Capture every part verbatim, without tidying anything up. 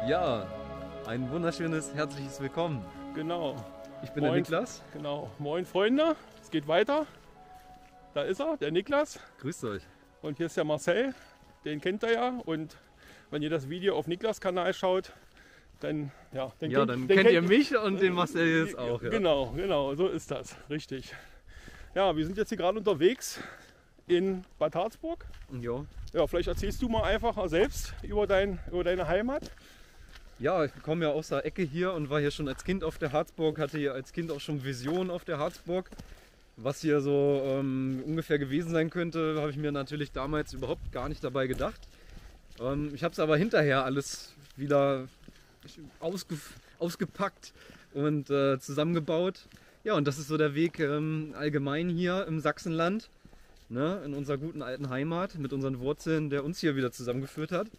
Ja, ein wunderschönes, herzliches Willkommen. Genau. Ich bin Moin, der Niklas. Genau. Moin Freunde, es geht weiter. Da ist er, der Niklas. Grüßt euch. Und hier ist der Marcel, den kennt ihr ja. Und wenn ihr das Video auf Niklas Kanal schaut, dann, ja, dann, Ja, kennt, dann dann kennt ihr mich und den Marcel jetzt auch. Ja. Genau, genau, so ist das, richtig. Ja, wir sind jetzt hier gerade unterwegs in Bad Harzburg. Jo. Ja, vielleicht erzählst du mal einfach selbst über, dein, über deine Heimat. Ja, ich komme ja aus der Ecke hier und war hier schon als Kind auf der Harzburg, hatte hier als Kind auch schon Visionen auf der Harzburg. Was hier so ähm, ungefähr gewesen sein könnte, habe ich mir natürlich damals überhaupt gar nicht dabei gedacht. Ähm, ich habe es aber hinterher alles wieder ausge ausgepackt und äh, zusammengebaut. Ja, und das ist so der Weg ähm, allgemein hier im Sachsenland, ne, in unserer guten alten Heimat mit unseren Wurzeln, der uns hier wieder zusammengeführt hat.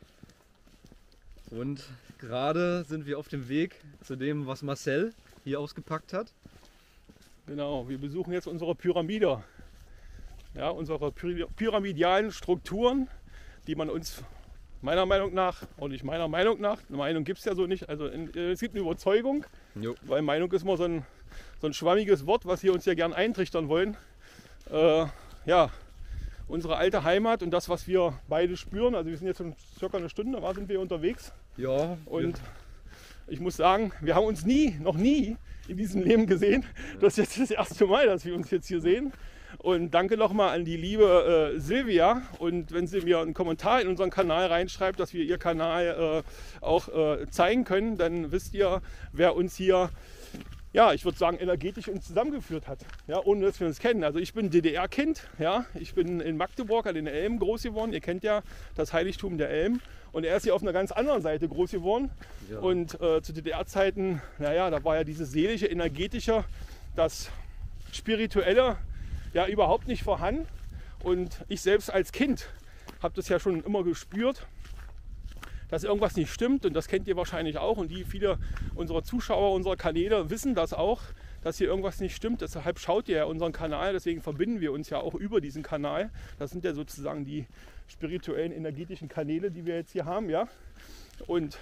Und gerade sind wir auf dem Weg zu dem, was Marcel hier ausgepackt hat. Genau, wir besuchen jetzt unsere Pyramide. Ja, unsere Py pyramidalen Strukturen, die man uns meiner Meinung nach, und nicht meiner Meinung nach, eine Meinung gibt es ja so nicht, also in, es gibt eine Überzeugung, Jo. weil Meinung ist immer so ein, so ein schwammiges Wort, was wir uns ja gern eintrichtern wollen. Äh, ja, unsere alte Heimat und das, was wir beide spüren, also wir sind jetzt schon circa eine Stunde, da sind wir unterwegs. Ja, Und ich muss sagen, wir haben uns nie, noch nie in diesem Leben gesehen. Das ist jetzt das erste Mal, dass wir uns jetzt hier sehen. Und danke nochmal an die liebe äh, Silvia. Und wenn sie mir einen Kommentar in unseren Kanal reinschreibt, dass wir ihr Kanal äh, auch äh, zeigen können, dann wisst ihr, wer uns hier, ja, ich würde sagen, energetisch uns zusammengeführt hat, ja, ohne dass wir uns kennen. Also ich bin D D R-Kind, ja, ich bin in Magdeburg an den Elben groß geworden. Ihr kennt ja das Heiligtum der Elben. Und er ist hier auf einer ganz anderen Seite groß geworden. Ja. Und äh, zu D D R-Zeiten, naja, da war ja dieses seelische, energetische, das spirituelle ja überhaupt nicht vorhanden. Und ich selbst als Kind habe das ja schon immer gespürt, dass irgendwas nicht stimmt. Und das kennt ihr wahrscheinlich auch. Und die viele unserer Zuschauer, unserer Kanäle wissen das auch, dass hier irgendwas nicht stimmt. Deshalb schaut ihr ja unseren Kanal. Deswegen verbinden wir uns ja auch über diesen Kanal. Das sind ja sozusagen die spirituellen, energetischen Kanäle, die wir jetzt hier haben. Ja? Und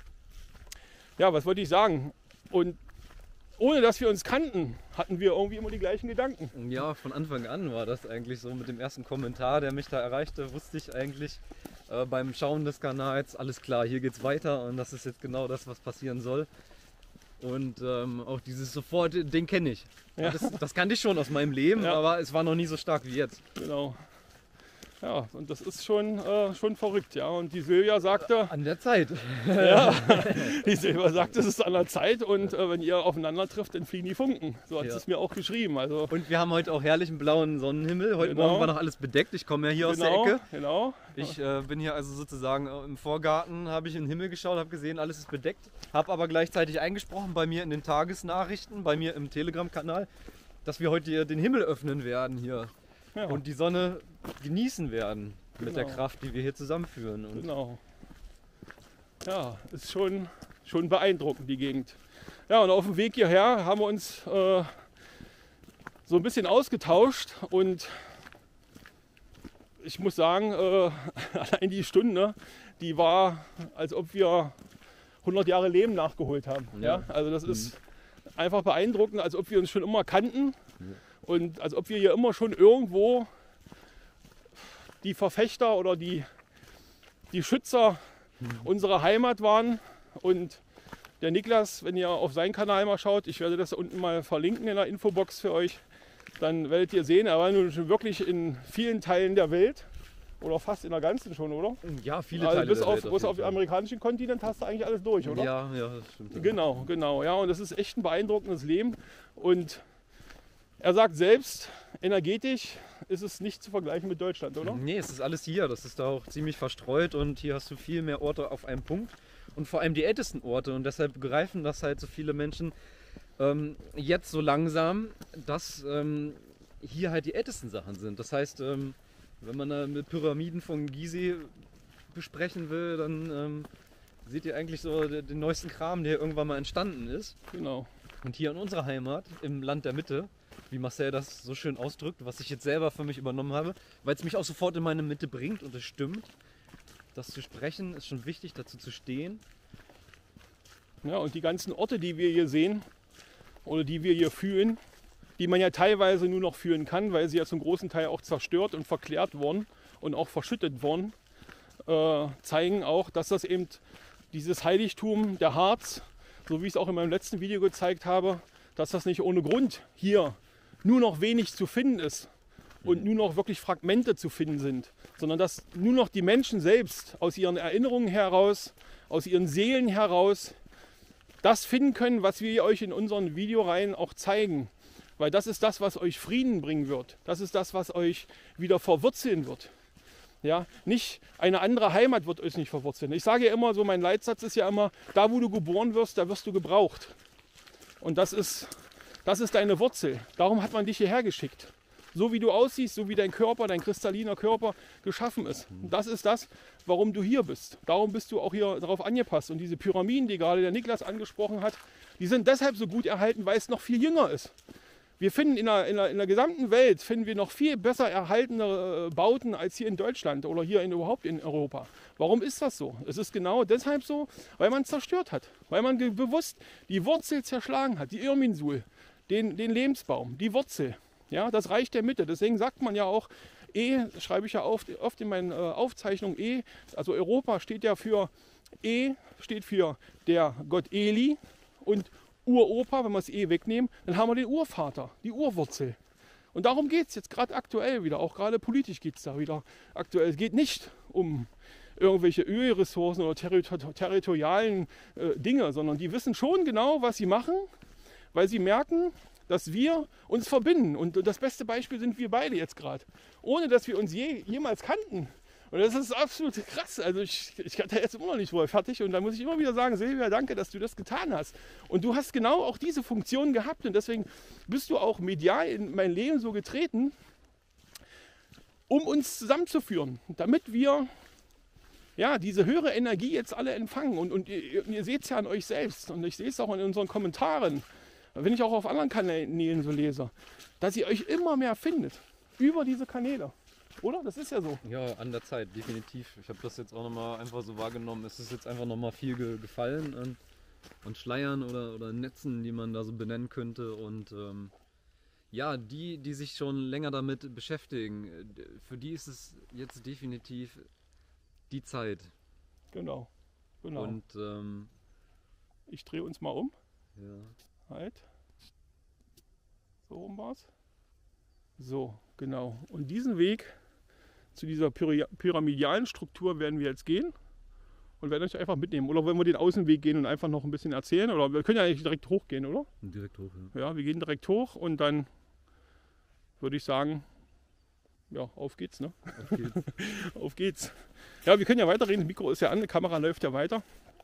ja, was wollte ich sagen? Und ohne dass wir uns kannten, hatten wir irgendwie immer die gleichen Gedanken. Ja, von Anfang an war das eigentlich so. Mit dem ersten Kommentar, der mich da erreichte, wusste ich eigentlich äh, beim Schauen des Kanals, alles klar, hier geht's weiter und das ist jetzt genau das, was passieren soll. Und ähm, auch dieses sofort, den kenne ich. Ja. Das, das kannte ich schon aus meinem Leben, Ja. aber es war noch nie so stark wie jetzt. Genau. Ja, und das ist schon, äh, schon verrückt, ja. Und die Silvia sagte, An der Zeit. ja, die Silvia sagte, es ist an der Zeit und äh, wenn ihr aufeinander trifft, dann fliegen die Funken. So hat Ja. sie es mir auch geschrieben. Also, Und wir haben heute auch herrlichen blauen Sonnenhimmel. Heute Genau. Morgen war noch alles bedeckt. Ich komme ja hier genau, aus der Ecke. genau. Ich äh, bin hier also sozusagen äh, im Vorgarten, habe ich in den Himmel geschaut, habe gesehen, alles ist bedeckt. Habe aber gleichzeitig eingesprochen bei mir in den Tagesnachrichten, bei mir im Telegram-Kanal, dass wir heute hier den Himmel öffnen werden hier Ja, und die Sonne genießen werden mit der Genau. Kraft, die wir hier zusammenführen. Und genau. Ja, ist schon, schon beeindruckend, die Gegend. Ja, und auf dem Weg hierher haben wir uns äh, so ein bisschen ausgetauscht und ich muss sagen, äh, allein die Stunde, die war, als ob wir hundert Jahre Leben nachgeholt haben. Ja. Ja. Also das ist einfach beeindruckend, als ob wir uns schon immer kannten und als ob wir hier immer schon irgendwo die Verfechter oder die, die Schützer unserer Heimat waren. Und der Niklas, wenn ihr auf seinen Kanal mal schaut, ich werde das unten mal verlinken in der Infobox für euch, dann werdet ihr sehen, er war nun schon wirklich in vielen Teilen der Welt oder fast in der ganzen schon, oder? ja, viele Also Teile bis der auf, Welt bis jeden auf den Fall. amerikanischen Kontinent hast du eigentlich alles durch, oder? Ja, ja, das stimmt. Ja. Genau, genau, ja, und das ist echt ein beeindruckendes Leben. Und er sagt selbst, energetisch ist es nicht zu vergleichen mit Deutschland, oder? Nee, es ist alles hier. Das ist da auch ziemlich verstreut und hier hast du viel mehr Orte auf einem Punkt und vor allem die ältesten Orte und deshalb begreifen das halt so viele Menschen ähm, jetzt so langsam, dass ähm, hier halt die ältesten Sachen sind. Das heißt, ähm, wenn man da mit Pyramiden von Gizeh besprechen will, dann ähm, seht ihr eigentlich so den, den neuesten Kram, der irgendwann mal entstanden ist. Genau. Und hier in unserer Heimat, im Land der Mitte, wie Marcel das so schön ausdrückt, was ich jetzt selber für mich übernommen habe, weil es mich auch sofort in meine Mitte bringt und es stimmt. Das zu sprechen ist schon wichtig, dazu zu stehen. Ja, und die ganzen Orte, die wir hier sehen oder die wir hier fühlen, die man ja teilweise nur noch fühlen kann, weil sie ja zum großen Teil auch zerstört und verklärt wurden und auch verschüttet wurden, äh, zeigen auch, dass das eben dieses Heiligtum der Harz, so wie ich es auch in meinem letzten Video gezeigt habe, dass das nicht ohne Grund hier nur noch wenig zu finden ist und nur noch wirklich Fragmente zu finden sind, sondern dass nur noch die Menschen selbst aus ihren Erinnerungen heraus, aus ihren Seelen heraus das finden können, was wir euch in unseren Videoreihen auch zeigen. Weil das ist das, was euch Frieden bringen wird. Das ist das, was euch wieder verwurzeln wird. Ja, nicht eine andere Heimat wird euch nicht verwurzeln. Ich sage ja immer so, mein Leitsatz ist ja immer, da wo du geboren wirst, da wirst du gebraucht. Und das ist, das ist deine Wurzel. Darum hat man dich hierher geschickt. So wie du aussiehst, so wie dein Körper, dein kristalliner Körper geschaffen ist. Und das ist das, warum du hier bist. Darum bist du auch hier darauf angepasst. Und diese Pyramiden, die gerade der Niklas angesprochen hat, die sind deshalb so gut erhalten, weil es noch viel jünger ist. Wir finden in der, in, der, in der gesamten Welt finden wir noch viel besser erhaltene Bauten als hier in Deutschland oder hier in, überhaupt in Europa. Warum ist das so? Es ist genau deshalb so, weil man es zerstört hat. Weil man bewusst die Wurzel zerschlagen hat, die Irminsul, den, den Lebensbaum, die Wurzel. Ja, das Reich der Mitte. Deswegen sagt man ja auch, E, schreibe ich ja oft, oft in meinen äh, Aufzeichnungen, E, also Europa steht ja für, E steht für der Gott Eli und Uropa, wenn wir das E wegnehmen, dann haben wir den Urvater, die Urwurzel. Und darum geht es jetzt gerade aktuell wieder, auch gerade politisch geht es da wieder aktuell. Es geht nicht um irgendwelche Ölressourcen oder territor territorialen äh, Dinge, sondern die wissen schon genau, was sie machen, weil sie merken, dass wir uns verbinden. Und das beste Beispiel sind wir beide jetzt gerade, ohne dass wir uns je, jemals kannten. Und das ist absolut krass. Also ich, ich hatte jetzt immer noch nicht wohl fertig. Und da muss ich immer wieder sagen, Silvia, danke, dass du das getan hast. Und du hast genau auch diese Funktion gehabt. Und deswegen bist du auch medial in mein Leben so getreten, um uns zusammenzuführen. Damit wir ja, diese höhere Energie jetzt alle empfangen. Und, und ihr, ihr seht es ja an euch selbst. Und ich sehe es auch in unseren Kommentaren, wenn ich auch auf anderen Kanälen so lese, dass ihr euch immer mehr findet. Über diese Kanäle. Oder? Das ist ja so. Ja, an der Zeit, definitiv. Ich habe das jetzt auch nochmal einfach so wahrgenommen. Es ist jetzt einfach nochmal viel ge gefallen an, an Schleiern oder, oder Netzen, die man da so benennen könnte. Und ähm, ja, die, die sich schon länger damit beschäftigen, für die ist es jetzt definitiv die Zeit. Genau. genau. Und ähm, ich drehe uns mal um. Ja. Halt. So rum war's. So, genau. Und diesen Weg zu dieser Pyra pyramidalen Struktur werden wir jetzt gehen und werden euch einfach mitnehmen. Oder wollen wir den Außenweg gehen und einfach noch ein bisschen erzählen? Oder wir können ja eigentlich direkt hochgehen, oder? Direkt hoch, ja. Ja, wir gehen direkt hoch und dann würde ich sagen, ja, auf geht's, ne? Auf geht's. Auf geht's. Ja, wir können ja weiterreden. Das Mikro ist ja an, die Kamera läuft ja weiter.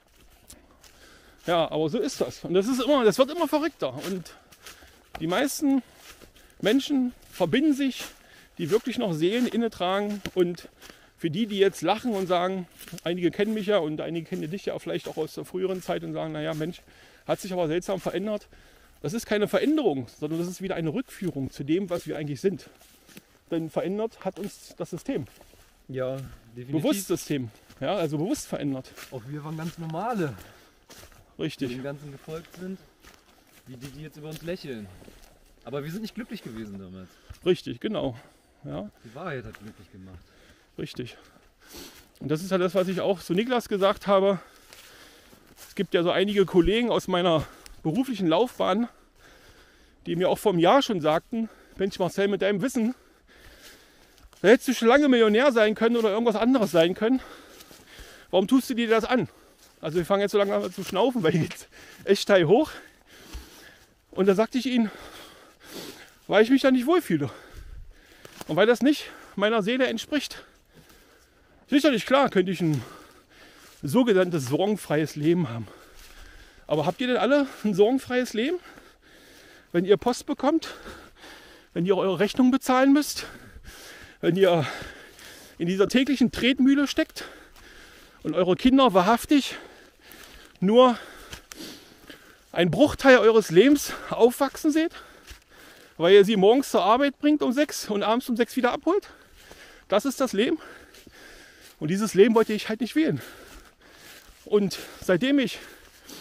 Ja, aber so ist das. Und das ist immer, das wird immer verrückter. Und die meisten Menschen verbinden sich, die wirklich noch Seelen inne tragen. Und für die, die jetzt lachen und sagen, einige kennen mich ja und einige kennen dich ja vielleicht auch aus der früheren Zeit und sagen, naja Mensch, hat sich aber seltsam verändert. Das ist keine Veränderung, sondern das ist wieder eine Rückführung zu dem, was wir eigentlich sind. Denn verändert hat uns das System. Ja, definitiv. Bewusstsystem. Ja, also bewusst verändert. Auch wir waren ganz normale, Richtig. die dem Ganzen gefolgt sind, wie die, die jetzt über uns lächeln. Aber wir sind nicht glücklich gewesen damals. Richtig, genau. Ja, Die Wahrheit hat glücklich gemacht. richtig. Und das ist ja das, was ich auch zu Niklas gesagt habe. Es gibt ja so einige Kollegen aus meiner beruflichen Laufbahn, die mir auch vor einem Jahr schon sagten, Mensch Marcel, mit deinem Wissen, da hättest du schon lange Millionär sein können oder irgendwas anderes sein können. Warum tust du dir das an? Also wir fangen jetzt so lange an zu schnaufen, weil hier geht echt steil hoch. Und da sagte ich ihnen, weil ich mich da nicht wohlfühle. Und weil das nicht meiner Seele entspricht. Sicherlich, klar, könnte ich ein sogenanntes sorgenfreies Leben haben. Aber habt ihr denn alle ein sorgenfreies Leben? Wenn ihr Post bekommt, wenn ihr eure Rechnung bezahlen müsst, wenn ihr in dieser täglichen Tretmühle steckt und eure Kinder wahrhaftig nur einen Bruchteil eures Lebens aufwachsen seht, weil ihr sie morgens zur Arbeit bringt um sechs und abends um sechs wieder abholt. Das ist das Leben. Und dieses Leben wollte ich halt nicht wählen. Und seitdem ich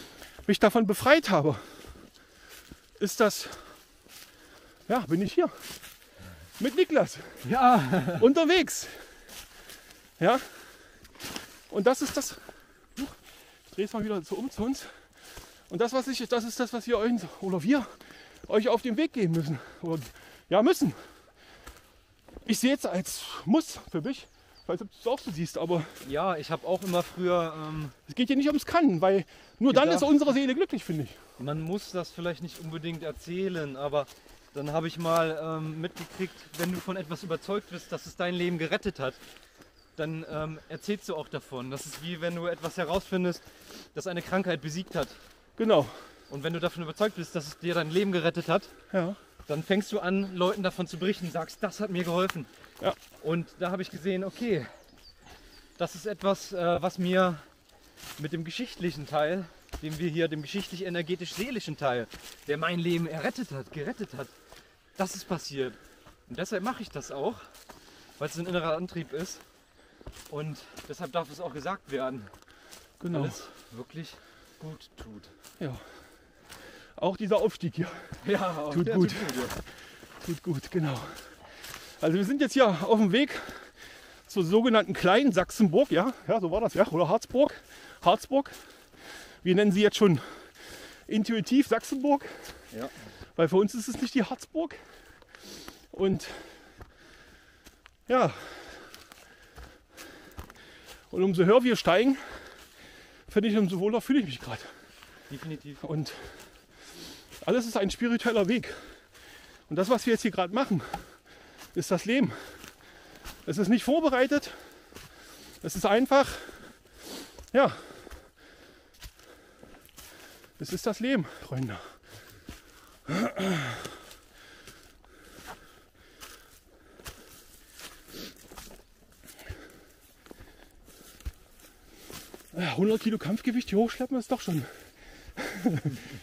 mich davon befreit habe, ist das, ja, bin ich hier mit Niklas Ja. unterwegs. Ja, und das ist das, ich drehe es mal wieder so um zu uns. Und das, was ich, das ist das, was wir euch, oder wir euch auf den Weg geben müssen. Oder, ja, müssen. Ich sehe es als Muss für mich. Ich weiß nicht, ob du es auch so siehst, aber Ja, ich habe auch immer früher, ähm, es geht hier nicht ums Kann, weil nur dann Gedacht. ist unsere Seele glücklich, finde ich. man muss das vielleicht nicht unbedingt erzählen, aber dann habe ich mal ähm, mitgekriegt, wenn du von etwas überzeugt bist, dass es dein Leben gerettet hat, dann ähm, erzählst du auch davon. Das ist wie wenn du etwas herausfindest, das eine Krankheit besiegt hat. Genau. Und wenn du davon überzeugt bist, dass es dir dein Leben gerettet hat, Ja. dann fängst du an, Leuten davon zu berichten, sagst, das hat mir geholfen. Ja. Und da habe ich gesehen, okay, das ist etwas, äh, was mir mit dem geschichtlichen Teil, dem wir hier, dem geschichtlich-energetisch-seelischen Teil, der mein Leben errettet hat, gerettet hat, das ist passiert. Und deshalb mache ich das auch, weil es ein innerer Antrieb ist. Und deshalb darf es auch gesagt werden, Genau. weil es wirklich gut tut. Ja. Auch dieser Aufstieg hier Ja, Tut der gut. Tut gut. tut gut, genau. Also wir sind jetzt hier auf dem Weg zur sogenannten Kleinen Sachsenburg, ja, ja, so war das, ja, oder Harzburg, Harzburg. Wir nennen sie jetzt schon intuitiv Sachsenburg, Ja. weil für uns ist es nicht die Harzburg. Und ja, und umso höher wir steigen, finde ich, umso wohler fühle ich mich gerade. Definitiv. Und alles ist ein spiritueller Weg. Und das, was wir jetzt hier gerade machen, ist das Leben. Es ist nicht vorbereitet. Es ist einfach, ja, es ist das Leben, Freunde. Ja, hundert Kilo Kampfgewicht hier hochschleppen ist doch schon. Es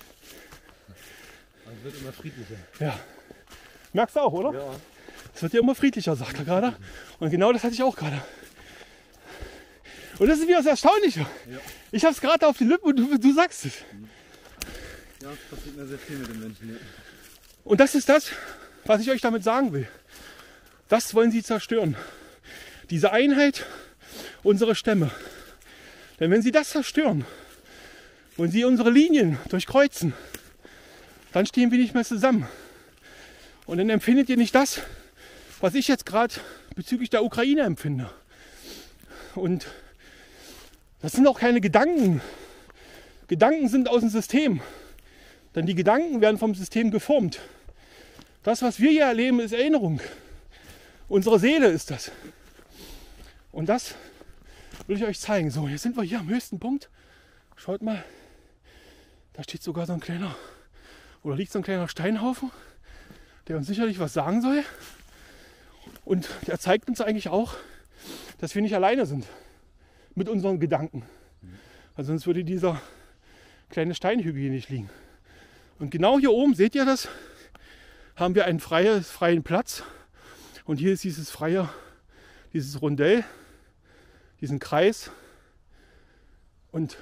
wird immer friedlicher. Ja. Merkst du auch, oder? Ja. Es wird ja immer friedlicher, sagt er gerade. Und genau das hatte ich auch gerade. Und das ist wieder das Erstaunliche. Ja. Ich habe es gerade auf die Lippen und du, du sagst es. Ja, es passiert mir sehr viel mit den Menschen. Ja. Und das ist das, was ich euch damit sagen will. Das wollen sie zerstören. Diese Einheit unserer Stämme. Denn wenn sie das zerstören und sie unsere Linien durchkreuzen, dann stehen wir nicht mehr zusammen. Und dann empfindet ihr nicht das, was ich jetzt gerade bezüglich der Ukraine empfinde. Und das sind auch keine Gedanken. Gedanken sind aus dem System. Denn die Gedanken werden vom System geformt. Das, was wir hier erleben, ist Erinnerung. Unsere Seele ist das. Und das will ich euch zeigen. So, jetzt sind wir hier am höchsten Punkt. Schaut mal, da steht sogar so ein kleiner, oder liegt so ein kleiner Steinhaufen, der uns sicherlich was sagen soll. Und der zeigt uns eigentlich auch, dass wir nicht alleine sind mit unseren Gedanken. Also sonst würde dieser kleine Steinhügel hier nicht liegen. Und genau hier oben, seht ihr das, haben wir einen freien, freien Platz. Und hier ist dieses freie, dieses Rondell, diesen Kreis und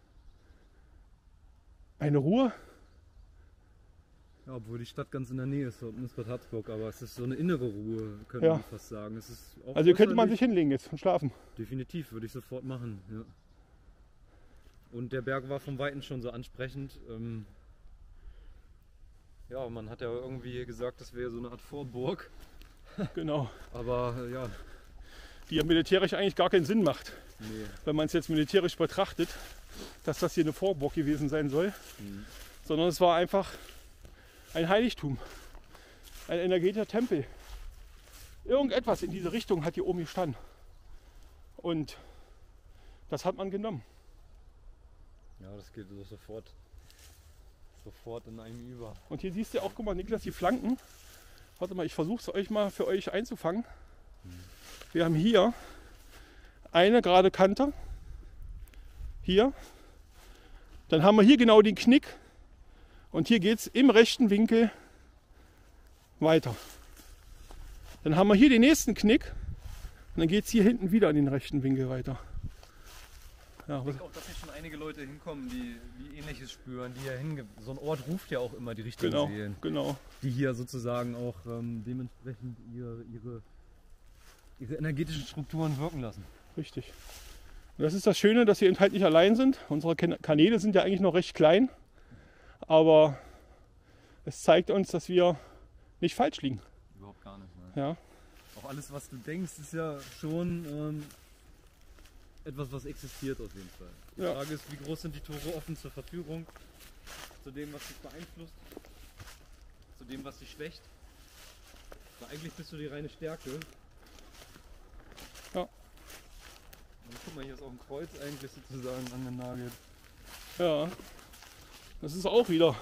eine Ruhe. Ja, obwohl die Stadt ganz in der Nähe ist, dort ist Bad Harzburg, aber es ist so eine innere Ruhe, könnte Ja. man fast sagen. Es ist auch Also hier könnte man äußerlich- sich hinlegen jetzt und schlafen. Definitiv, würde ich sofort machen. Ja. Und der Berg war vom Weiten schon so ansprechend. Ähm, ja, man hat ja irgendwie gesagt, das wäre so eine Art Vorburg, Genau. aber äh, ja, Die ja militärisch eigentlich gar keinen Sinn macht, nee. wenn man es jetzt militärisch betrachtet, dass das hier eine Vorburg gewesen sein soll. Hm. Sondern es war einfach ein Heiligtum, ein energetischer Tempel. Irgendetwas in diese Richtung hat hier oben gestanden. Und das hat man genommen. Ja, das geht so sofort, sofort in einem über. Und hier siehst du auch, guck mal, Niklas, die Flanken. Warte mal, ich versuche es euch mal für euch einzufangen. Wir haben hier eine gerade Kante. Hier. Dann haben wir hier genau den Knick. Und hier geht es im rechten Winkel weiter. Dann haben wir hier den nächsten Knick. Und dann geht es hier hinten wieder in den rechten Winkel weiter. Ja, ich denke auch, dass hier schon einige Leute hinkommen, die, die Ähnliches spüren, die hier hinge... So ein Ort ruft ja auch immer die richtigen genau, Seelen. genau. Die hier sozusagen auch ähm, dementsprechend ihre, ihre, ihre energetischen Strukturen wirken lassen. Richtig. Und das ist das Schöne, dass wir eben halt nicht allein sind. Unsere Kanäle sind ja eigentlich noch recht klein, aber es zeigt uns, dass wir nicht falsch liegen. Überhaupt gar nicht. Ne? Ja. Auch alles, was du denkst, ist ja schon ähm, etwas, was existiert auf jeden Fall. Die Ja. Frage ist, wie groß sind die Tore offen zur Verfügung, zu dem, was dich beeinflusst, zu dem, was dich schwächt. Weil eigentlich bist du die reine Stärke. Ja. Und guck mal, hier ist auch ein Kreuz eigentlich sozusagen angenagelt. Ja. Das ist auch wieder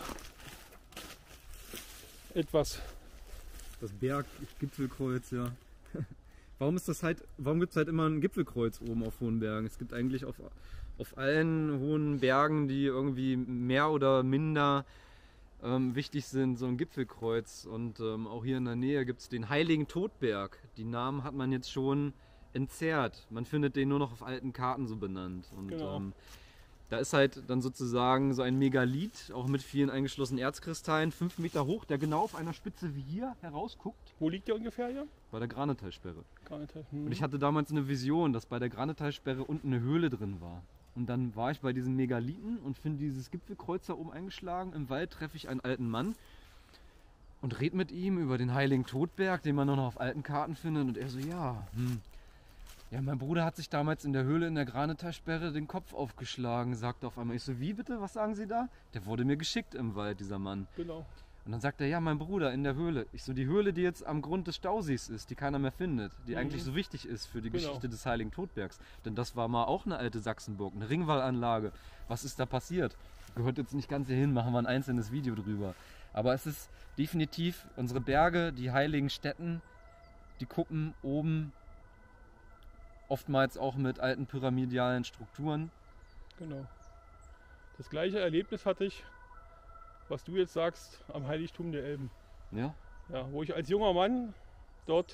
etwas. Das Berggipfelkreuz, ja. Warum ist das halt, warum gibt es halt immer ein Gipfelkreuz oben auf hohen Bergen? Es gibt eigentlich auf, auf allen hohen Bergen, die irgendwie mehr oder minder ähm, wichtig sind, so ein Gipfelkreuz. Und ähm, auch hier in der Nähe gibt es den Heiligen Todberg. Die Namen hat man jetzt schon entzerrt. Man findet den nur noch auf alten Karten so benannt. Und Genau. ähm, da ist halt dann sozusagen so ein Megalith, auch mit vielen eingeschlossenen Erzkristallen, fünf Meter hoch, der genau auf einer Spitze wie hier herausguckt. Wo liegt der ungefähr hier? Bei der Granetalsperre. Gar nicht. Hm. Und ich hatte damals eine Vision, dass bei der Granetalsperre unten eine Höhle drin war. Und dann war ich bei diesen Megalithen und finde dieses Gipfelkreuz da oben eingeschlagen. Im Wald treffe ich einen alten Mann und rede mit ihm über den Heiligen Todberg, den man nur noch auf alten Karten findet. Und er so, ja, hm. ja, mein Bruder hat sich damals in der Höhle in der Granetalsperre den Kopf aufgeschlagen, sagte auf einmal. Ich so, wie bitte, was sagen Sie da? Der wurde mir geschickt im Wald, dieser Mann. Genau. Und dann sagt er, ja, mein Bruder in der Höhle. Ich so, die Höhle, die jetzt am Grund des Stausees ist, die keiner mehr findet, die Mhm. eigentlich so wichtig ist für die Genau. Geschichte des Heiligen Todbergs. Denn das war mal auch eine alte Sachsenburg, eine Ringwallanlage. Was ist da passiert? Gehört jetzt nicht ganz hierhin, machen wir ein einzelnes Video drüber. Aber es ist definitiv unsere Berge, die heiligen Stätten, die Kuppen oben, oftmals auch mit alten pyramidalen Strukturen. Genau. Das gleiche Erlebnis hatte ich, was du jetzt sagst, am Heiligtum der Elben. Ja? Ja, wo ich als junger Mann dort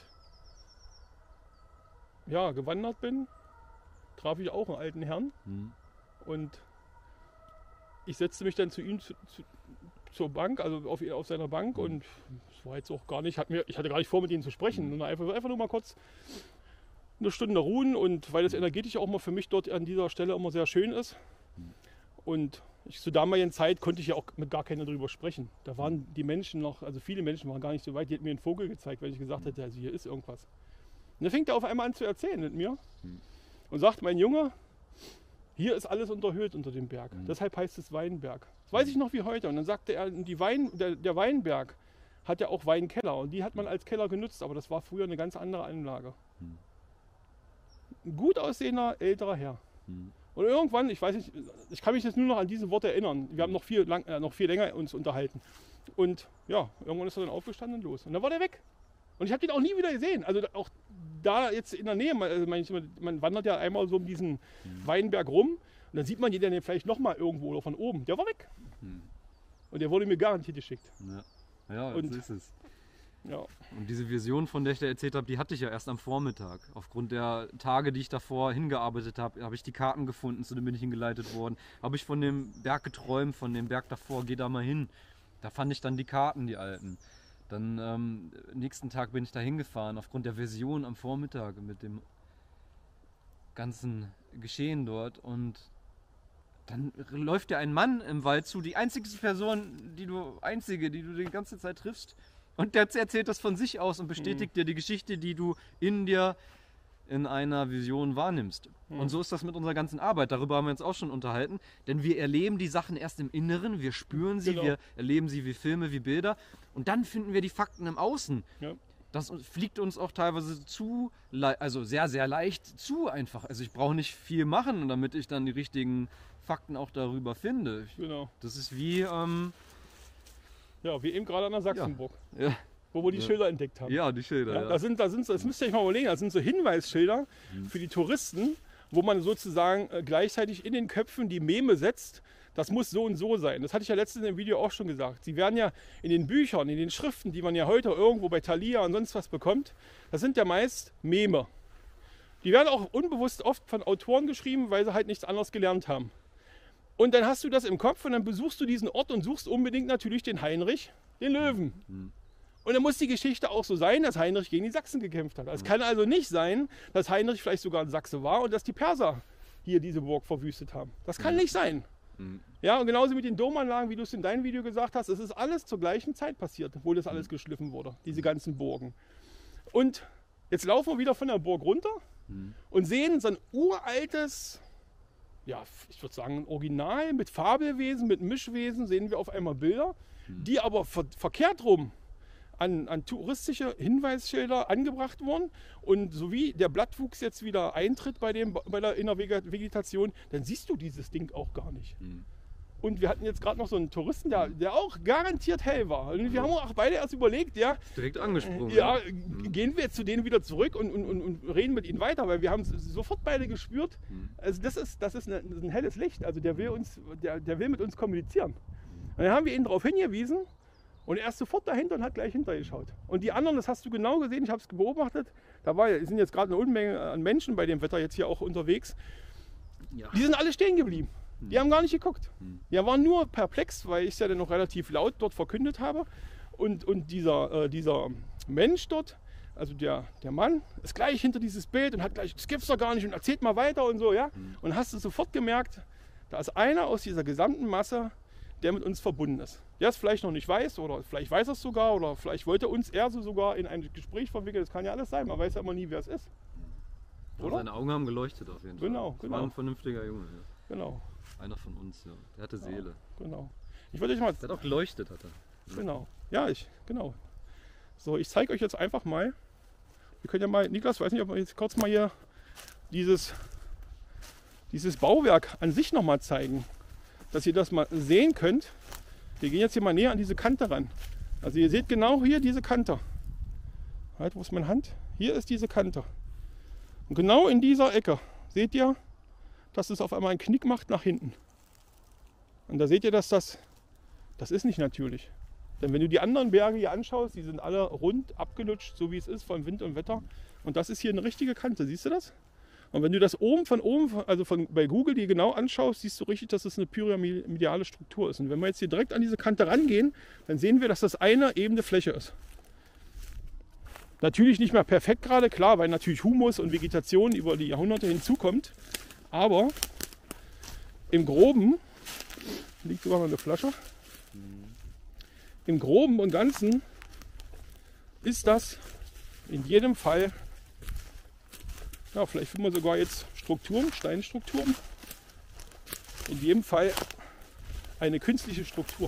ja, gewandert bin, traf ich auch einen alten Herrn Hm. und ich setzte mich dann zu ihm zu, zu, zur Bank, also auf, auf seiner Bank, und es war jetzt auch gar nicht, hat mir, ich hatte gar nicht vor, mit ihm zu sprechen, sondern einfach, einfach nur mal kurz eine Stunde ruhen, und weil das energetisch auch mal für mich dort an dieser Stelle immer sehr schön ist. Und ich, zur damaligen Zeit konnte ich ja auch mit gar keiner drüber sprechen. Da waren die Menschen noch, also viele Menschen waren gar nicht so weit, die hätten mir einen Vogel gezeigt, weil ich gesagt hätte, also hier ist irgendwas. Und dann fängt er auf einmal an zu erzählen mit mir und sagt, mein Junge, hier ist alles unterhöhlt unter dem Berg. Mhm. Deshalb heißt es Weinberg. Das weiß ich noch wie heute. Und dann sagte er, die Wein, der, der Weinberg hat ja auch Weinkeller, und die hat man als Keller genutzt, aber das war früher eine ganz andere Anlage. Mhm. Ein gut aussehender älterer Herr. Hm. Und irgendwann, ich weiß nicht, ich kann mich jetzt nur noch an diese Worte erinnern. Wir haben noch viel, lang, äh, noch viel länger uns unterhalten. Und ja, irgendwann ist er dann aufgestanden und los. Und dann war der weg. Und ich habe den auch nie wieder gesehen. Also auch da jetzt in der Nähe, man, also man, man wandert ja einmal so um diesen Hm. Weinberg rum, und dann sieht man den dann vielleicht nochmal irgendwo oder von oben. Der war weg. Hm. Und der wurde mir garantiert geschickt. Ja, ja, Und- so ist es. Ja, Und diese Vision, von der ich dir erzählt habe, die hatte ich ja erst am Vormittag. Aufgrund der Tage, die ich davor hingearbeitet habe, habe ich die Karten gefunden, zu denen bin ich hingeleitet worden. Habe ich von dem Berg geträumt, von dem Berg davor, geh da mal hin. Da fand ich dann die Karten, die alten. Dann ähm, nächsten Tag bin ich da hingefahren, aufgrund der Vision am Vormittag mit dem ganzen Geschehen dort. Und dann läuft dir ein Mann im Wald zu, die einzige Person, die du, einzige, die du die ganze Zeit triffst. Und der erzählt das von sich aus und bestätigt dir die Geschichte, die du in dir in einer Vision wahrnimmst. Mhm. Und so ist das mit unserer ganzen Arbeit. Darüber haben wir uns auch schon unterhalten. Denn wir erleben die Sachen erst im Inneren, wir spüren sie, Genau. wir erleben sie wie Filme, wie Bilder. Und dann finden wir die Fakten im Außen. Ja. Das fliegt uns auch teilweise zu, le- also sehr, sehr leicht zu einfach. Also ich brauche nicht viel machen, damit ich dann die richtigen Fakten auch darüber finde. Ich, genau. das ist wie, ähm, Ja, wie eben gerade an der Sachsenburg, ja, wo wir die Ja. Schilder entdeckt haben. ja, die Schilder. Ja, Ja. da sind, da sind, so- das müsst ihr euch mal überlegen, das sind so Hinweisschilder Mhm. für die Touristen, wo man sozusagen äh, gleichzeitig in den Köpfen die Meme setzt, das muss so und so sein. Das hatte ich ja letztens im Video auch schon gesagt. Sie werden ja in den Büchern, in den Schriften, die man ja heute irgendwo bei Thalia und sonst was bekommt, das sind ja meist Meme. Die werden auch unbewusst oft von Autoren geschrieben, weil sie halt nichts anderes gelernt haben. Und dann hast du das im Kopf und dann besuchst du diesen Ort und suchst unbedingt natürlich den Heinrich, den Löwen. Mhm. Und dann muss die Geschichte auch so sein, dass Heinrich gegen die Sachsen gekämpft hat. Es kann also nicht sein, dass Heinrich vielleicht sogar ein Sachse war und dass die Perser hier diese Burg verwüstet haben. Das kann Mhm. nicht sein. Mhm. Ja, und genauso mit den Domanlagen, wie du es in deinem Video gesagt hast, es ist alles zur gleichen Zeit passiert, wo das alles geschliffen wurde, diese ganzen Burgen. Und jetzt laufen wir wieder von der Burg runter Mhm. und sehen so ein uraltes, ja, ich würde sagen ein Original mit Fabelwesen, mit Mischwesen, sehen wir auf einmal Bilder, die aber ver verkehrt rum an, an touristische Hinweisschilder angebracht wurden. Und so wie der Blattwuchs jetzt wieder eintritt bei, dem, bei der Innervegetation, dann siehst du dieses Ding auch gar nicht. Mhm. Und wir hatten jetzt gerade noch so einen Touristen, der, der auch garantiert hell war. Und wir haben auch beide erst überlegt, ja, Direkt angesprungen. ja, Mhm. gehen wir jetzt zu denen wieder zurück und, und, und, und reden mit ihnen weiter, weil wir haben sofort beide gespürt, Mhm. also das ist, das ist, eine, das ist ein helles Licht, also der will, uns, der, der will mit uns kommunizieren. Und dann haben wir ihn darauf hingewiesen und er ist sofort dahinter und hat gleich hintergeschaut. Und die anderen, das hast du genau gesehen, ich habe es beobachtet, da war, sind jetzt gerade eine Unmenge an Menschen bei dem Wetter jetzt hier auch unterwegs, Ja. die sind alle stehen geblieben. Die haben gar nicht geguckt. Mhm. Die waren nur perplex, weil ich es ja dann noch relativ laut dort verkündet habe. Und, und dieser, äh, dieser Mensch dort, also der, der Mann, ist gleich hinter dieses Bild und hat gleich, das gibt's doch gar nicht und erzählt mal weiter und so, ja. Mhm. Und hast du sofort gemerkt, da ist einer aus dieser gesamten Masse, der mit uns verbunden ist. Der es vielleicht noch nicht weiß oder vielleicht weiß er es sogar oder vielleicht wollte uns er so sogar in ein Gespräch verwickeln. Das kann ja alles sein, man weiß ja immer nie, wer es ist. Aber Oder? seine Augen haben geleuchtet auf jeden Fall. Genau, Das genau. war ein vernünftiger Junge. Ja. Genau, Einer von uns, ja. Der hatte Seele. genau. Ich würde euch mal, Der hat auch geleuchtet, hat er. genau, ja, ich, genau. So, ich zeige euch jetzt einfach mal. Wir können ja mal, Niklas, weiß nicht, ob wir jetzt kurz mal hier dieses, dieses Bauwerk an sich noch mal zeigen, dass ihr das mal sehen könnt. Wir gehen jetzt hier mal näher an diese Kante ran. Also ihr seht genau hier diese Kante. Halt, wo ist meine Hand? Hier ist diese Kante. Und genau in dieser Ecke seht ihr, dass es auf einmal einen Knick macht nach hinten. Und da seht ihr, dass das, das ist nicht natürlich. Denn wenn du die anderen Berge hier anschaust, die sind alle rund abgelutscht, so wie es ist, vom Wind und Wetter. Und das ist hier eine richtige Kante, siehst du das? Und wenn du das oben von oben, also von, bei Google dir genau anschaust, siehst du richtig, dass es eine pyramidale Struktur ist. Und wenn wir jetzt hier direkt an diese Kante rangehen, dann sehen wir, dass das eine ebene Fläche ist. Natürlich nicht mehr perfekt gerade, klar, weil natürlich Humus und Vegetation über die Jahrhunderte hinzukommt. Aber im Groben, liegt sogar noch eine Flasche, im Groben und Ganzen ist das in jedem Fall, ja, vielleicht finden wir sogar jetzt Strukturen, Steinstrukturen, in jedem Fall eine künstliche Struktur.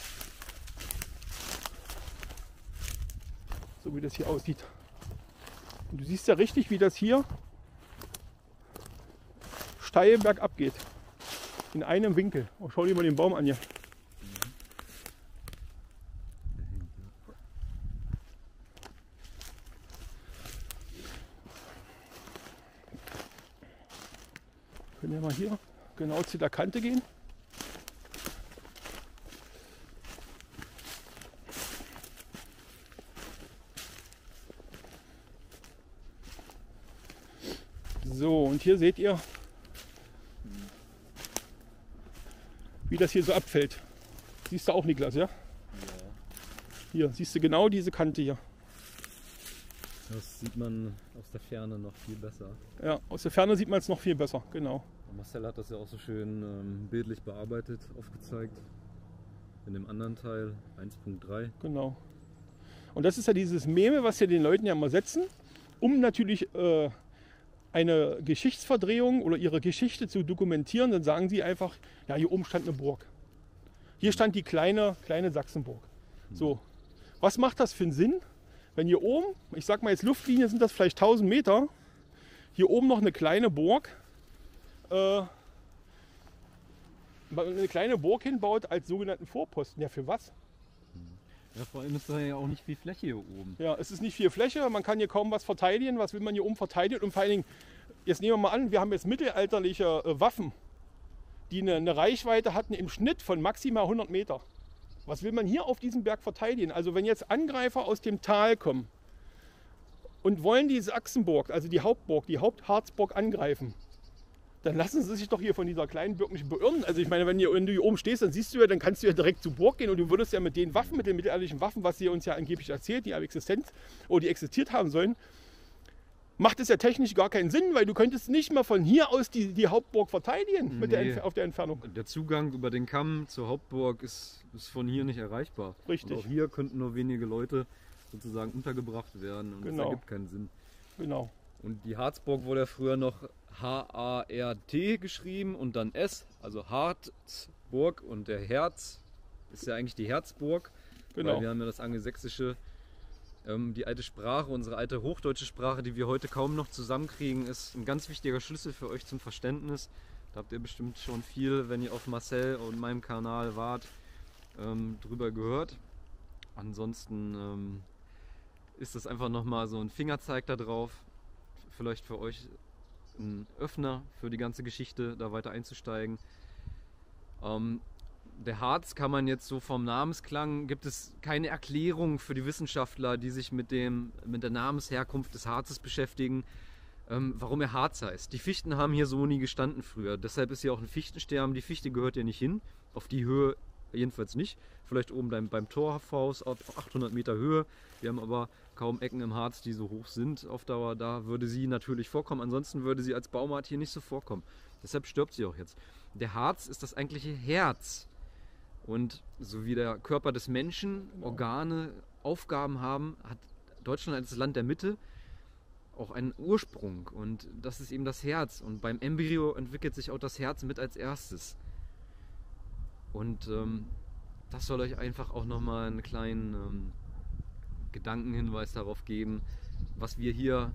So wie das hier aussieht. Und du siehst ja richtig, wie das hier steil bergab geht. In einem Winkel. Oh, schau dir mal den Baum an hier. Können wir mal hier genau zu der Kante gehen. So, und hier seht ihr, wie das hier so abfällt. Siehst du auch, Niklas, ja? Ja. Hier, siehst du genau diese Kante hier. Das sieht man aus der Ferne noch viel besser. Ja, aus der Ferne sieht man es noch viel besser, genau. Marcel hat das ja auch so schön ähm, bildlich bearbeitet, aufgezeigt. In dem anderen Teil eins Punkt drei. Genau. Und das ist ja dieses Meme, was wir den Leuten ja immer setzen, um natürlich äh, eine Geschichtsverdrehung oder ihre Geschichte zu dokumentieren. Dann sagen sie einfach, ja, hier oben stand eine Burg. Hier stand die kleine, kleine Sachsenburg. So, was macht das für einen Sinn, wenn hier oben, ich sag mal jetzt Luftlinie, sind das vielleicht tausend Meter, hier oben noch eine kleine Burg, äh, eine kleine Burg hinbaut als sogenannten Vorposten. Ja, für was? Ja, vor allem ist da ja auch nicht viel Fläche hier oben. Ja, es ist nicht viel Fläche, man kann hier kaum was verteidigen. Was will man hier oben verteidigen? Und vor allen Dingen, jetzt nehmen wir mal an, wir haben jetzt mittelalterliche äh, Waffen, die eine, eine Reichweite hatten im Schnitt von maximal hundert Meter. Was will man hier auf diesem Berg verteidigen? Also wenn jetzt Angreifer aus dem Tal kommen und wollen die Sachsenburg, also die Hauptburg, die Hauptharzburg angreifen, dann lassen sie sich doch hier von dieser kleinen Burg nicht beirren. Also ich meine, wenn, ihr, wenn du hier oben stehst, dann siehst du ja, dann kannst du ja direkt zur Burg gehen und du würdest ja mit den Waffen, mit den mittelalterlichen Waffen, was sie uns ja angeblich erzählt, die existent oder die existiert haben sollen, macht es ja technisch gar keinen Sinn, weil du könntest nicht mal von hier aus die, die Hauptburg verteidigen mit Nee. der, auf der Entfernung. Der Zugang über den Kamm zur Hauptburg ist, ist von hier nicht erreichbar. Richtig. Und auch hier könnten nur wenige Leute sozusagen untergebracht werden und Genau. das ergibt keinen Sinn. Genau. Und die Harzburg wurde ja früher noch H A R T geschrieben und dann S, also Harzburg, und der Herz ist ja eigentlich die Herzburg, Genau. weil wir haben ja das Angelsächsische, ähm, die alte Sprache, unsere alte hochdeutsche Sprache, die wir heute kaum noch zusammenkriegen, ist ein ganz wichtiger Schlüssel für euch zum Verständnis. Da habt ihr bestimmt schon viel, wenn ihr auf Marcel und meinem Kanal wart, ähm, drüber gehört. Ansonsten ähm, ist das einfach nochmal so ein Fingerzeig da drauf. Vielleicht für euch ein Öffner für die ganze Geschichte, da weiter einzusteigen. Ähm, der Harz kann man jetzt so vom Namensklang, gibt es keine Erklärung für die Wissenschaftler, die sich mit, dem, mit der Namensherkunft des Harzes beschäftigen, ähm, warum er Harz heißt. Die Fichten haben hier so nie gestanden früher, deshalb ist hier auch ein Fichtensterben. Die Fichte gehört hier nicht hin, auf die Höhe jedenfalls nicht. Vielleicht oben beim, beim Torhaus auf achthundert Meter Höhe. Wir haben aber kaum Ecken im Harz, die so hoch sind auf Dauer. Da würde sie natürlich vorkommen. Ansonsten würde sie als Baumart hier nicht so vorkommen. Deshalb stirbt sie auch jetzt. Der Harz ist das eigentliche Herz. Und so wie der Körper des Menschen Organe, Aufgaben haben, hat Deutschland als Land der Mitte auch einen Ursprung. Und das ist eben das Herz. Und beim Embryo entwickelt sich auch das Herz mit als erstes. Und ähm, das soll euch einfach auch nochmal einen kleinen ähm, Gedankenhinweis darauf geben, was wir hier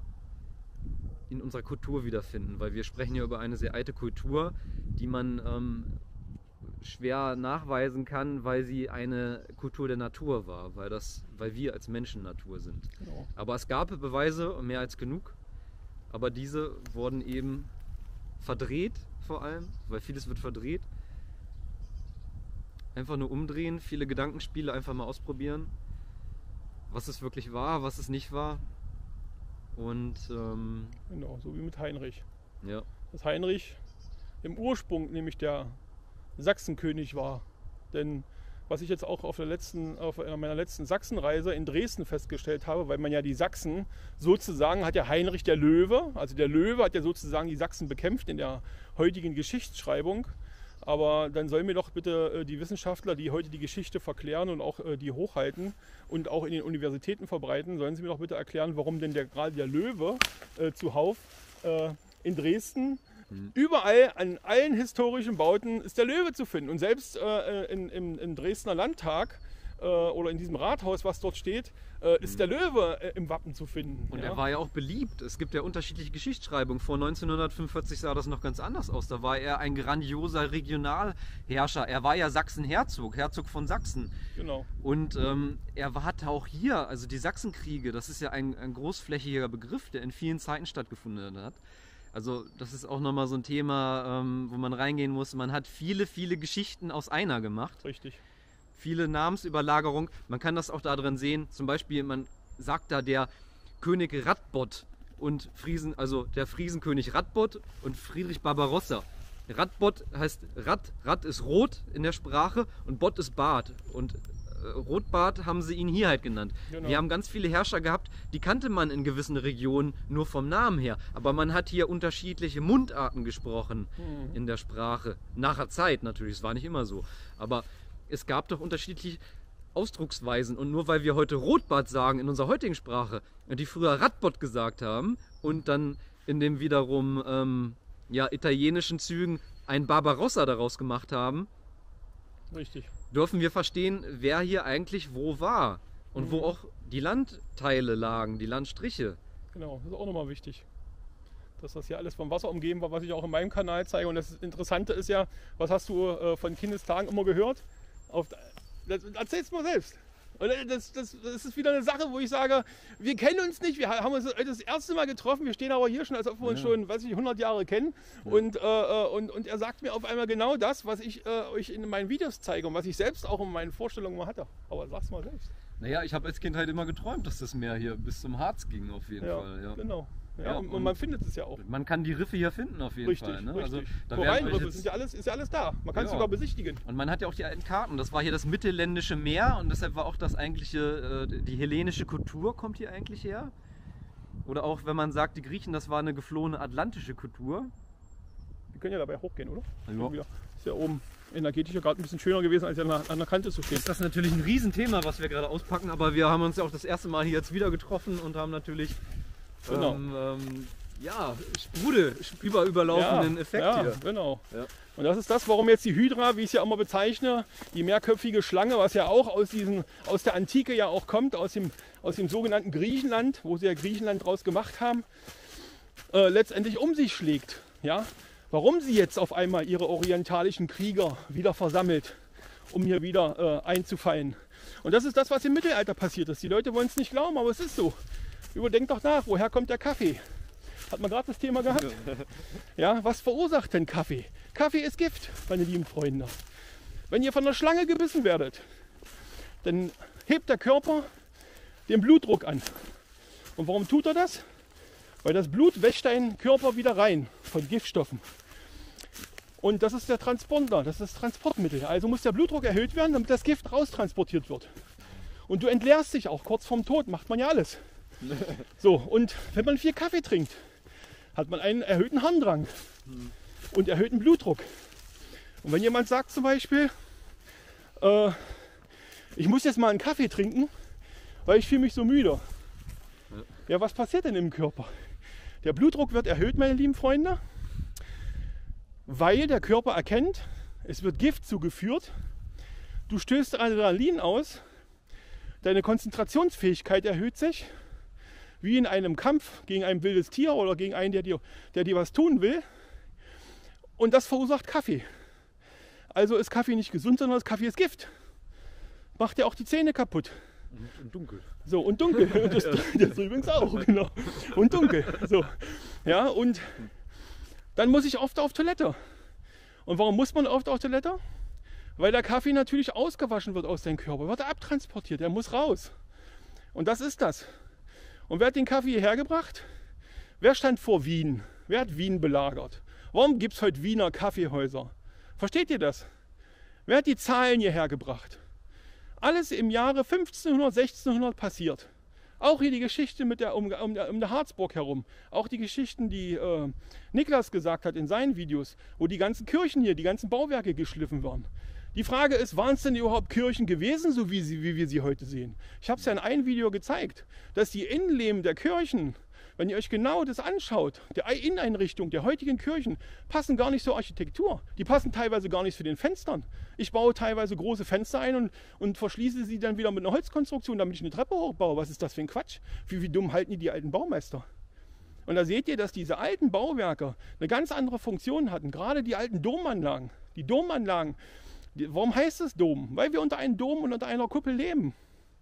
in unserer Kultur wiederfinden. Weil wir sprechen ja über eine sehr alte Kultur, die man ähm, schwer nachweisen kann, weil sie eine Kultur der Natur war, weil, das, weil wir als Menschen Natur sind. Genau. Aber es gab Beweise, mehr als genug, aber diese wurden eben verdreht vor allem, weil vieles wird verdreht. Einfach nur umdrehen, viele Gedankenspiele einfach mal ausprobieren, was es wirklich war, was es nicht war. Und ähm, Genau, so wie mit Heinrich. ja, Dass Heinrich im Ursprung nämlich der Sachsenkönig war. Denn was ich jetzt auch auf, der letzten, auf meiner letzten Sachsenreise in Dresden festgestellt habe, weil man ja die Sachsen sozusagen, hat ja Heinrich der Löwe, also der Löwe hat ja sozusagen die Sachsen bekämpft in der heutigen Geschichtsschreibung. Aber dann sollen mir doch bitte die Wissenschaftler, die heute die Geschichte verklären und auch die hochhalten und auch in den Universitäten verbreiten, sollen sie mir doch bitte erklären, warum denn der, gerade der Löwe äh, zuhauf äh, in Dresden, mhm. überall an allen historischen Bauten ist der Löwe zu finden. Und selbst äh, in, im, im Dresdner Landtag äh, oder in diesem Rathaus, was dort steht, äh, ist der Löwe äh, im Wappen zu finden. Und ja. er war ja auch beliebt. Es gibt ja unterschiedliche Geschichtsschreibungen. Vor neunzehnhundertfünfundvierzig sah das noch ganz anders aus. Da war er ein grandioser Regionalherrscher. Er war ja Sachsenherzog, Herzog von Sachsen. Genau. Und ähm, er hatte auch hier, also die Sachsenkriege, das ist ja ein, ein großflächiger Begriff, der in vielen Zeiten stattgefunden hat. Also das ist auch nochmal so ein Thema, ähm, wo man reingehen muss. Man hat viele, viele Geschichten aus einer gemacht. Richtig. Viele Namensüberlagerung. Man kann das auch da drin sehen. Zum Beispiel, man sagt da der König Radbot und Friesen, also der Friesenkönig Radbot und Friedrich Barbarossa. Radbot heißt Rad, Rad ist rot in der Sprache und Bot ist Bart. Und äh, Rotbart haben sie ihn hier halt genannt. Genau. Wir haben ganz viele Herrscher gehabt, die kannte man in gewissen Regionen nur vom Namen her. Aber man hat hier unterschiedliche Mundarten gesprochen Mhm. in der Sprache. Nach der Zeit natürlich, es war nicht immer so. Aber es gab doch unterschiedliche Ausdrucksweisen. Und nur weil wir heute Rotbart sagen in unserer heutigen Sprache und die früher Radbot gesagt haben und dann in dem wiederum ähm, ja, italienischen Zügen ein Barbarossa daraus gemacht haben, Richtig. dürfen wir verstehen, wer hier eigentlich wo war und Mhm. wo auch die Landteile lagen, die Landstriche. Genau, das ist auch nochmal wichtig. Dass das hier alles vom Wasser umgeben war, was ich auch in meinem Kanal zeige. Und das Interessante ist ja, was hast du äh, von Kindestagen immer gehört? Auf, das, erzähl's mal selbst. Und das, das, das ist wieder eine Sache, wo ich sage, wir kennen uns nicht, wir haben uns das erste Mal getroffen, wir stehen aber hier schon, als ob wir uns ja. schon, weiß ich, hundert Jahre kennen. Ja. Und, äh, und, und er sagt mir auf einmal genau das, was ich äh, euch in meinen Videos zeige und was ich selbst auch in meinen Vorstellungen mal hatte. Aber sag's mal selbst. Naja, ich habe als Kind halt immer geträumt, dass das Meer hier bis zum Harz ging auf jeden ja, Fall. Ja, genau. Ja, ja, und, und man findet es ja auch. Man kann die Riffe hier finden auf jeden richtig, Fall. Ne? Richtig. Also, da Korallenriffe sind ja alles, ist ja alles da. Man kann es ja. sogar besichtigen. Und man hat ja auch die alten Karten. Das war hier das mittelländische Meer und deshalb war auch das eigentliche, äh, die hellenische Kultur kommt hier eigentlich her. Oder auch wenn man sagt, die Griechen, das war eine geflohene atlantische Kultur. Wir können ja dabei hochgehen, oder? Ja. Ist ja oben energetisch gerade ein bisschen schöner gewesen, als ja an der Kante zu stehen. Das ist natürlich ein Riesenthema, was wir gerade auspacken, aber wir haben uns ja auch das erste Mal hier jetzt wieder getroffen und haben natürlich genau. ähm, ähm, ja, Sprudel, über überlaufenden ja, Effekt ja, hier. Genau. Ja. Und das ist das, warum jetzt die Hydra, wie ich es ja immer bezeichne, die mehrköpfige Schlange, was ja auch aus, diesen, aus der Antike ja auch kommt, aus dem, aus dem sogenannten Griechenland, wo sie ja Griechenland draus gemacht haben, äh, letztendlich um sich schlägt. Ja? Warum sie jetzt auf einmal ihre orientalischen Krieger wieder versammelt, um hier wieder äh, einzufallen. Und das ist das, was im Mittelalter passiert ist. Die Leute wollen es nicht glauben, aber es ist so. Überdenkt doch nach, woher kommt der Kaffee? Hat man gerade das Thema gehabt? Ja, was verursacht denn Kaffee? Kaffee ist Gift, meine lieben Freunde. Wenn ihr von der Schlange gebissen werdet, dann hebt der Körper den Blutdruck an. Und warum tut er das? Weil das Blut wäscht deinen Körper wieder rein von Giftstoffen. Und das ist der Transponder, das ist das Transportmittel. Also muss der Blutdruck erhöht werden, damit das Gift raustransportiert wird. Und du entleerst dich auch kurz vorm Tod, macht man ja alles. So, und wenn man viel Kaffee trinkt, hat man einen erhöhten Harndrang und erhöhten Blutdruck. Und wenn jemand sagt zum Beispiel, äh, ich muss jetzt mal einen Kaffee trinken, weil ich fühle mich so müde. Ja, was passiert denn im Körper? Der Blutdruck wird erhöht, meine lieben Freunde, weil der Körper erkennt, es wird Gift zugeführt, du stößt Adrenalin aus, deine Konzentrationsfähigkeit erhöht sich, wie in einem Kampf gegen ein wildes Tier oder gegen einen, der dir, der dir was tun will. Und das verursacht Kaffee. Also ist Kaffee nicht gesund, sondern das Kaffee ist Gift. Macht ja auch die Zähne kaputt. Und dunkel. So, und dunkel. Das, das übrigens auch, genau. Und dunkel. So. Ja, und dann muss ich oft auf Toilette. Und warum muss man oft auf Toilette? Weil der Kaffee natürlich ausgewaschen wird aus deinem Körper. Wird er abtransportiert, er muss raus. Und das ist das. Und wer hat den Kaffee hierher gebracht? Wer stand vor Wien? Wer hat Wien belagert? Warum gibt es heute Wiener Kaffeehäuser? Versteht ihr das? Wer hat die Zahlen hierher gebracht? Alles im Jahre fünfzehnhundert, sechzehnhundert passiert. Auch hier die Geschichte mit der, um, um, der, um der Harzburg herum. Auch die Geschichten, die äh, Niklas gesagt hat in seinen Videos, wo die ganzen Kirchen hier, die ganzen Bauwerke geschliffen waren. Die Frage ist, waren es denn überhaupt Kirchen gewesen, so wie, sie, wie wir sie heute sehen? Ich habe es ja in einem Video gezeigt, dass die Innenleben der Kirchen, wenn ihr euch genau das anschaut, der Inneneinrichtung der heutigen Kirchen, passen gar nicht zur Architektur. Die passen teilweise gar nicht zu den Fenstern. Ich baue teilweise große Fenster ein und, und verschließe sie dann wieder mit einer Holzkonstruktion, damit ich eine Treppe hochbaue. Was ist das für ein Quatsch? Wie, wie dumm halten die die alten Baumeister? Und da seht ihr, dass diese alten Bauwerke eine ganz andere Funktion hatten. Gerade die alten Domanlagen. Die Domanlagen. Warum heißt es Dom? Weil wir unter einem Dom und unter einer Kuppel leben.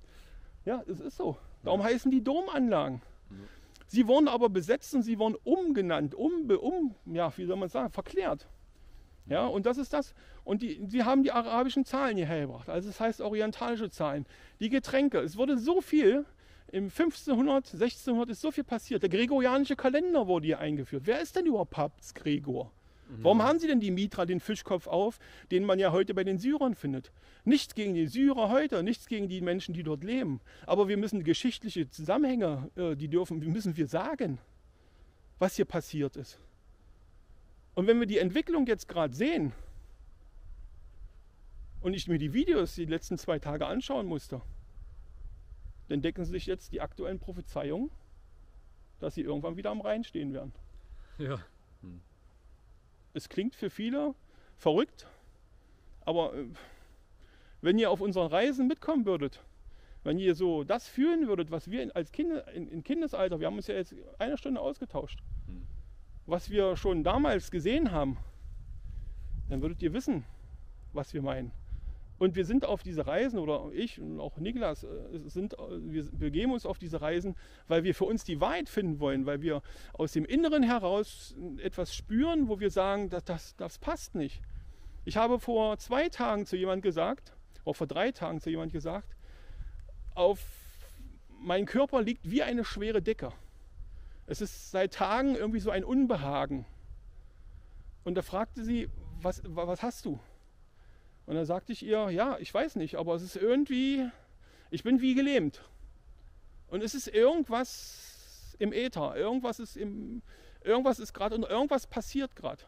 Ja, es ist so. Darum heißen die Domanlagen. Sie wurden aber besetzt und sie wurden umgenannt, um, um ja, wie soll man sagen, verklärt. Ja, und das ist das. Und die, sie haben die arabischen Zahlen hierher gebracht. Also das heißt orientalische Zahlen. Die Getränke. Es wurde so viel, im fünfzehnhundert, sechzehnhundert ist so viel passiert. Der gregorianische Kalender wurde hier eingeführt. Wer ist denn überhaupt Papst Gregor? Warum haben sie denn die Mitra, den Fischkopf auf, den man ja heute bei den Syrern findet? Nichts gegen die Syrer heute, nichts gegen die Menschen, die dort leben. Aber wir müssen geschichtliche Zusammenhänge, äh, die dürfen, müssen wir sagen, was hier passiert ist. Und wenn wir die Entwicklung jetzt gerade sehen und ich mir die Videos die letzten zwei Tage anschauen musste, dann decken sich jetzt die aktuellen Prophezeiungen, dass sie irgendwann wieder am Rhein stehen werden. Ja. Hm. Es klingt für viele verrückt, aber äh, wenn ihr auf unseren Reisen mitkommen würdet, wenn ihr so das fühlen würdet, was wir in, als kind, in, in Kindesalter, wir haben uns ja jetzt eine Stunde ausgetauscht, hm. was wir schon damals gesehen haben, dann würdet ihr wissen, was wir meinen. Und wir sind auf diese Reisen, oder ich und auch Niklas, sind, wir begeben uns auf diese Reisen, weil wir für uns die Wahrheit finden wollen, weil wir aus dem Inneren heraus etwas spüren, wo wir sagen, das, das, das passt nicht. Ich habe vor zwei Tagen zu jemandem gesagt, auch vor drei Tagen zu jemandem gesagt, auf mein Körper liegt wie eine schwere Decke. Es ist seit Tagen irgendwie so ein Unbehagen. Und da fragte sie, was, was hast du? Und dann sagte ich ihr, ja, ich weiß nicht, aber es ist irgendwie, ich bin wie gelähmt. Und es ist irgendwas im Äther, irgendwas ist im, irgendwas ist gerade und irgendwas passiert gerade.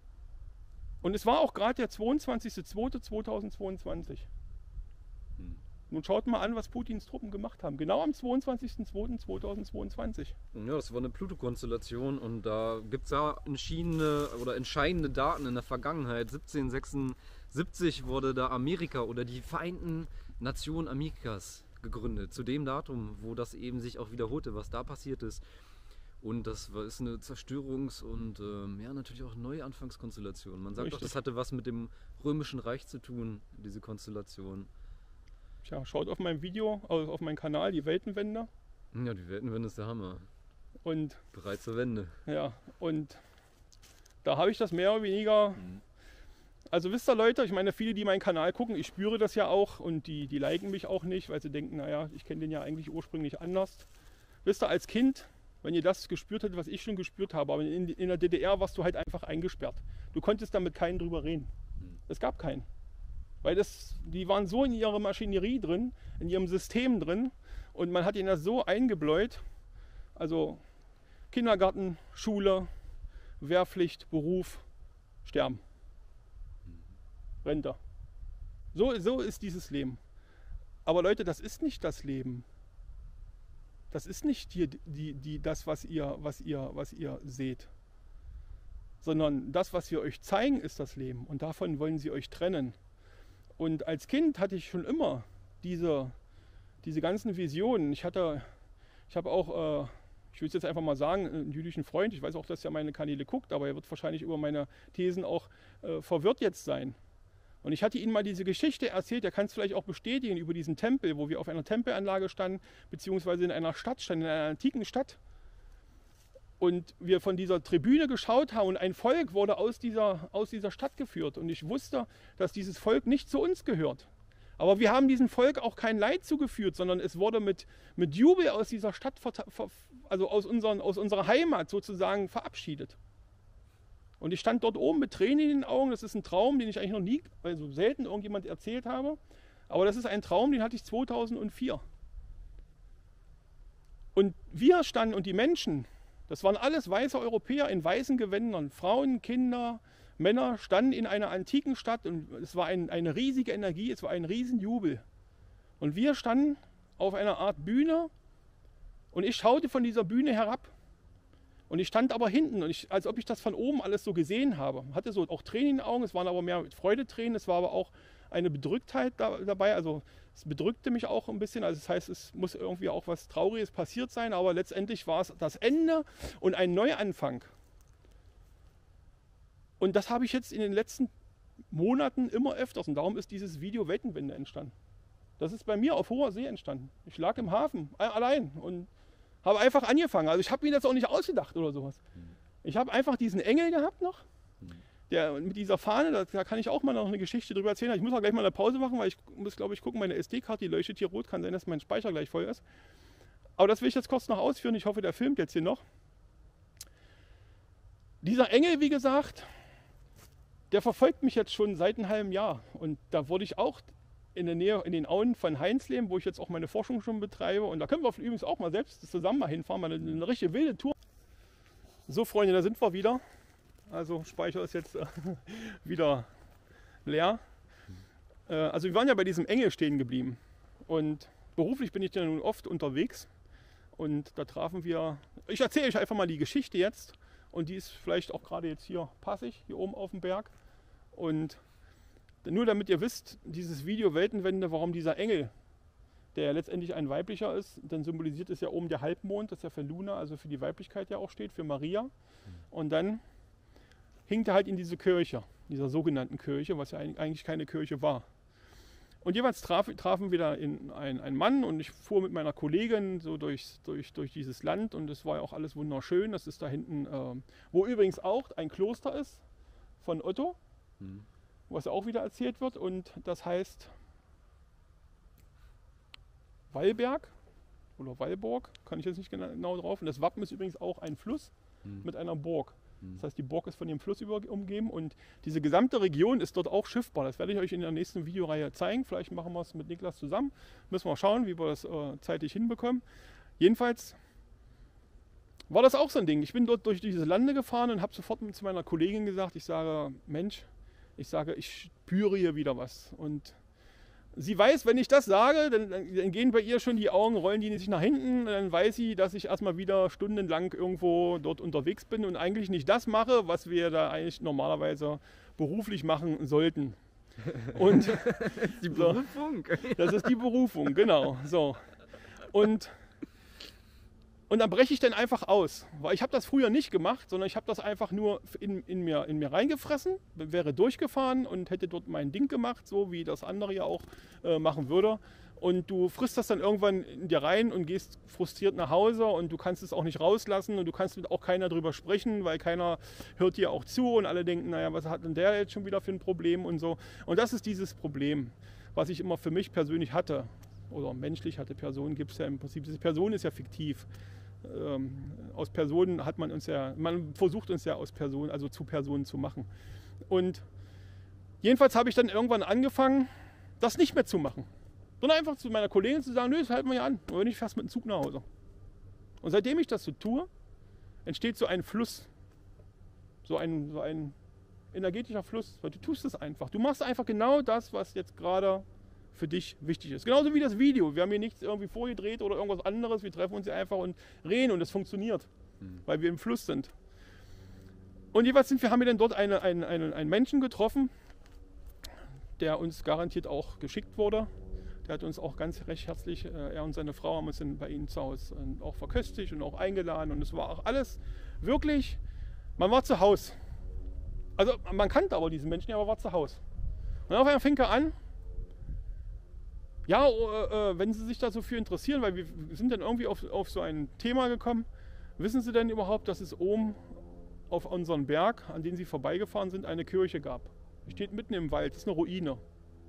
Und es war auch gerade der zweiundzwanzigster zweiter zweitausendzweiundzwanzig. Hm. Nun schaut mal an, was Putins Truppen gemacht haben. Genau am zweiundzwanzigster zweiter zweitausendzweiundzwanzig. Ja, das war eine Pluto-Konstellation und da gibt es ja entschiedene oder entscheidende Daten in der Vergangenheit. siebzehnhundertsechsundsiebzig wurde da Amerika oder die Vereinten Nationen Amerikas gegründet. Zu dem Datum, wo das eben sich auch wiederholte, was da passiert ist. Und das war, ist eine Zerstörungs- und ähm, ja, natürlich auch Neuanfangskonstellation. Man sagt Richtig. auch, das hatte was mit dem Römischen Reich zu tun, diese Konstellation. Tja, schaut auf mein Video, also auf meinen Kanal, die Weltenwende. Ja, die Weltenwende ist der Hammer. Und Bereit zur Wende. ja, und da habe ich das mehr oder weniger. Mhm. Also wisst ihr Leute, ich meine, viele, die meinen Kanal gucken, ich spüre das ja auch und die, die liken mich auch nicht, weil sie denken, naja, ich kenne den ja eigentlich ursprünglich anders. Wisst ihr, als Kind, wenn ihr das gespürt hättet, was ich schon gespürt habe, aber in, in der D D R warst du halt einfach eingesperrt. Du konntest da mit keinem drüber reden. Mhm. Es gab keinen. Weil das, die waren so in ihrer Maschinerie drin, in ihrem System drin und man hat ihnen das so eingebläut. Also Kindergarten, Schule, Wehrpflicht, Beruf, Sterben. Rente. So, so ist dieses Leben. Aber Leute, das ist nicht das Leben. Das ist nicht hier die, die, das, was ihr, was, ihr, was ihr seht. Sondern das, was wir euch zeigen, ist das Leben. Und davon wollen sie euch trennen. Und als Kind hatte ich schon immer diese, diese ganzen Visionen. Ich hatte, ich habe auch, äh, ich will es jetzt einfach mal sagen, einen jüdischen Freund. Ich weiß auch, dass er meine Kanäle guckt, aber er wird wahrscheinlich über meine Thesen auch äh, verwirrt jetzt sein. Und ich hatte ihm mal diese Geschichte erzählt, er kann es vielleicht auch bestätigen, über diesen Tempel, wo wir auf einer Tempelanlage standen, beziehungsweise in einer Stadt standen, in einer antiken Stadt. Und wir von dieser Tribüne geschaut haben und ein Volk wurde aus dieser, aus dieser Stadt geführt. Und ich wusste, dass dieses Volk nicht zu uns gehört. Aber wir haben diesem Volk auch kein Leid zugeführt, sondern es wurde mit, mit Jubel aus dieser Stadt, also aus, unseren, aus unserer Heimat sozusagen verabschiedet. Und ich stand dort oben mit Tränen in den Augen. Das ist ein Traum, den ich eigentlich noch nie, also selten irgendjemand erzählt habe. Aber das ist ein Traum, den hatte ich zweitausendvier. Und wir standen und die Menschen, das waren alles weiße Europäer in weißen Gewändern. Frauen, Kinder, Männer standen in einer antiken Stadt und es war ein, eine riesige Energie, es war ein Riesenjubel. Und wir standen auf einer Art Bühne und ich schaute von dieser Bühne herab. Und ich stand aber hinten, und ich, als ob ich das von oben alles so gesehen habe. Hatte so auch Tränen in den Augen, es waren aber mehr Freudetränen, es war aber auch eine Bedrücktheit da, dabei. Also es bedrückte mich auch ein bisschen. Also das heißt, es muss irgendwie auch was Trauriges passiert sein, aber letztendlich war es das Ende und ein Neuanfang. Und das habe ich jetzt in den letzten Monaten immer öfters und darum ist dieses Video Weltenwende entstanden. Das ist bei mir auf hoher See entstanden. Ich lag im Hafen allein und habe einfach angefangen. Also ich habe mir das auch nicht ausgedacht oder sowas. Ich habe einfach diesen Engel gehabt noch, der mit dieser Fahne, da, da kann ich auch mal noch eine Geschichte drüber erzählen. Ich muss auch gleich mal eine Pause machen, weil ich muss, glaube ich, gucken, meine S D-Karte, die leuchtet hier rot, kann sein, dass mein Speicher gleich voll ist. Aber das will ich jetzt kurz noch ausführen. Ich hoffe, der filmt jetzt hier noch. Dieser Engel, wie gesagt, der verfolgt mich jetzt schon seit einem halben Jahr. Und da wurde ich auch in der Nähe, in den Auen von Heinzleben, wo ich jetzt auch meine Forschung schon betreibe. Und da können wir übrigens auch mal selbst zusammen mal hinfahren, mal eine, eine richtige wilde Tour. So Freunde, da sind wir wieder. Also Speicher ist jetzt äh, wieder leer. Äh, also wir waren ja bei diesem Engel stehen geblieben. Und beruflich bin ich ja nun oft unterwegs. Und da trafen wir, ich erzähle euch einfach mal die Geschichte jetzt. Und die ist vielleicht auch gerade jetzt hier passig, hier oben auf dem Berg. Und nur damit ihr wisst, dieses Video Weltenwende, warum dieser Engel, der ja letztendlich ein weiblicher ist, dann symbolisiert es ja oben der Halbmond, das ja für Luna, also für die Weiblichkeit ja auch steht, für Maria. Und dann hinkt er halt in diese Kirche, dieser sogenannten Kirche, was ja eigentlich keine Kirche war. Und jeweils traf, trafen wir da in ein, ein Mann und ich fuhr mit meiner Kollegin so durch, durch, durch dieses Land und es war ja auch alles wunderschön. Das ist da hinten, äh, wo übrigens auch ein Kloster ist von Otto, mhm. was ja auch wieder erzählt wird, und das heißt Wallberg oder Wallburg, kann ich jetzt nicht genau drauf. Und das Wappen ist übrigens auch ein Fluss mhm. mit einer Burg. Das heißt, die Burg ist von dem Fluss über, umgeben und diese gesamte Region ist dort auch schiffbar. Das werde ich euch in der nächsten Videoreihe zeigen. Vielleicht machen wir es mit Niklas zusammen. Müssen wir schauen, wie wir das äh, zeitlich hinbekommen. Jedenfalls war das auch so ein Ding. Ich bin dort durch diese Lande gefahren und habe sofort zu meiner Kollegin gesagt, ich sage, Mensch, ich sage, ich spüre hier wieder was. Und sie weiß, wenn ich das sage, dann, dann gehen bei ihr schon die Augen, rollen die sich nach hinten. Dann weiß sie, dass ich erstmal wieder stundenlang irgendwo dort unterwegs bin und eigentlich nicht das mache, was wir da eigentlich normalerweise beruflich machen sollten. Und das ist die Berufung. So, das ist die Berufung, genau. So. Und, und dann breche ich dann einfach aus. Weil ich habe das früher nicht gemacht, sondern ich habe das einfach nur in, in, mir, in mir reingefressen, wäre durchgefahren und hätte dort mein Ding gemacht, so wie das andere ja auch äh, machen würde. Und du frisst das dann irgendwann in dir rein und gehst frustriert nach Hause und du kannst es auch nicht rauslassen und du kannst mit auch keiner drüber sprechen, weil keiner hört dir auch zu und alle denken, naja, was hat denn der jetzt schon wieder für ein Problem und so. Und das ist dieses Problem, was ich immer für mich persönlich hatte oder menschlich hatte. Personen gibt es ja im Prinzip. Diese Person ist ja fiktiv. Ähm, aus Personen hat man uns ja, man versucht uns ja aus Personen, also zu Personen zu machen. Und jedenfalls habe ich dann irgendwann angefangen, das nicht mehr zu machen. Sondern einfach zu meiner Kollegin zu sagen, nö, das halten wir ja an. Oder nicht fährst mit dem Zug nach Hause. Und seitdem ich das so tue, entsteht so ein Fluss. So ein, so ein energetischer Fluss. Weil du tust es einfach. Du machst einfach genau das, was jetzt gerade für dich wichtig ist. Genauso wie das Video. Wir haben hier nichts irgendwie vorgedreht oder irgendwas anderes. Wir treffen uns hier einfach und reden und es funktioniert, mhm. weil wir im Fluss sind. Und jeweils sind wir, haben wir dann dort eine, eine, eine, einen Menschen getroffen, der uns garantiert auch geschickt wurde. Der hat uns auch ganz recht herzlich, er und seine Frau haben uns dann bei ihnen zu Hause auch verköstigt und auch eingeladen. Und es war auch alles wirklich, man war zu Hause. Also man kannte aber diesen Menschen, aber war zu Hause. Und auf einmal fing er an, ja, äh, wenn Sie sich da so für interessieren, weil wir sind dann irgendwie auf, auf so ein Thema gekommen, wissen Sie denn überhaupt, dass es oben auf unserem Berg, an dem Sie vorbeigefahren sind, eine Kirche gab? Die steht mitten im Wald, das ist eine Ruine.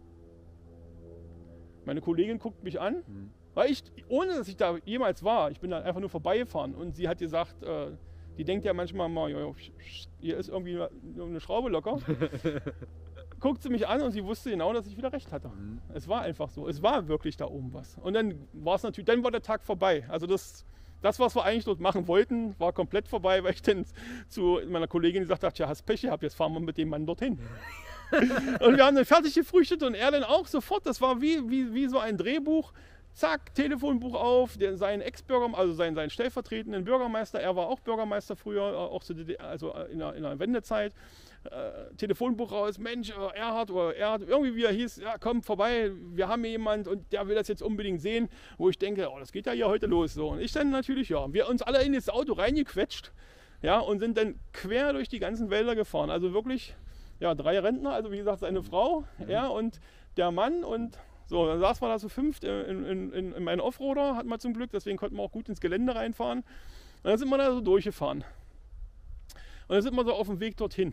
Meine Kollegin guckt mich an, mhm. weil ich, ohne dass ich da jemals war, ich bin dann einfach nur vorbeigefahren und sie hat gesagt, äh, die denkt ja manchmal mal, hier ist irgendwie eine Schraube locker. Guckt sie mich an und sie wusste genau, dass ich wieder recht hatte. Mhm. Es war einfach so. Es war wirklich da oben was. Und dann war es natürlich, dann war der Tag vorbei. Also das, das, was wir eigentlich dort machen wollten, war komplett vorbei, weil ich dann zu meiner Kollegin gesagt habe, ja, hast Pech gehabt, jetzt fahren wir mit dem Mann dorthin. Und wir haben dann fertig gefrühstückt und er dann auch sofort. Das war wie, wie, wie so ein Drehbuch. Zack, Telefonbuch auf, der, sein Ex-Bürger, also seinen, seinen stellvertretenden Bürgermeister, er war auch Bürgermeister früher, auch zu D D R, also in der, in der Wendezeit. Äh, Telefonbuch raus, Mensch, äh, Erhard oder Erhard, irgendwie wie er hieß, ja komm vorbei, wir haben hier jemand und der will das jetzt unbedingt sehen, wo ich denke, oh, das geht ja hier heute los. So. Und ich dann natürlich, ja, wir uns alle in das Auto reingequetscht, ja, und sind dann quer durch die ganzen Wälder gefahren. Also wirklich, ja, drei Rentner, also wie gesagt, seine Frau, mhm. er und der Mann und so, dann saßen wir da so fünft in, in, in, in meinen Offroader, hatten wir zum Glück, deswegen konnten wir auch gut ins Gelände reinfahren. Und dann sind wir da so durchgefahren. Und dann sind wir so auf dem Weg dorthin.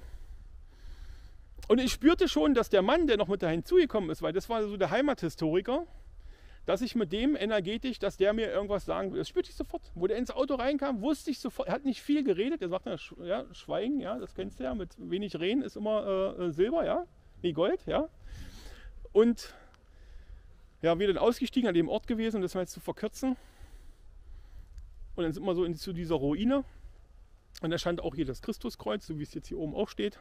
Und ich spürte schon, dass der Mann, der noch mit dahin zugekommen ist, weil das war so der Heimathistoriker, dass ich mit dem energetisch, dass der mir irgendwas sagen will. Das spürte ich sofort. Wo der ins Auto reinkam, wusste ich sofort, er hat nicht viel geredet, er sagte, ja, Schweigen, ja, das kennst du ja, mit wenig Reden ist immer äh, Silber, ja, wie Gold, ja. Und ja, wir sind ausgestiegen, an dem Ort gewesen, um das mal jetzt zu verkürzen. Und dann sind wir so in, zu dieser Ruine. Und da stand auch hier das Christuskreuz, so wie es jetzt hier oben auch steht.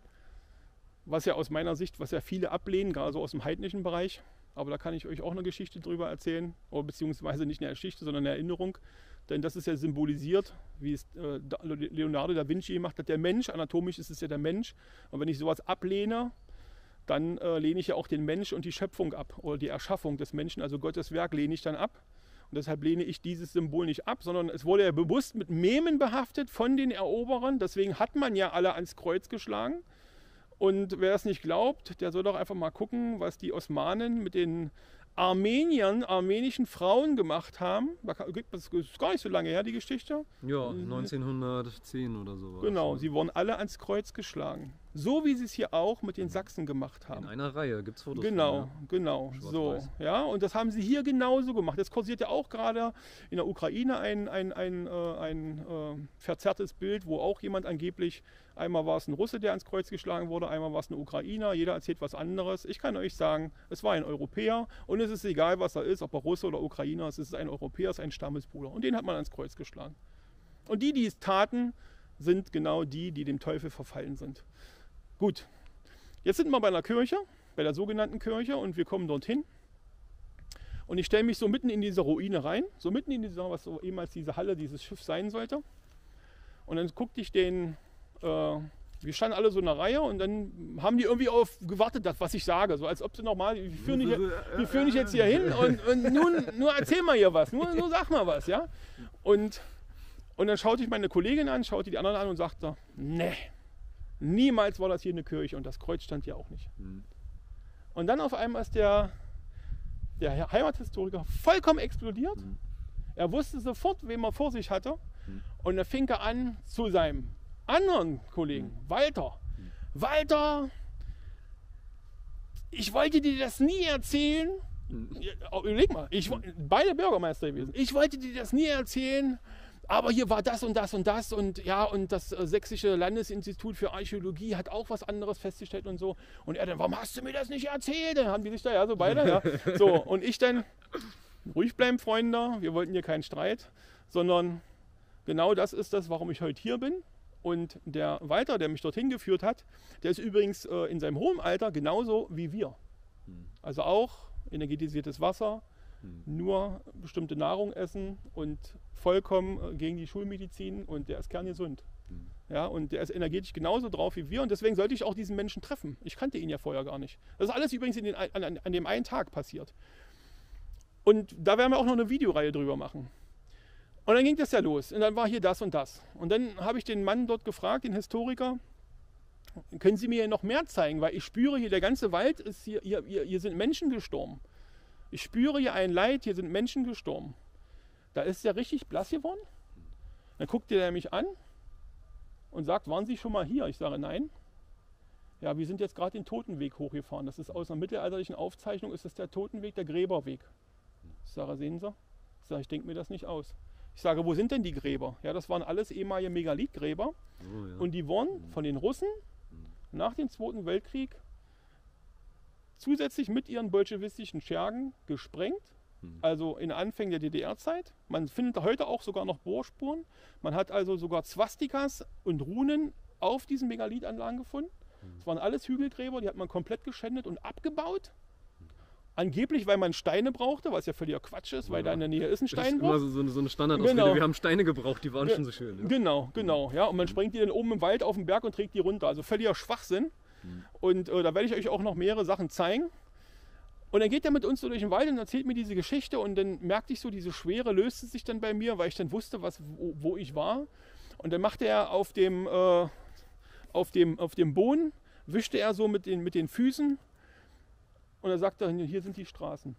Was ja aus meiner Sicht, was ja viele ablehnen, gerade so aus dem heidnischen Bereich. Aber da kann ich euch auch eine Geschichte drüber erzählen. Oder beziehungsweise nicht eine Geschichte, sondern eine Erinnerung. Denn das ist ja symbolisiert, wie es äh, Leonardo da Vinci gemacht hat. Der Mensch, anatomisch ist es ja der Mensch. Und wenn ich sowas ablehne, dann äh, lehne ich ja auch den Mensch und die Schöpfung ab oder die Erschaffung des Menschen, also Gottes Werk, lehne ich dann ab. Und deshalb lehne ich dieses Symbol nicht ab, sondern es wurde ja bewusst mit Memen behaftet von den Eroberern. Deswegen hat man ja alle ans Kreuz geschlagen. Und wer es nicht glaubt, der soll doch einfach mal gucken, was die Osmanen mit den Armeniern, armenischen Frauen gemacht haben. Das ist gar nicht so lange her, die Geschichte. Ja, neunzehnhundertzehn oder so. Genau, sie wurden alle ans Kreuz geschlagen. So wie sie es hier auch mit den Sachsen gemacht haben. In einer Reihe gibt es Fotos. Genau, von, ja? genau. So, ja, und das haben sie hier genauso gemacht. Jetzt kursiert ja auch gerade in der Ukraine ein, ein, ein, äh, ein äh, verzerrtes Bild, wo auch jemand angeblich, einmal war es ein Russe, der ans Kreuz geschlagen wurde, einmal war es ein Ukrainer, jeder erzählt was anderes. Ich kann euch sagen, es war ein Europäer und es ist egal, was er ist, ob er Russe oder Ukrainer ist, es ist ein Europäer, es ist ein Stammesbruder und den hat man ans Kreuz geschlagen. Und die, die es taten, sind genau die, die dem Teufel verfallen sind. Gut, jetzt sind wir bei einer Kirche, bei der sogenannten Kirche und wir kommen dorthin. Und ich stelle mich so mitten in diese Ruine rein, so mitten in diese, was so ehemals diese Halle dieses Schiffs sein sollte. Und dann guckte ich den, äh, wir standen alle so in einer Reihe und dann haben die irgendwie auf gewartet, das, was ich sage. So als ob sie nochmal, wir führen dich, wir führen dich jetzt hier hin und, und nun, nur erzähl mal hier was, nur, nur sag mal was, ja. Und, und dann schaute ich meine Kollegin an, schaute die anderen an und sagte, nee. Niemals war das hier eine Kirche und das Kreuz stand hier auch nicht. Mhm. Und dann auf einmal ist der, der Heimathistoriker vollkommen explodiert. Mhm. Er wusste sofort, wen er vor sich hatte. Mhm. Und er fing an zu seinem anderen Kollegen, mhm. Walter. Mhm. Walter, ich wollte dir das nie erzählen. Mhm. Überleg mal, ich, beide Bürgermeister gewesen. Ich wollte dir das nie erzählen. Aber hier war das und das und das und ja, und das äh, Sächsische Landesinstitut für Archäologie hat auch was anderes festgestellt und so. Und er dann, warum hast du mir das nicht erzählt? Dann haben die sich da ja so beide, ja. So, und ich dann, ruhig bleiben, Freunde, wir wollten hier keinen Streit, sondern genau das ist das, warum ich heute hier bin. Und der Walter, der mich dorthin geführt hat, der ist übrigens äh, in seinem hohen Alter genauso wie wir. Also auch energetisiertes Wasser, nur bestimmte Nahrung essen und vollkommen gegen die Schulmedizin und der ist kerngesund. Mhm. Ja, und der ist energetisch genauso drauf wie wir und deswegen sollte ich auch diesen Menschen treffen. Ich kannte ihn ja vorher gar nicht. Das ist alles übrigens in den, an, an dem einen Tag passiert. Und da werden wir auch noch eine Videoreihe drüber machen. Und dann ging das ja los und dann war hier das und das. Und dann habe ich den Mann dort gefragt, den Historiker, können Sie mir hier noch mehr zeigen, weil ich spüre hier, der ganze Wald ist hier, hier, hier, hier sind Menschen gestorben. Ich spüre hier ein Leid, hier sind Menschen gestorben. Da ist er richtig blass geworden. Dann guckt er mich an und sagt, waren Sie schon mal hier? Ich sage, nein. Ja, wir sind jetzt gerade den Totenweg hochgefahren. Das ist aus einer mittelalterlichen Aufzeichnung, ist das der Totenweg, der Gräberweg. Ich sage, sehen Sie? Ich sage, ich denke mir das nicht aus. Ich sage, wo sind denn die Gräber? Ja, das waren alles ehemalige Megalithgräber. Oh, ja. Und die wurden von den Russen nach dem Zweiten Weltkrieg zusätzlich mit ihren bolschewistischen Schergen gesprengt, mhm. also in Anfängen der D D R-Zeit. Man findet heute auch sogar noch Bohrspuren. Man hat also sogar Swastikas und Runen auf diesen Megalithanlagen gefunden. Mhm. Das waren alles Hügelgräber, die hat man komplett geschändet und abgebaut. Mhm. Angeblich, weil man Steine brauchte, was ja völliger Quatsch ist, weil ja. da in der Nähe ist ein Steinbruch. Das ist immer so, so eine Standardausrede, genau. Wir haben Steine gebraucht, die waren Ge schon so schön. Ja? Genau, genau. Ja, und man sprengt die dann oben im Wald auf den Berg und trägt die runter. Also völliger Schwachsinn. Und äh, da werde ich euch auch noch mehrere Sachen zeigen. Und dann geht er mit uns so durch den Wald und erzählt mir diese Geschichte und dann merkte ich so, diese Schwere löste sich dann bei mir, weil ich dann wusste, was, wo, wo ich war. Und dann machte er auf dem, äh, auf dem, auf dem Boden, wischte er so mit den, mit den Füßen und er sagte, hier sind die Straßen.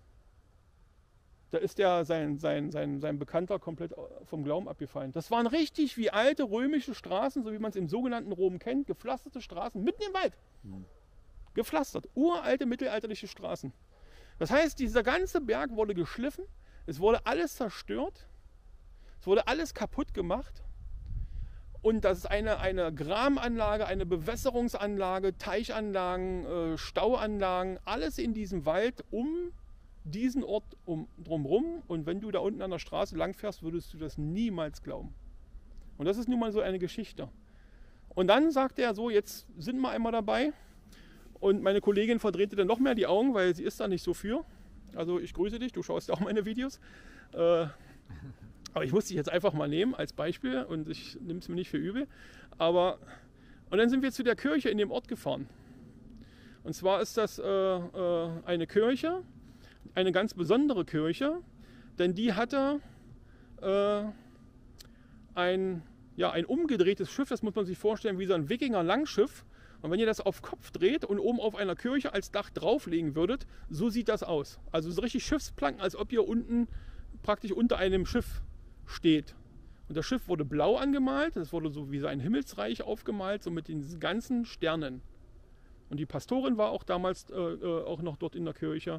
Da ist der, sein, sein, sein, sein Bekannter komplett vom Glauben abgefallen. Das waren richtig wie alte römische Straßen, so wie man es im sogenannten Rom kennt, gepflasterte Straßen mitten im Wald. Mhm. Gepflastert, uralte mittelalterliche Straßen. Das heißt, dieser ganze Berg wurde geschliffen, es wurde alles zerstört, es wurde alles kaputt gemacht. Und das ist eine, eine Grabenanlage, eine Bewässerungsanlage, Teichanlagen, äh, Stauanlagen, alles in diesem Wald um diesen Ort um, drumherum. Und wenn du da unten an der Straße langfährst, würdest du das niemals glauben. Und das ist nun mal so eine Geschichte. Und dann sagte er so, jetzt sind wir einmal dabei. Und meine Kollegin verdrehte dann noch mehr die Augen, weil sie ist da nicht so für. Also ich grüße dich, du schaust ja auch meine Videos. Äh, aber ich muss dich jetzt einfach mal nehmen als Beispiel und ich nehme es mir nicht für übel. Aber, und dann sind wir zu der Kirche in dem Ort gefahren. Und zwar ist das äh, äh, eine Kirche, eine ganz besondere Kirche, denn die hatte äh, ein, ja, ein umgedrehtes Schiff, das muss man sich vorstellen wie so ein Wikinger-Langschiff. Und wenn ihr das auf Kopf dreht und oben auf einer Kirche als Dach drauflegen würdet, so sieht das aus. Also so richtig Schiffsplanken, als ob ihr unten praktisch unter einem Schiff steht. Und das Schiff wurde blau angemalt, das wurde so wie so ein Himmelsreich aufgemalt, so mit den ganzen Sternen. Und die Pastorin war auch damals äh, äh, auch noch dort in der Kirche.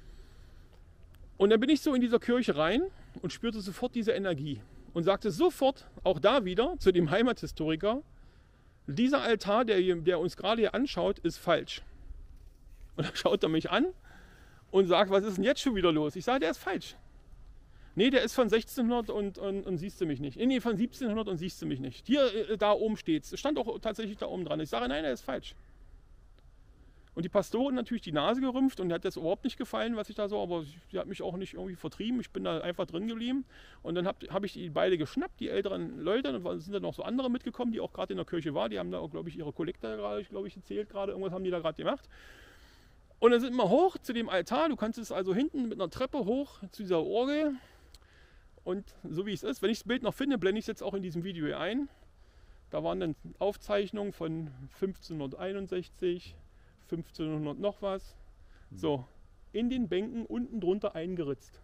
Und dann bin ich so in dieser Kirche rein und spürte sofort diese Energie. Und sagte sofort, auch da wieder, zu dem Heimathistoriker, dieser Altar, der, hier, der uns gerade hier anschaut, ist falsch. Und dann schaut er mich an und sagt, was ist denn jetzt schon wieder los? Ich sage, der ist falsch. Nee, der ist von sechzehnhundert und, und, und siehst du mich nicht. Nee, von siebzehnhundert und siehst du mich nicht. Hier, da oben steht es. Stand auch tatsächlich da oben dran. Ich sage, nein, der ist falsch. Und die Pastorin natürlich die Nase gerümpft und hat das überhaupt nicht gefallen, was ich da so, aber sie hat mich auch nicht irgendwie vertrieben. Ich bin da einfach drin geblieben. Und dann habe hab ich die beide geschnappt, die älteren Leute. Und sind dann noch so andere mitgekommen, die auch gerade in der Kirche waren. Die haben da auch, glaube ich, ihre Kollekte gerade, glaube ich, erzählt gerade. Irgendwas haben die da gerade gemacht. Und dann sind wir hoch zu dem Altar. Du kannst es also hinten mit einer Treppe hoch zu dieser Orgel. Und so wie es ist, wenn ich das Bild noch finde, blende ich es jetzt auch in diesem Video hier ein. Da waren dann Aufzeichnungen von fünfzehnhunderteinundsechzig, fünfzehnhundert noch was. So, in den Bänken unten drunter eingeritzt.